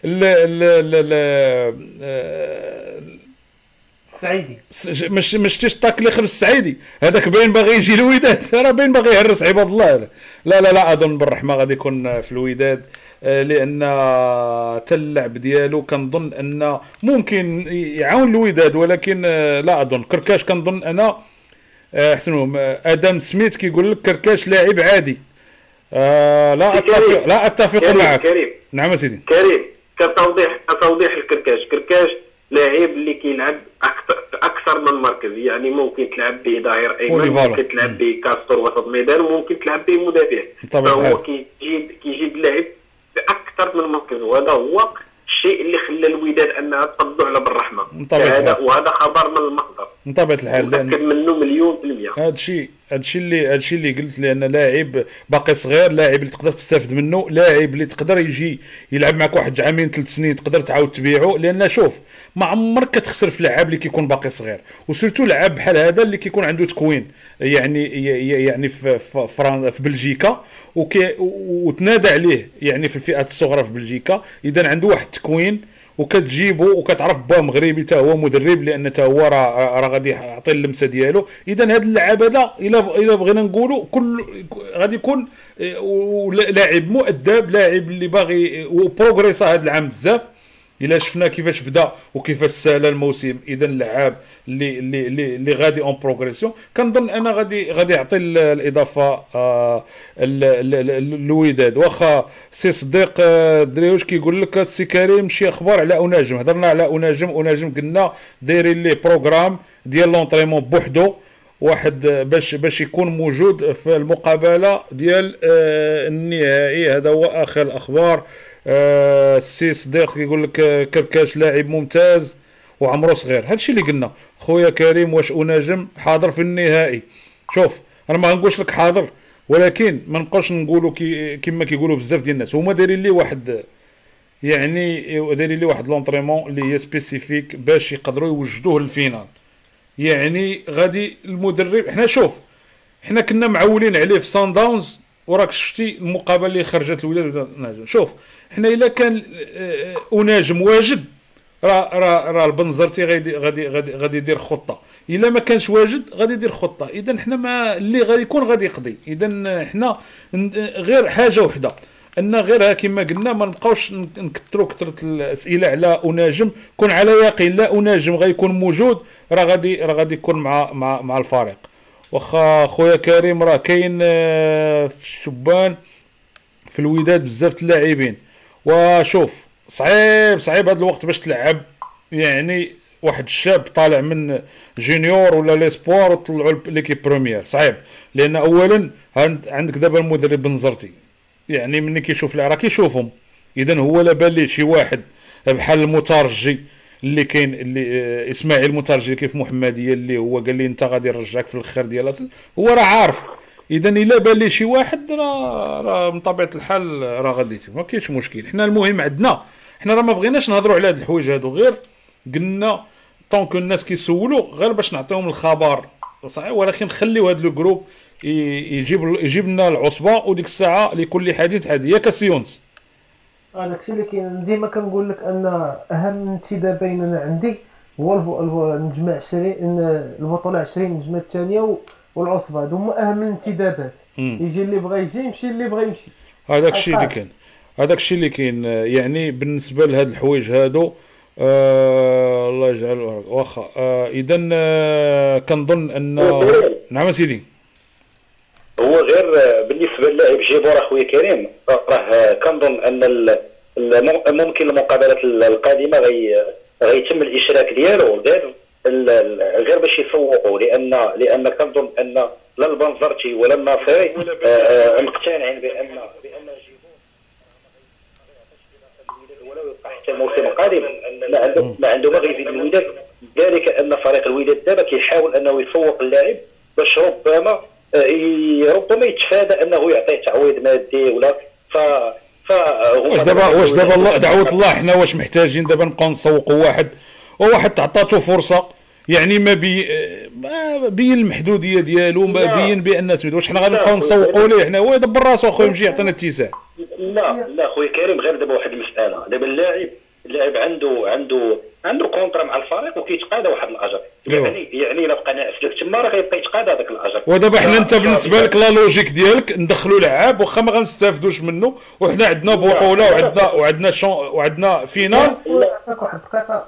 السعيدي، ما شفتيش الطاك اللي خرج السعيدي، هذاك باين باغي يجي الوداد، راه باين باغي يهرس عباد الله هذا. لا اظن بالرحمه غادي يكون في الوداد، لان حتى اللعب ديالو كنظن ان ممكن يعاون الوداد، ولكن لا اظن. كركاش كنظن انا احسنهم. ادم سميث كيقول لك كركاش لاعب عادي. لا اتفق معك. كريم. نعم سيدي كريم، كتوضيح الكركاش لاعب اللي كيلعب اكثر من مركز، يعني ممكن تلعب به ظهير ايمن، ممكن تلعب به كاستور وسط ميدان، وممكن تلعب به مدافع. فهو كيجيب لاعب باكثر من مركز، وهذا هو الشيء اللي خلى الوداد انها تقضوا على بالرحمه. وهذا خبر من المصدر من طبيعه الحال، متاكد منه مليون في المية. هادشي اللي قلت، لان لاعب باقي صغير، لاعب اللي تقدر تستافد منه، لاعب اللي تقدر يجي يلعب معك واحد عامين 3 سنين تقدر تعاود تبيعه. لان شوف، ما عمرك كتخسر في لاعب اللي كيكون باقي صغير، وسورتو لاعب بحال هذا اللي كيكون عنده تكوين، يعني في بلجيكا وتنادى عليه يعني في الفئات الصغرى في بلجيكا. اذا عنده واحد التكوين وكتجيبه وكتعرف باه مغربي حتى هو مدرب، لان حتى هو راه غادي يعطي اللمسه ديالو. اذا هذا اللاعب هذا الا بغينا نقولوا كل غادي يكون لاعب مؤدب، لاعب اللي باغي وبروغريسا هذا العام بزاف. الا شفنا كيفاش بدا وكيفاش سال الموسم، اذا اللعاب اللي غادي اون بروغريسيون. كنظن انا غادي يعطي الاضافه الوداد. واخا سي صديق دريوش كيقول لك السي كريم شي اخبار على اناجم. هضرنا على اناجم قلنا دايرين ليه بروغرام ديال لونطريمون بوحدو واحد باش يكون موجود في المقابله ديال النهائي. هذا هو اخر الاخبار. السي صديق يقول لك كركاش لاعب ممتاز وعمره صغير. هادشي اللي قلنا. خويا كريم واش اناجم حاضر في النهائي؟ شوف انا ما غنقولش لك حاضر، ولكن ما نبقاوش نقولوا كما كيقولوا بزاف ديال الناس. هما دايرين لي واحد لونطريمون اللي هي سبيسيفيك باش يقدروا يوجدوه للفينال. يعني غادي المدرب، حنا كنا معولين عليه في سان داونز، وراك شفتي المقابله اللي خرجت الوداد ناجم. شوف حنا الا كان اناجم واجد راه البنزرتي غادي يدير خطه، الا ما كانش واجد غادي يدير خطه. اذا حنا ما اللي غادي يكون غادي يقضي. اذا حنا غير حاجه وحده، ان غيرها كما قلنا ما نبقاوش نكثروا كثره الاسئله على اناجم. كون على يقين لا اناجم غيكون موجود، راه غادي يكون مع الفريق. واخا خويا كريم راه كاين في الشبان في الوداد بزاف اللاعبين. وشوف صعيب هذا الوقت باش تلعب يعني واحد الشاب طالع من جونيور ولا ليسبوار وطلعوا ليكيب بروميير، صعيب. لان اولا عندك دابا المدرب بنزرتي، يعني ملي كيشوف راه كيشوفهم. اذا هو لا بان ليه شي واحد بحال المترجي اللي كاين، اللي اسماعيل المترجي كيف محمديه، اللي هو قال لي انت غادي نرجعك في الاخر ديال هو راه عارف. اذا الا بان لي شي واحد راه من طبيعه الحال راه غادي ما كاينش مشكل. حنا المهم عندنا، حنا راه ما بغيناش نهضروا على هاد الحوايج هادو، غير قلنا طونك الناس كيسولوا غير باش نعطيهم الخبر صحيح. ولكن خليو هاد لو جروب يجيب لنا العصبه، وديك الساعه لكل حديث حديث. ياك سيونس داكشي اللي كاين. ديما كنقول لك ان اهم انتدابين انا عندي هو النجمه 20، البطوله 20 النجمه الثانيه والعصبه. هادو هما اهم الانتدابات. يجي اللي بغى يجي، يمشي اللي بغى يمشي. هذاك الشيء اللي كاين. يعني بالنسبه لهاد الحوايج هادو الله يجعل واخا. اذا كنظن ان نعم سيدي. هو غير بالنسبه للاعب جيبور اخويا كريم، راه كنظن ان ممكن المقابلات القادمه غيتم الاشراك ديالو غير باش يسوقوا، لان كنظن ان لا البنزرتي ولا الناصري مقتنعين بان جيبور حتى الموسم القادم ما عنده ما غيزيد الوداد. ذلك ان فريق الوداد دابا كيحاول انه يسوق اللاعب باش ربما يتفادى انه يعطيه تعويض مادي ولا واش دابا الله دعوه الله حنا واش محتاجين دابا نبقاو نسوقوا واحد تعطاتو فرصه يعني ما بين المحدوديه ديالو ما بين بان سميتو واش حنا غنبقاو نسوقوا ليه حنا هو يدبر راسو اخويا يمشي يعطينا اتساع. لا خويا كريم غير دابا واحد المساله دابا اللاعب عنده كونترا مع الفريق وكيتقاضى واحد الاجر يعني الا بقى ناعس لك تما راه غيبقى يتقاضى هذاك الاجر. ودابا حنا انت بالنسبه لك لا لوجيك ديالك ندخلوا لعاب واخا ما غنستافدوش منه وحنا عندنا بطوله وعندنا فينال. واحد الدقيقه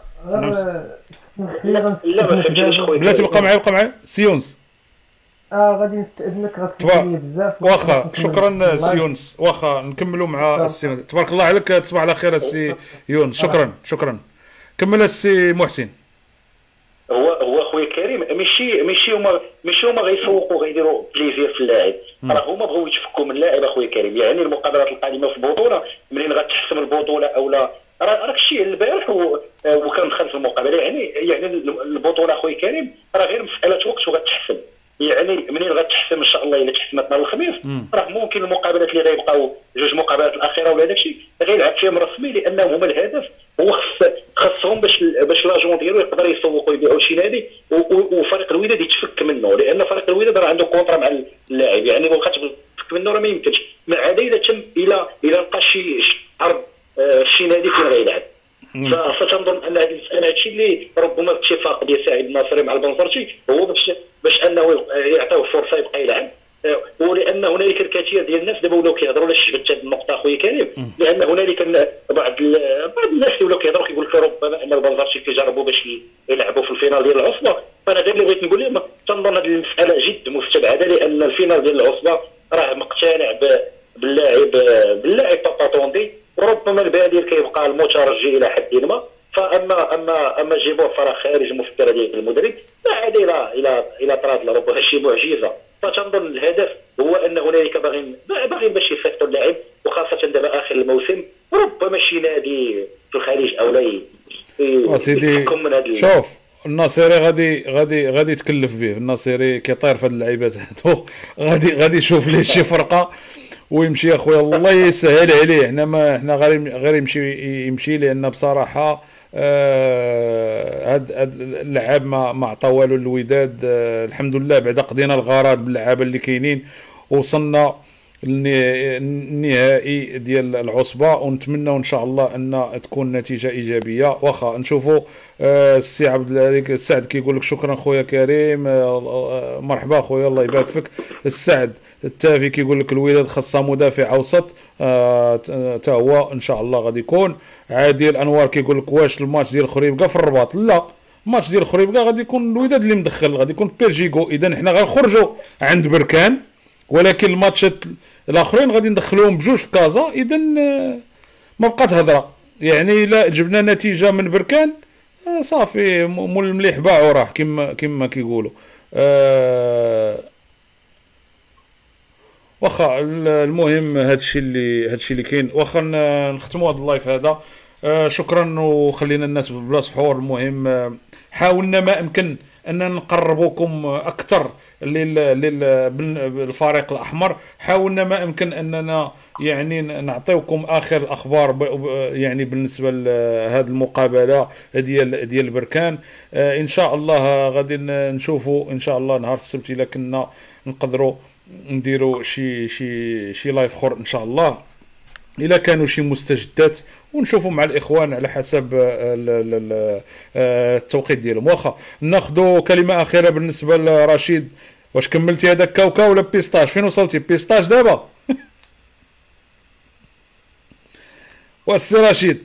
غير بلاتي بقى معايا سيونس. غادي نستأذنك غتسمعني بزاف. واخا شكرا سيونس واخا نكملوا مع السي. تبارك الله عليك تصبح على خير السي يونس. شكرا كمل السي محسن. هو خويا كريم ماشي هما غيسوقوا غيديروا بليزير في اللاعب، راه هما بغاو يتفكوا من اللاعب اخويا كريم. يعني المقابلات القادمه في البطوله منين غتحسم البطوله او لا راك الشيء البارح وكان دخل في المقابله يعني البطوله اخويا كريم راه غير مساله وقت وغتحسم. يعني منين غتحسم ان شاء الله الا تحسمت نهار الخميس راه ممكن المقابلات اللي غيبقاو جوج مقابلات الاخيره ولا داكشي غيلعب فيهم رسمي لانهم هما الهدف هو خاصهم باش لاجون ديالو يقدر يسوقوا يبيعوا شي نادي وفريق الوداد يتفك منه، لان فريق الوداد راه عنده كونترا مع اللاعب. يعني ما بقاش تفك منه راه ما يمكنش ما عدا اذا تم الى لقى شي عرض في شي نادي فين غيلعب. فتنظن ان هذه المساله هادشي اللي ربما الاتفاق ديال سعيد الناصري مع البنزرتي هو باش انه يعطيوه فرصه يبقى يلعب. ولان هنالك الكثير ديال الناس دابا ولاو كيهضروا على شبت هذه النقطه اخويا كريم، لان هنالك بعض الناس اللي ولاو كيهضروا كيقول لك ربما ان البنزرتي كيجربوا باش يلعبوا في الفينال ديال العصبه. فانا غير اللي بغيت نقول لهم تنظن هذه المساله جد مستبعده، لان الفينال ديال العصبه راه مقتنع باللاعب بابا طوندي، وربما البديل كيبقى المترجي الى حد ما. اما جيبوه فراه خارج المفكره ديال المدرب ما عاد الى طراد ربما شي معجزه. فتنظن الهدف هو ان هنالك باغين باش يصيفطوا اللاعب، وخاصه دابا اخر الموسم ربما شي نادي في الخليج او لا سيدي. شوف الناصري غادي يتكلف به. الناصري كيطير في هاد اللعيبات هادو غادي يشوف ليه شي فرقه ويمشي اخويا الله يسهل عليه. حنا غير يمشي لان بصراحه هاد اللعاب ما عطا والو للوداد. الحمد لله بعدا قضينا الغرض باللعابه اللي كاينين وصلنا النهائي ديال العصبه، ونتمنى ان شاء الله ان تكون نتيجه ايجابيه. واخا نشوفوا السي عبد السعد كيقول لك شكرا خويا كريم. مرحبا خويا الله يبارك فيك. السعد التافي كيقول لك الوداد خاصها مدافع اوسط تا هو ان شاء الله غادي يكون. عادل انوار كيقول لك واش الماتش ديال خريبكا في الرباط؟ لا، الماتش ديال خريبكا غادي يكون الوداد اللي مدخل، غادي يكون بيرجيكو. اذا حنا غنخرجوا عند بركان، ولكن الماتشات الاخرين غادي ندخلوهم بجوج في كازا. اذا ما بقات هضره، يعني الا جبنا نتيجه من بركان صافي مول المليح باع وراح كما كيقولوا. واخا المهم هادشي اللي كاين. واخا نختموا هذا اللايف هذا. شكرا وخلينا الناس بلا سحور. المهم حاولنا ما امكن ان نقربوكم اكثر للفريق الاحمر، حاولنا ما امكن اننا يعني نعطيوكم اخر الاخبار يعني بالنسبه لهذه المقابله ديال بركان. ان شاء الله غادي نشوفوا ان شاء الله نهار السبت الا كنا نقدروا نديروا شي لايف اخر ان شاء الله الا كانوا شي مستجدات، ونشوفوا مع الاخوان على حسب التوقيت ديالهم. واخا ناخذوا كلمه اخيره بالنسبه لرشيد. واش كملتي هذاك كاوكا ولا بيستاش؟ فين وصلتي؟ بيستاش دابا؟ والسي رشيد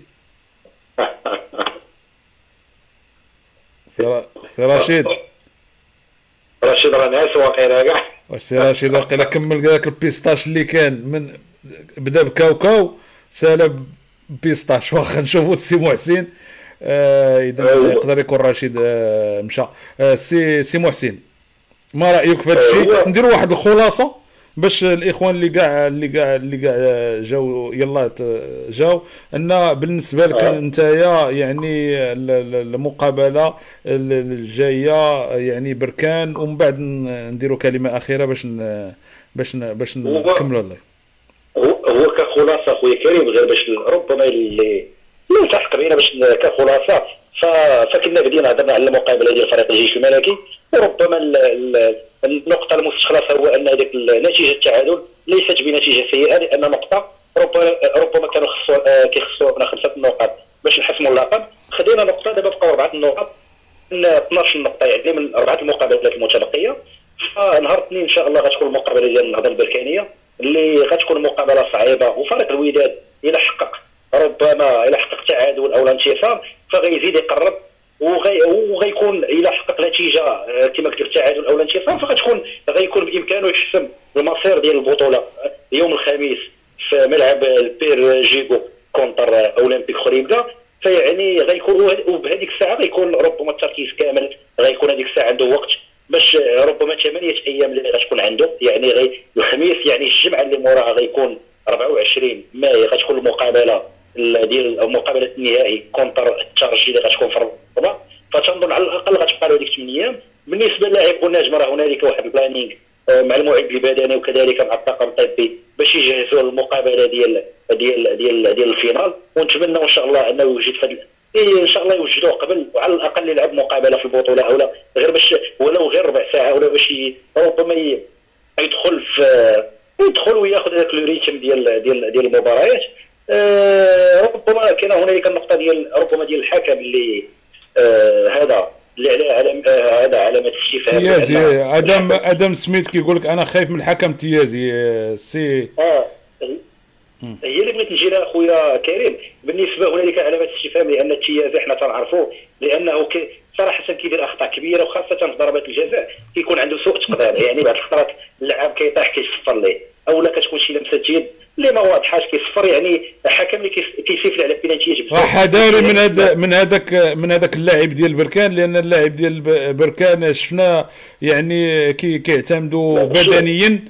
سي رشيد راه ناس واقيلا كاع. واش سي رشيد واقيلا كمل داك البيستاش اللي كان من بدا بكاوكاو سالب بيستاش؟ واخا نشوفوا السي محسن اذا يقدر يكون رشيد مشى. سي محسن ما رايك في هذا الشيء؟ نديروا واحد الخلاصه باش الاخوان اللي كاع جاو يلا جاو ان بالنسبه لك نتايا يعني المقابله الجايه يعني بركان، ومن بعد نديروا كلمه اخيره باش نكملوا. الله هو كخلاصه خويا كريم، غير باش ربما اللي التحق بينا باش كخلاصه، فكنا بدينا هضرنا على المقابله ديال فريق الجيش الملكي، وربما النقطه المستخلصه هو ان هذيك نتيجه التعادل ليست بنتيجه سيئه، لان نقطه ربما كانوا كيخصونا 5 نقاط باش نحسموا اللقب، خدينا نقطه دابا بقاو 4 نقاط من 12 نقطه يعني من 4 المقابلات المتبقيه. فنهار الاثنين ان شاء الله غتكون المقابله ديال النهضه البركانيه اللي غتكون مقابله صعيبه، وفريق الوداد الى حقق تعادل او الانتصار فغيزيد يقرب، وغيكون الى حقق نتيجه كما قلت التعادل او الانتصار غيكون بامكانه يحسم المصير ديال البطوله يوم الخميس في ملعب البير جيغو كونتر اولمبيك خريبكا. فيعني غيكون وبهذيك الساعه غيكون ربما التركيز كامل، غيكون هذيك الساعه عنده وقت باش ربما 8 ايام اللي غتكون عنده، يعني الخميس يعني الجمعه اللي موراها غيكون 24 ماي غتكون المقابله ديال مقابله النهائي كونتر الترجي اللي غتكون في الرباط. فتنظن على الاقل غتبقى له ديك 8 ايام. بالنسبه للاعب والنجم راه هنالك واحد البلانينغ مع المعد البدني وكذلك مع الطاقم الطبي باش يجهزوا المقابله ديال الفينال، ونتمنى ان شاء الله انه يوجد ان شاء الله يوجدوه قبل، وعلى الاقل يلعب مقابله في البطوله او لا غير باش ولو غير ربع ساعه ولا باش ربما يدخل وياخذ هذاك الريتم ديال المباريات. ربما كان هنالك النقطه ربما ديال الحكم اللي هذا اللي عليه هذا علامه استفهام تيازي. ادم سميث كيقول لك انا خايف من الحكم تيازي سي هي اللي بغيت نجي لها خويا كريم. بالنسبه هنالك علامه استفهام لان التيازي حنا تنعرفوه لانه صراحه كيدير اخطاء كبيره، وخاصه في ضربات الجزاء كيكون عنده سوء تقدير، يعني بعض الفترات اللاعب كيطيح كيصفر ليه اولا كتكون شي لمسه يد اللي ما واضحاش كيصفر، يعني الحكم اللي كيسيفل على بلانتي يجبد. حذاري من هذاك اللاعب ديال بركان، لان اللاعب ديال بركان شفنا يعني كيعتمدوا بدنيا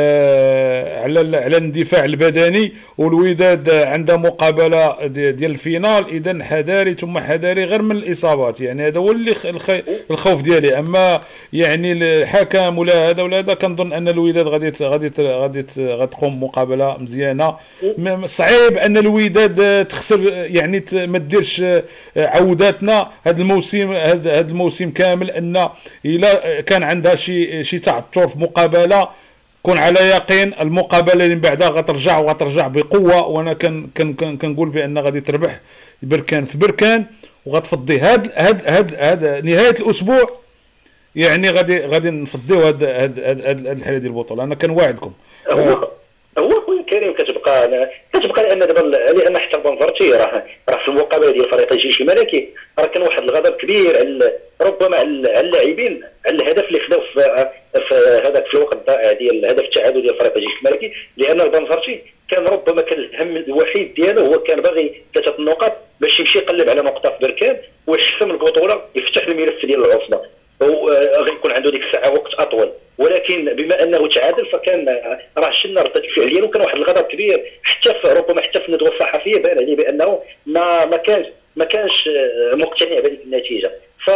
على الاندفاع البدني، والوداد عنده مقابله ديال الفينال، اذا حذاري ثم حذاري غير من الاصابات، يعني هذا هو اللي الخوف ديالي. اما يعني الحكم ولا هذا ولا هذا كنظن ان الوداد غادي تقوم مقابله مزيانه. صعيب ان الوداد تخسر، يعني ما ديرش عوداتنا هذا الموسم كامل، ان الا كان عندها شي تعثر في مقابله كون على يقين المقابله اللي من بعدها غترجع بقوه. وانا كنقول بان غادي تربح بركان في بركان، وغتفضي هاد نهايه الاسبوع، يعني غادي نفضيو هاد الحاله ديال البطوله. انا كنواعدكم. هو خويا كريم كتبقى لان دابا لان حتى بنفرتي راه في المقابله ديال فريق الجيش الملكي راه كان واحد الغضب كبير ربما على اللاعبين على الهدف اللي خداو في هذاك في الوقت الضائع ديال هدف التعادل ديال فريق الجيش الملكي، لان البنفرتي كان ربما كان الهم الوحيد ديالو هو كان باغي 3 نقاط باش يمشي يقلب على نقطه في بركان ويحسم البطوله، يفتح الملف ديال العصبه، وغيكون عنده ديك الساعه وقت اطول. ولكن بما انه تعادل فكان راه شلنا رده الفعل ديالو، كان واحد الغضب كبير ربما حتى في الندوه الصحفيه بان عليه بانه ما كانش مقتنع بهذه النتيجه.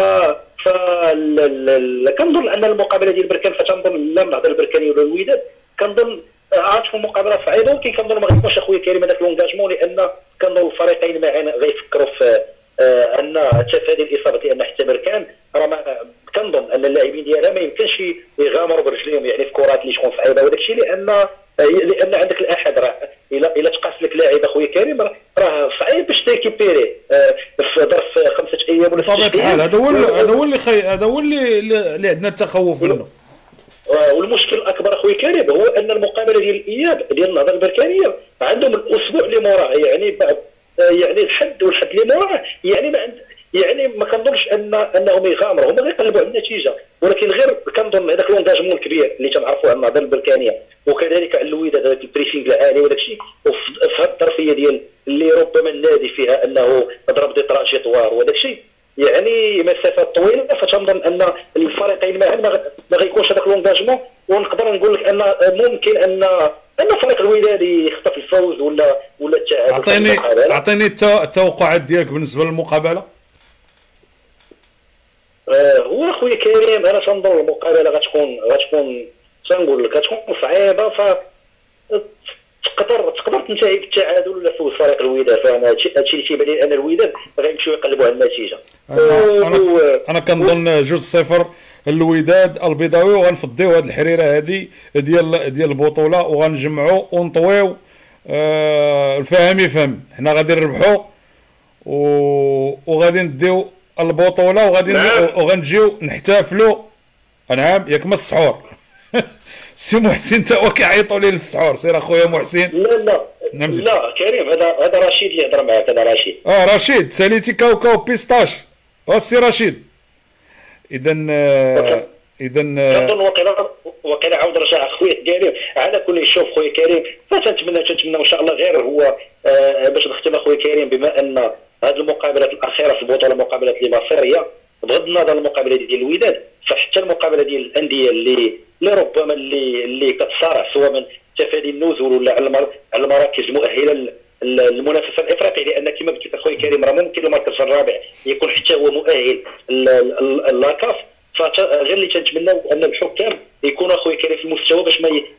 كنظن ان المقابله ديال بركان فتنظن لا النهضه البركانيه ولا الوداد كنظن عاطفوا مقابله صعيبه، ولكن كنظن ما غيكونش اخويا كريم هذاك لونجاجمون، لان كنظن الفريقين معا غيفكروا في ان تفادي الاصابه، لان حتى بركان راه كنظن ان اللاعبين ديالها ما يمكنش يغامروا برجليهم يعني في كرات اللي تكون صعيبه، وداك الشيء لان عندك الاحد راه الا تقاس لك لاعب اخويا كريم راه صعيب باش تيكيبيري في ظرف 5 ايام ولا 6 ايام. هذا هو اللي عندنا التخوف منه. والمشكل الاكبر اخويا كريم هو ان المقابله ديال الاياب ديال النهضه البركانيه عندهم الاسبوع اللي موراه، يعني بعد يعني الحد والحد اللي موراه، يعني ما كنظنش انهم يغامروا، هما غيقلبوا على النتيجه، ولكن غير كنظن هذاك لونجاجمون الكبير اللي تنعرفوا عن النهضه البركانيه وكذلك على الوداد هذاك البريسينغ العالي وداك الشيء، وفي هذه الظرفيه ديال اللي ربما النادي فيها انه ضرب دي تراجيتوار وداك الشيء، يعني مسافات طويله، فتنظن ان الفريقين معا ما غيكونش هذاك لونجاجمون. ونقدر نقول لك ان ممكن ان فريق الوداد يخطف الفوز ولا التعادل. اعطيني التوقعات ديالك بالنسبه للمقابله. هو اخويا كريم انا تنظن المقابله غتكون تنقول لك غتكون صعيبه، ف تقدر تنتهي بالتعادل ولا فوز فريق الوداد. فانا هادشي اللي تيبان لي ان الوداد غيمشيو يقلبوا على النتيجه. انا كنظن 2-0 الوداد البيضاوي، وغنفضيو هاد الحريره هادي ديال البطوله وغنجمعوا ونطويو. الفهم يفهم، حنا غادي نربحوا وغادي نديو البطوله وغنجيو نحتفلوا. نعم ياك ما السحور. سي محسن تا هو كيعيطوا لي للسحور. سير اخويا محسن. لا كريم، هذا رشيد اللي يهضر معاك. هذا رشيد. رشيد ساليتي كاوكاو بيستاش. السي رشيد. اذا كنظن وقيلا عاود رجع خويا كريم. على كل شوف خويا كريم، فتنتمنى ان شاء الله غير هو باش نختم اخويا كريم، بما ان هذه المقابلات الاخيره في البطوله مقابلات اللي مصيريه بغض النظر المقابله ديال الوداد، فحتى المقابله ديال الانديه اللي ربما اللي كتصارع سواء من تفادي النزول ولا على المراكز المؤهله للمنافسه الافريقيه، لان كما قلت لك اخويا كريم راه ممكن المركز الرابع يكون حتى هو مؤهل لاكاف. فغير اللي تنتمناو ان الحكام يكونوا اخويا كريم في المستوى باش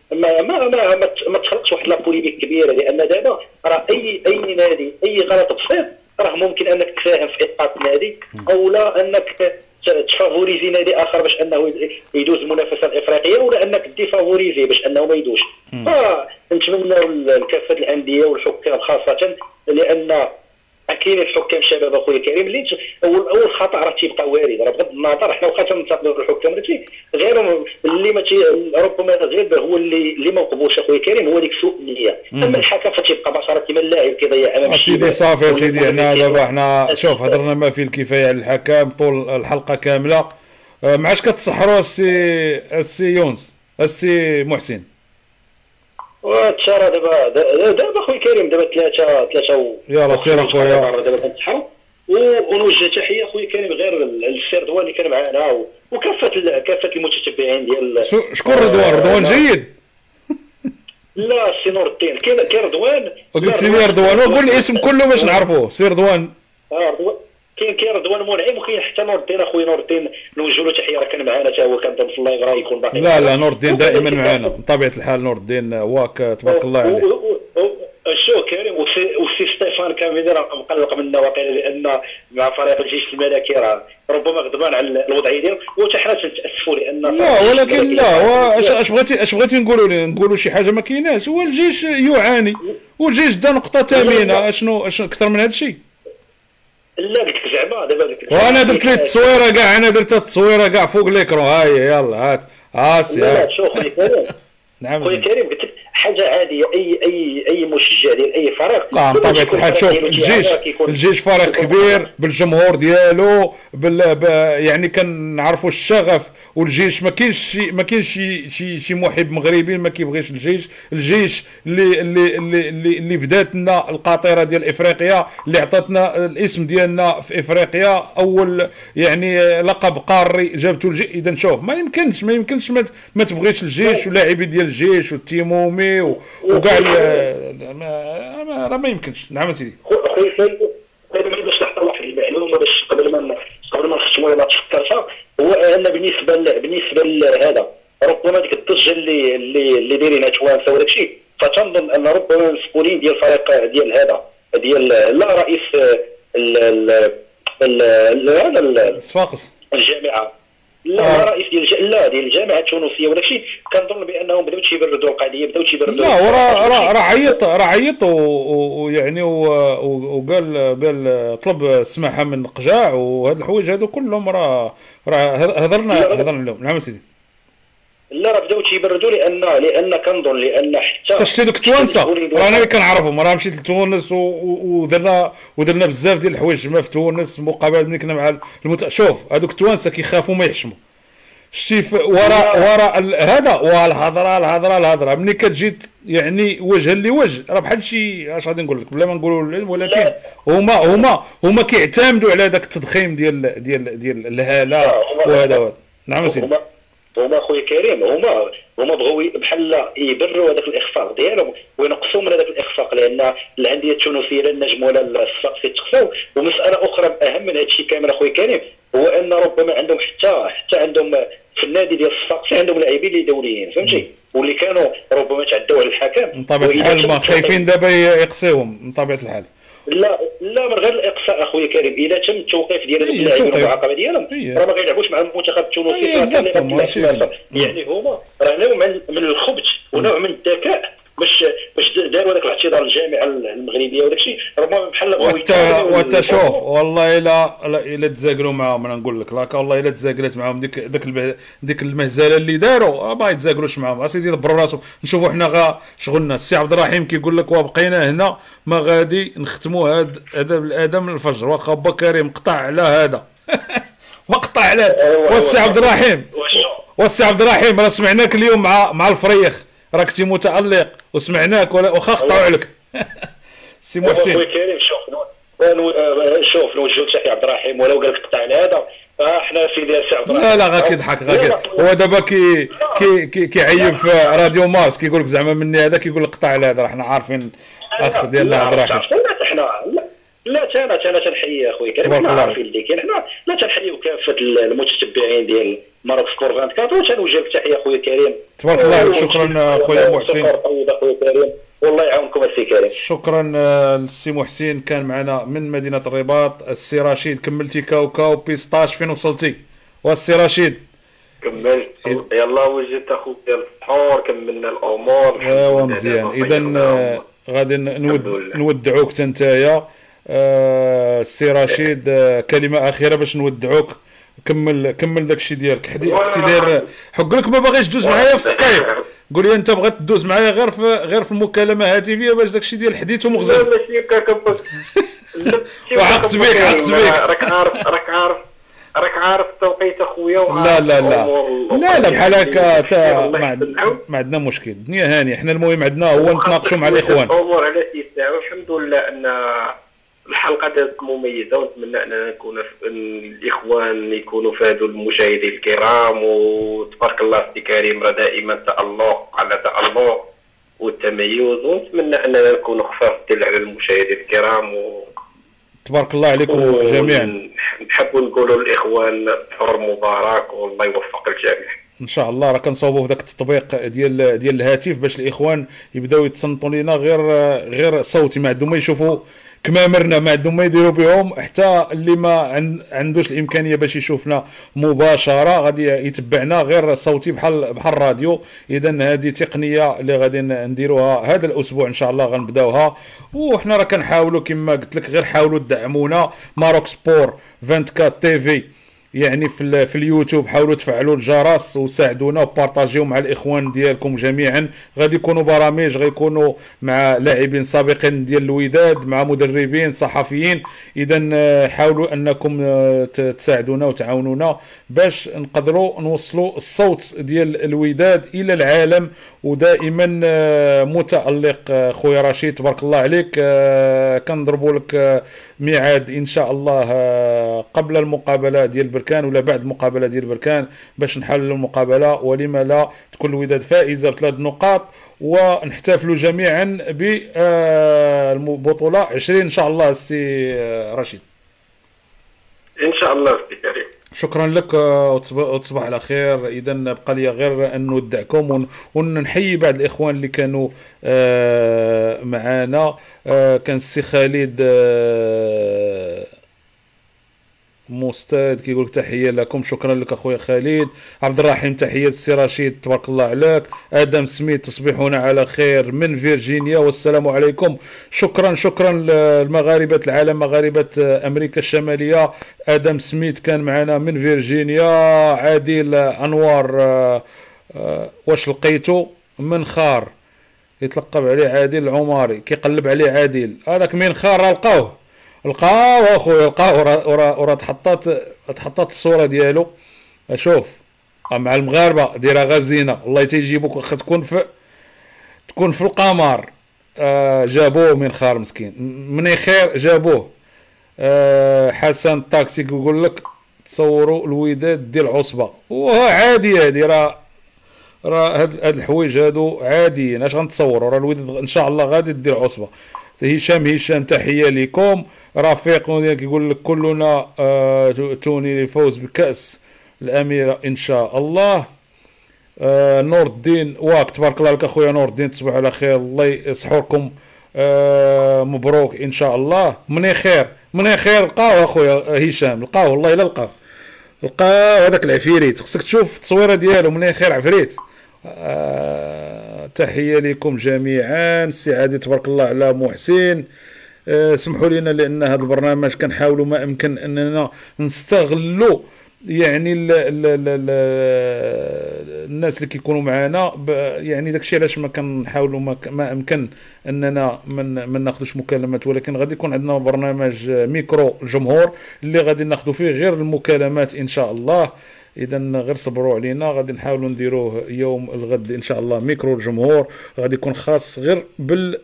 ما تخلقش واحد لابوليميك كبيره، لان دابا راه اي نادي اي غلط بسيط راه ممكن انك تساهم في اسقاط النادي او لا انك تفافوريزي نادي اخر باش انه يدوز المنافسه الافريقيه، ولا انك ديفافوريزي باش انه ما يدوش. فنتمنى لكافه الانديه والحكام خاصه، لان كاين الحكام شباب اخويا كريم اللي اول خطا راه تيبقى وارد. راه بغض النظر حنا واخا تنتقدوا الحكام غير اللي ما ربما غير هو اللي ما مقبولش اخويا كريم هو ديك سوء النيه. اما الحكم فتيبقى بشره كما اللاعب كيضيع امام سيدي. صافي سيدي، حنا دابا حنا شوف هضرنا ما فيه الكفايه على الحكام طول الحلقه كامله. ما عادش كتسحروا السي يونس السي محسن. وتشارى دابا اخويا كريم دابا ثلاثه يلا سير اخويا. دابا كنتحاو ونوجه تحيه اخويا كريم غير للسي رضوان اللي كان معنا وكافه المتتبعين ديال. شكون رضوان؟ رضوان جيد. لا سي نور الدين. كاين رضوان. قلت لي رضوان وقول الاسم كله باش نعرفوه. سي رضوان. رضوان كاين رضوان منعم، وكاين حتى نور الدين اخويا نور الدين نوجه له تحيه. راه كان معنا حتى هو كان في اللايف راه يكون باقي. لا نور الدين دائما معنا بطبيعه الحال. نور الدين واك تبارك الله عليه. شو كريم وسي ستيفان كاميدي راه مقلق منا واقيلا، لان مع فريق الجيش الملكي راه ربما غضبان على الوضعيه ديالو، وحتى حنا تنتاسفوا لان لا ولكن لا اش بغيتي نقولوا شي حاجه ما كايناش. هو الجيش يعاني والجيش دا نقطه ثمينه. اشنو اكثر من هذا الشيء؟ لا قلت لك زعما دابا وانا درت لي التصويره كاع. انا درت التصويره كاع فوق ليكرون. هاي يلا هات هاسي. لا شوف خويا كريم. نعم خويا كريم قلت لك حاجه عاديه. اي مشجع ديال اي فريق لا بطبيعه الحال. شوف الجيش فريق كبير بالجمهور ديالو يعني كنعرفوا الشغف. والجيش ما كاينش شي محب مغربي ما كيبغيش الجيش اللي بدات لنا القاطره ديال افريقيا، اللي عطاتنا الاسم ديالنا في افريقيا، اول يعني لقب قاري جابته الجيش. اذا شوف ما يمكنش ما تبغيش الجيش ولاعبين ديال الجيش والتيمومي وكاع ما يمكنش. نعم سيدي. خويا باش نعطي واحد المعلومه باش قبل ما نختموا ولا تفكرتها، هو ان بالنسبه لهذا ربما ديك الضجه اللي دايرينها توانسه وداك الشيء، فتنظن ان ربما المسؤولين ديال الفريق ديال هذا ديال لا رئيس صفاقس الجامعه لا رئيس ديال الجامعه التونسيه وداك الشيء، كنظن بانهم بداو تيبردوا القضيه بداو تيبردوا. لا راه عيط ويعني وقال طلب السماحه من القجاع وهاد الحوايج هادو كلهم راه هضرنا لهم. نعم سيدي. لا راه بداو تيبردوا لان كنظن لان حتى شتي دوك التوانسه رانا اللي كنعرفهم. راه مشيت لتونس ودرنا بزاف ديال الحوايج ما في تونس مقابله ملي كنا مع شوف هذوك التوانسه كيخافوا ما يحشموا. شتي وراء هذا والهضره ملي كتجي يعني وجها لوجه راه بحال شي اش غادي نقول لك بلا ما نقولوا، ولكن هما كيعتمدوا على داك التضخيم ديال الهاله وهذا. نعم سيدي. هما خويا كريم هما بغاو بحال يبروا هذاك الاخفاق ديالهم وينقصوا من هذاك الاخفاق، لان الانديه التونسيه لا النجم ولا الصفاقسي تخفاو. ومساله اخرى اهم من هذا الشيء كامل اخويا كريم، هو ان ربما عندهم حتى عندهم في النادي ديال الصفاقسي عندهم لاعبين اللي دوليين فهمتي، واللي كانوا ربما تعدوا على الحكم بطبيعه الحال ما خايفين دابا يقصيهم من طبيعه الحال. لا من غير الاقصاء اخويا كريم، اذا تم التوقيف ديال اللاعبين والمعاقبه ديالهم راه ما غيلعبوش مع المنتخب التونسي. يعني هما راه نوع من الخبث ونوع من الذكاء باش داروا هذاك الاعتذار الجامعه المغربيه وداك الشيء، راه بحال وانت شوف والله الا تزاقلوا معاهم، انا نقول لك لاك والله الا تزاقلت معاهم ديك المهزله اللي داروا ما يتزاقلوش معاهم. اسيدي دبروا راسهم. نشوفوا حنا شغلنا. السي عبد الرحيم كيقول لك وبقينا هنا ما غادي نختموا هذا الادم الفجر، واخا با كريم قطع على هذا وقطع على والسي عبد الرحيم راه سمعناك اليوم مع الفريخ، راك كنتي متالق وسمعناك واخا قطعوا عليك. سي محسن خويا كريم شوف نوجهوا تحيه عبد الرحيم ولو قال لك قطع على هذا احنا سيدي السي عبد الرحيم لا غا كيضحك هو دابا كيعيب في راديو ماس كيقول لك زعما مني هذا كيقول لك قطع على هذا. حنا عارفين الاخ ديالنا عبد الرحيم. لا انا تنحيي اخويا كريم، حنا عارفين اللي كاين، حنا لا تنحييو كافه المتتبعين ديال ماروك سبور 24 وتنوجه لك تحيه اخويا كريم. تبارك الله. شكرا خويا محسن. اخويا كريم والله يعاونكم السي كريم. شكرا للسي محسن كان معنا من مدينه الرباط. السي رشيد كملتي كاوكاو بيسطاش فين وصلتي؟ والسي رشيد كملت يلا وجدت اخويا السحور كملنا الامور. ايوا مزيان. اذا غادي نودعوك تنتايا السي رشيد. كلمه اخيره باش نودعوك. كمل داكشي ديالك. كنتي داير حق لك ما باغيش تدوز معايا في السكايب. قول لي انت بغيت تدوز معايا غير في المكالمه هاتفيه باش داكشي ديال الحديث ومغزل. ماشي وعقت بك راك عارف التوقيت اخويا. لا بحال هكا ما عندنا مشكل. الدنيا هانيه. حنا المهم عندنا هو نتناقشوا مع الاخوان. الامور على سيستم. الحمد لله ان الحلقه دازت مميزه، ونتمنى اننا نكون الاخوان يكونوا فادوا المشاهدين الكرام. وتبارك الله سي كريم راه دائما تالق على تالق والتميز، ونتمنى اننا نكونوا خفاف على المشاهدين الكرام. تبارك الله عليكم جميعا. نحبوا نقولوا للاخوان حر مبارك والله يوفق الجميع ان شاء الله. راه كنصاوبوا في ذاك التطبيق ديال الهاتف باش الاخوان يبداو يتصنتوا لينا غير صوتي، ما عندهم ما يشوفوا كمامرنا، ما عندهم ما يديروا بهم. حتى اللي ما عندوش الامكانيه باش يشوفنا مباشره غادي يتبعنا غير صوتي بحال الراديو. اذا هذه تقنيه اللي غادي نديروها هذا الاسبوع ان شاء الله غنبداوها. وحنا راه كنحاولوا كما قلت لك غير حاولوا تدعمونا. ماروك سبور 24 تي في يعني في اليوتيوب. حاولوا تفعلوا الجرس وساعدونا وبارطاجيو مع الاخوان ديالكم جميعا. غادي يكونوا برامج غيكونوا مع لاعبين سابقين ديال الوداد، مع مدربين صحفيين. اذا حاولوا انكم تساعدونا وتعاونونا باش نقدروا نوصلوا الصوت ديال الوداد الى العالم. ودائما متالق خويا رشيد تبارك الله عليك. كنضربوا لك ميعاد ان شاء الله قبل المقابله ديال بركان ولا بعد المقابله ديال بركان باش نحللوا المقابله، ولما لا تكون الوداد فائزه ب3 نقاط ونحتفلوا جميعا بالبطوله 20 ان شاء الله. السي رشيد ان شاء الله سي كريم. شكرا لك وتصبح على خير. اذا بقى لي غير ان نودعكم ونحيي بعض الاخوان اللي كانوا معنا. كان السي خالد مستاد كيقول لك تحيه لكم. شكرا لك اخويا خالد. عبد الرحيم تحيه للسي رشيد تبارك الله عليك. ادم سميث تصبحون على خير من فيرجينيا والسلام عليكم. شكرا لمغاربه العالم، مغاربه امريكا الشماليه. ادم سميث كان معنا من فيرجينيا. عادل انوار واش لقيتو منخار يتلقب عليه عادل العماري كيقلب عليه عادل هذاك منخار راه لقاوه اخويا لقاوه وراه تحطات الصوره ديالو. شوف مع المغاربه ديرها غزينه والله تيجيبوك واخا تكون في القمر. جابوه من خار مسكين مني خير جابوه. حسن الطاكسيك يقول لك تصوروا الوداد ديال العصبه وعادي هادي راه هاد الحوايج هادو عاديين. اش غنتصوروا راه الوداد ان شاء الله غادي دير عصبه. هشام تحيه لكم. رفيق كيقول لك كلنا توني للفوز بكاس الاميره ان شاء الله. نور الدين واك تبارك الله عليك اخويا نور الدين تصبحوا على خير الله يصحوركم. مبروك ان شاء الله. مني خير لقاوه اخويا هشام لقاوه والله الا لقاو هذاك العفيريت خصك تشوف التصويره ديالو مني خير عفريت. تحيه لكم جميعا. سي عادي تبارك الله على محسن. سمحوا لنا لان هذا البرنامج كنحاولوا ما امكن اننا نستغلوا يعني الناس اللي كيكونوا معنا يعني داكشي علاش ما كنحاولوا ما امكن اننا ما ناخذوش مكالمات، ولكن غادي يكون عندنا برنامج ميكرو الجمهور اللي غادي ناخذوا فيه غير المكالمات ان شاء الله. اذا غير صبروا علينا غادي نحاولوا نديروه يوم الغد ان شاء الله. ميكرو الجمهور غادي يكون خاص غير بال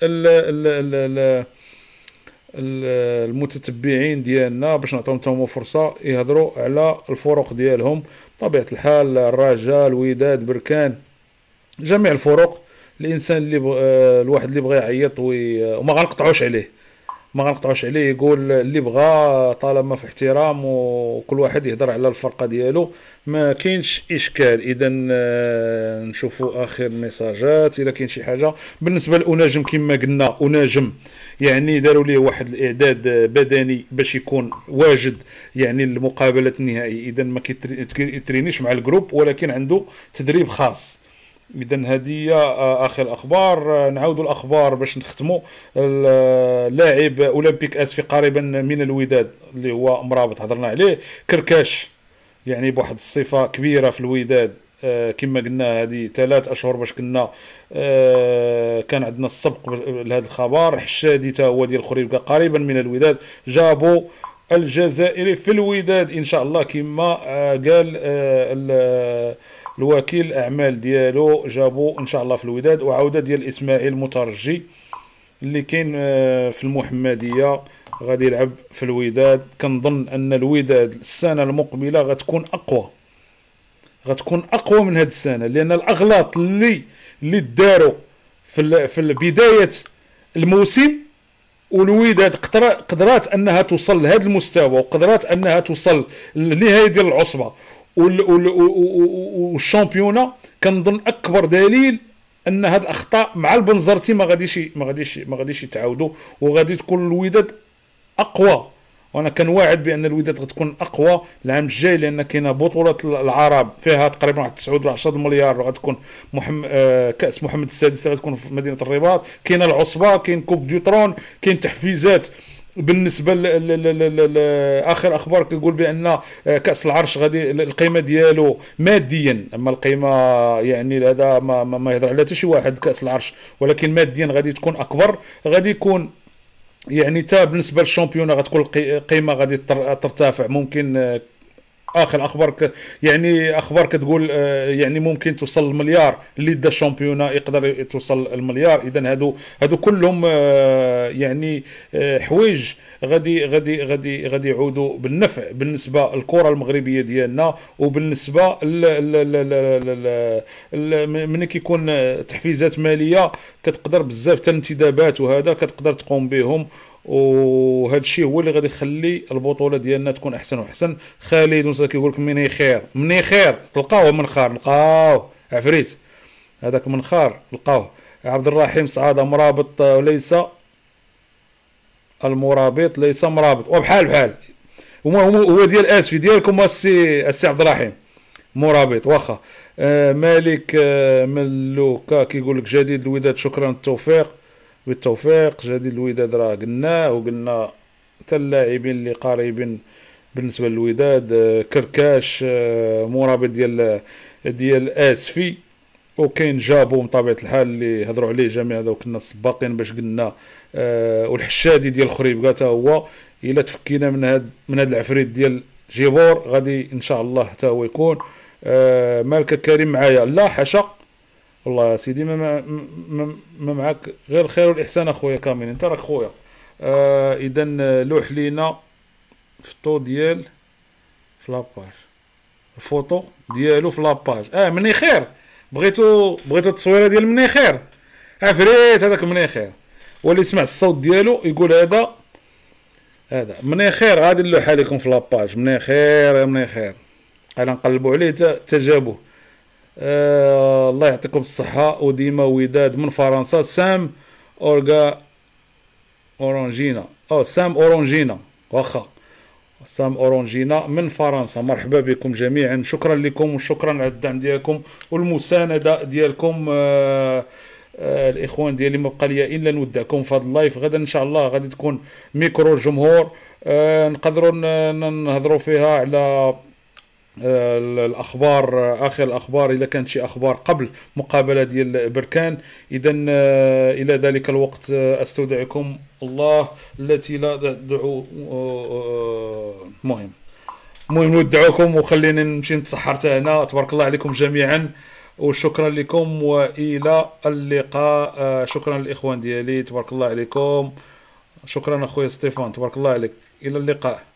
المتتبعين ديالنا باش نعطيهم تما فرصه يهضروا على الفروق ديالهم بطبيعه الحال. الرجاء الوداد بركان جميع الفروق. الانسان اللي الواحد اللي بغى يعيط وما غنقطعوش عليه يقول اللي بغى طالما في احترام وكل واحد يهضر على الفرقه ديالو ما كاينش اشكال. اذا نشوفوا اخر ميساجات اذا كاين شي حاجه. بالنسبه لأناجم كما قلنا أناجم يعني داروا ليه واحد الاعداد بدني باش يكون واجد يعني المقابله النهائيه. اذا ما كيترينيش مع الجروب ولكن عنده تدريب خاص. اذا هذه اخر الاخبار. نعاودوا الاخبار باش نختموا. اللاعب اولمبيك اسفي قريبا من الوداد اللي هو مرابط هضرنا عليه. كركاش يعني بواحد الصفه كبيره في الوداد. كما قلنا هذه 3 أشهر باش كنا كان عندنا السبق لهذا الخبر. حشادي تا هو ديال الخريبكه قريبا من الوداد. جابوا الجزائري في الوداد ان شاء الله كما قال الوكيل الاعمال ديالو. جابوا ان شاء الله في الوداد. وعوده ديال اسماعيل مترجي اللي كاين في المحمديه غادي يلعب في الوداد. كنظن ان الوداد السنه المقبله غتكون اقوى من هذه السنه لان الاغلاط اللي داروا في بدايه الموسم والوداد قدرات انها توصل لهذا المستوى وقدرات انها توصل للنهايه ديال العصبه والشامبيونا. كنظن اكبر دليل ان هاد الاخطاء مع البنزرتي ما غاديش يتعاودوا وغادي تكون الوداد اقوى. وانا كنواعد بان الوداد غتكون اقوى العام الجاي لان كاينه بطوله العرب فيها تقريبا واحد 9 ولا 10 مليار. غتكون كاس محمد السادس غتكون في مدينه الرباط. كاينه العصبه كاين كوب ديوترون كاين تحفيزات. بالنسبه اخر اخبار كتقول بان كاس العرش غادي القيمه ديالو ماديا اما القيمه يعني هذا ما يهضر عليها حتى شي واحد كاس العرش ولكن ماديا غادي تكون اكبر. غادي يكون يعني تا بالنسبه للشامبيونا غتكون القيمه غادي ترتفع. ممكن اخر اخبار يعني اخبار كتقول يعني ممكن توصل المليار. اللي دا الشامبيونا يقدر توصل المليار. اذا هادو كلهم يعني حوايج غادي يعودوا بالنفع بالنسبه للكره المغربيه ديالنا. وبالنسبه من كيكون تحفيزات ماليه كتقدر بزاف حتى الانتدابات وهذا كتقدر تقوم بهم. وهذا الشيء هو اللي غادي يخلي البطوله ديالنا تكون احسن واحسن. خالد وصا كيقول لك مني خير لقاوه منخار لقاوه عفريت هذاك منخار لقاوه. عبد الرحيم سعاده مرابط وليس المرابط ليس مرابط وبحال هو ديال اسفي ديالكم السي عبد الرحيم مرابط واخا. مالك ملوكا كيقول لك جديد الوداد شكرا بالتوفيق. جديد الوداد راه قلناه وقلنا حتى اللاعبين اللي قريبين بالنسبه للوداد. كركاش مرابط ديال اسفي وكاين جابو بطبيعه الحال اللي هضروا عليه جميع هذا وكنا سباقين باش قلنا. والحشادي ديال الخريبكه حتى هو الا تفكينا من هذا العفريت ديال جيبور غادي ان شاء الله حتى هو يكون. مالك كريم معايا؟ لا حاشا والله سيدي، ما معاك غير الخير والاحسان اخويا كامل، انت راك خويا. اذا لوح لينا فطو ديال في لاباج، الفوطو ديالو في لاباج. مني خير، بغيتو التصويره ديال مني خير، عفريت هذاك مني خير، واللي سمع الصوت ديالو يقول هذا مني خير. غادي نلوحها لكم في لاباج، مني خير يا مني خير، انا نقلبوا عليه تجابوه. الله يعطيكم الصحه، وديما وداد من فرنسا. سام اورانجينا، سام اورانجينا، واخا سام اورانجينا من فرنسا. مرحبا بكم جميعا، شكرا لكم وشكرا على الدعم ديالكم والمسانده ديالكم. الاخوان ديالي ما بقى ليا الا نودعكم في هذا اللايف. غدا ان شاء الله غادي تكون ميكرو الجمهور، نقدروا نهضروا فيها على الاخبار، اخر الاخبار اذا كانت شي اخبار قبل مقابله ديال بركان. اذا الى ذلك الوقت استودعكم الله التي لا تدعو. مهم نودعكم وخلينا نمشي نتسحر حتى هنا. تبارك الله عليكم جميعا وشكرا لكم والى اللقاء. شكرا للاخوان ديالي، تبارك الله عليكم. شكرا اخويا ستيفان، تبارك الله عليك. الى اللقاء.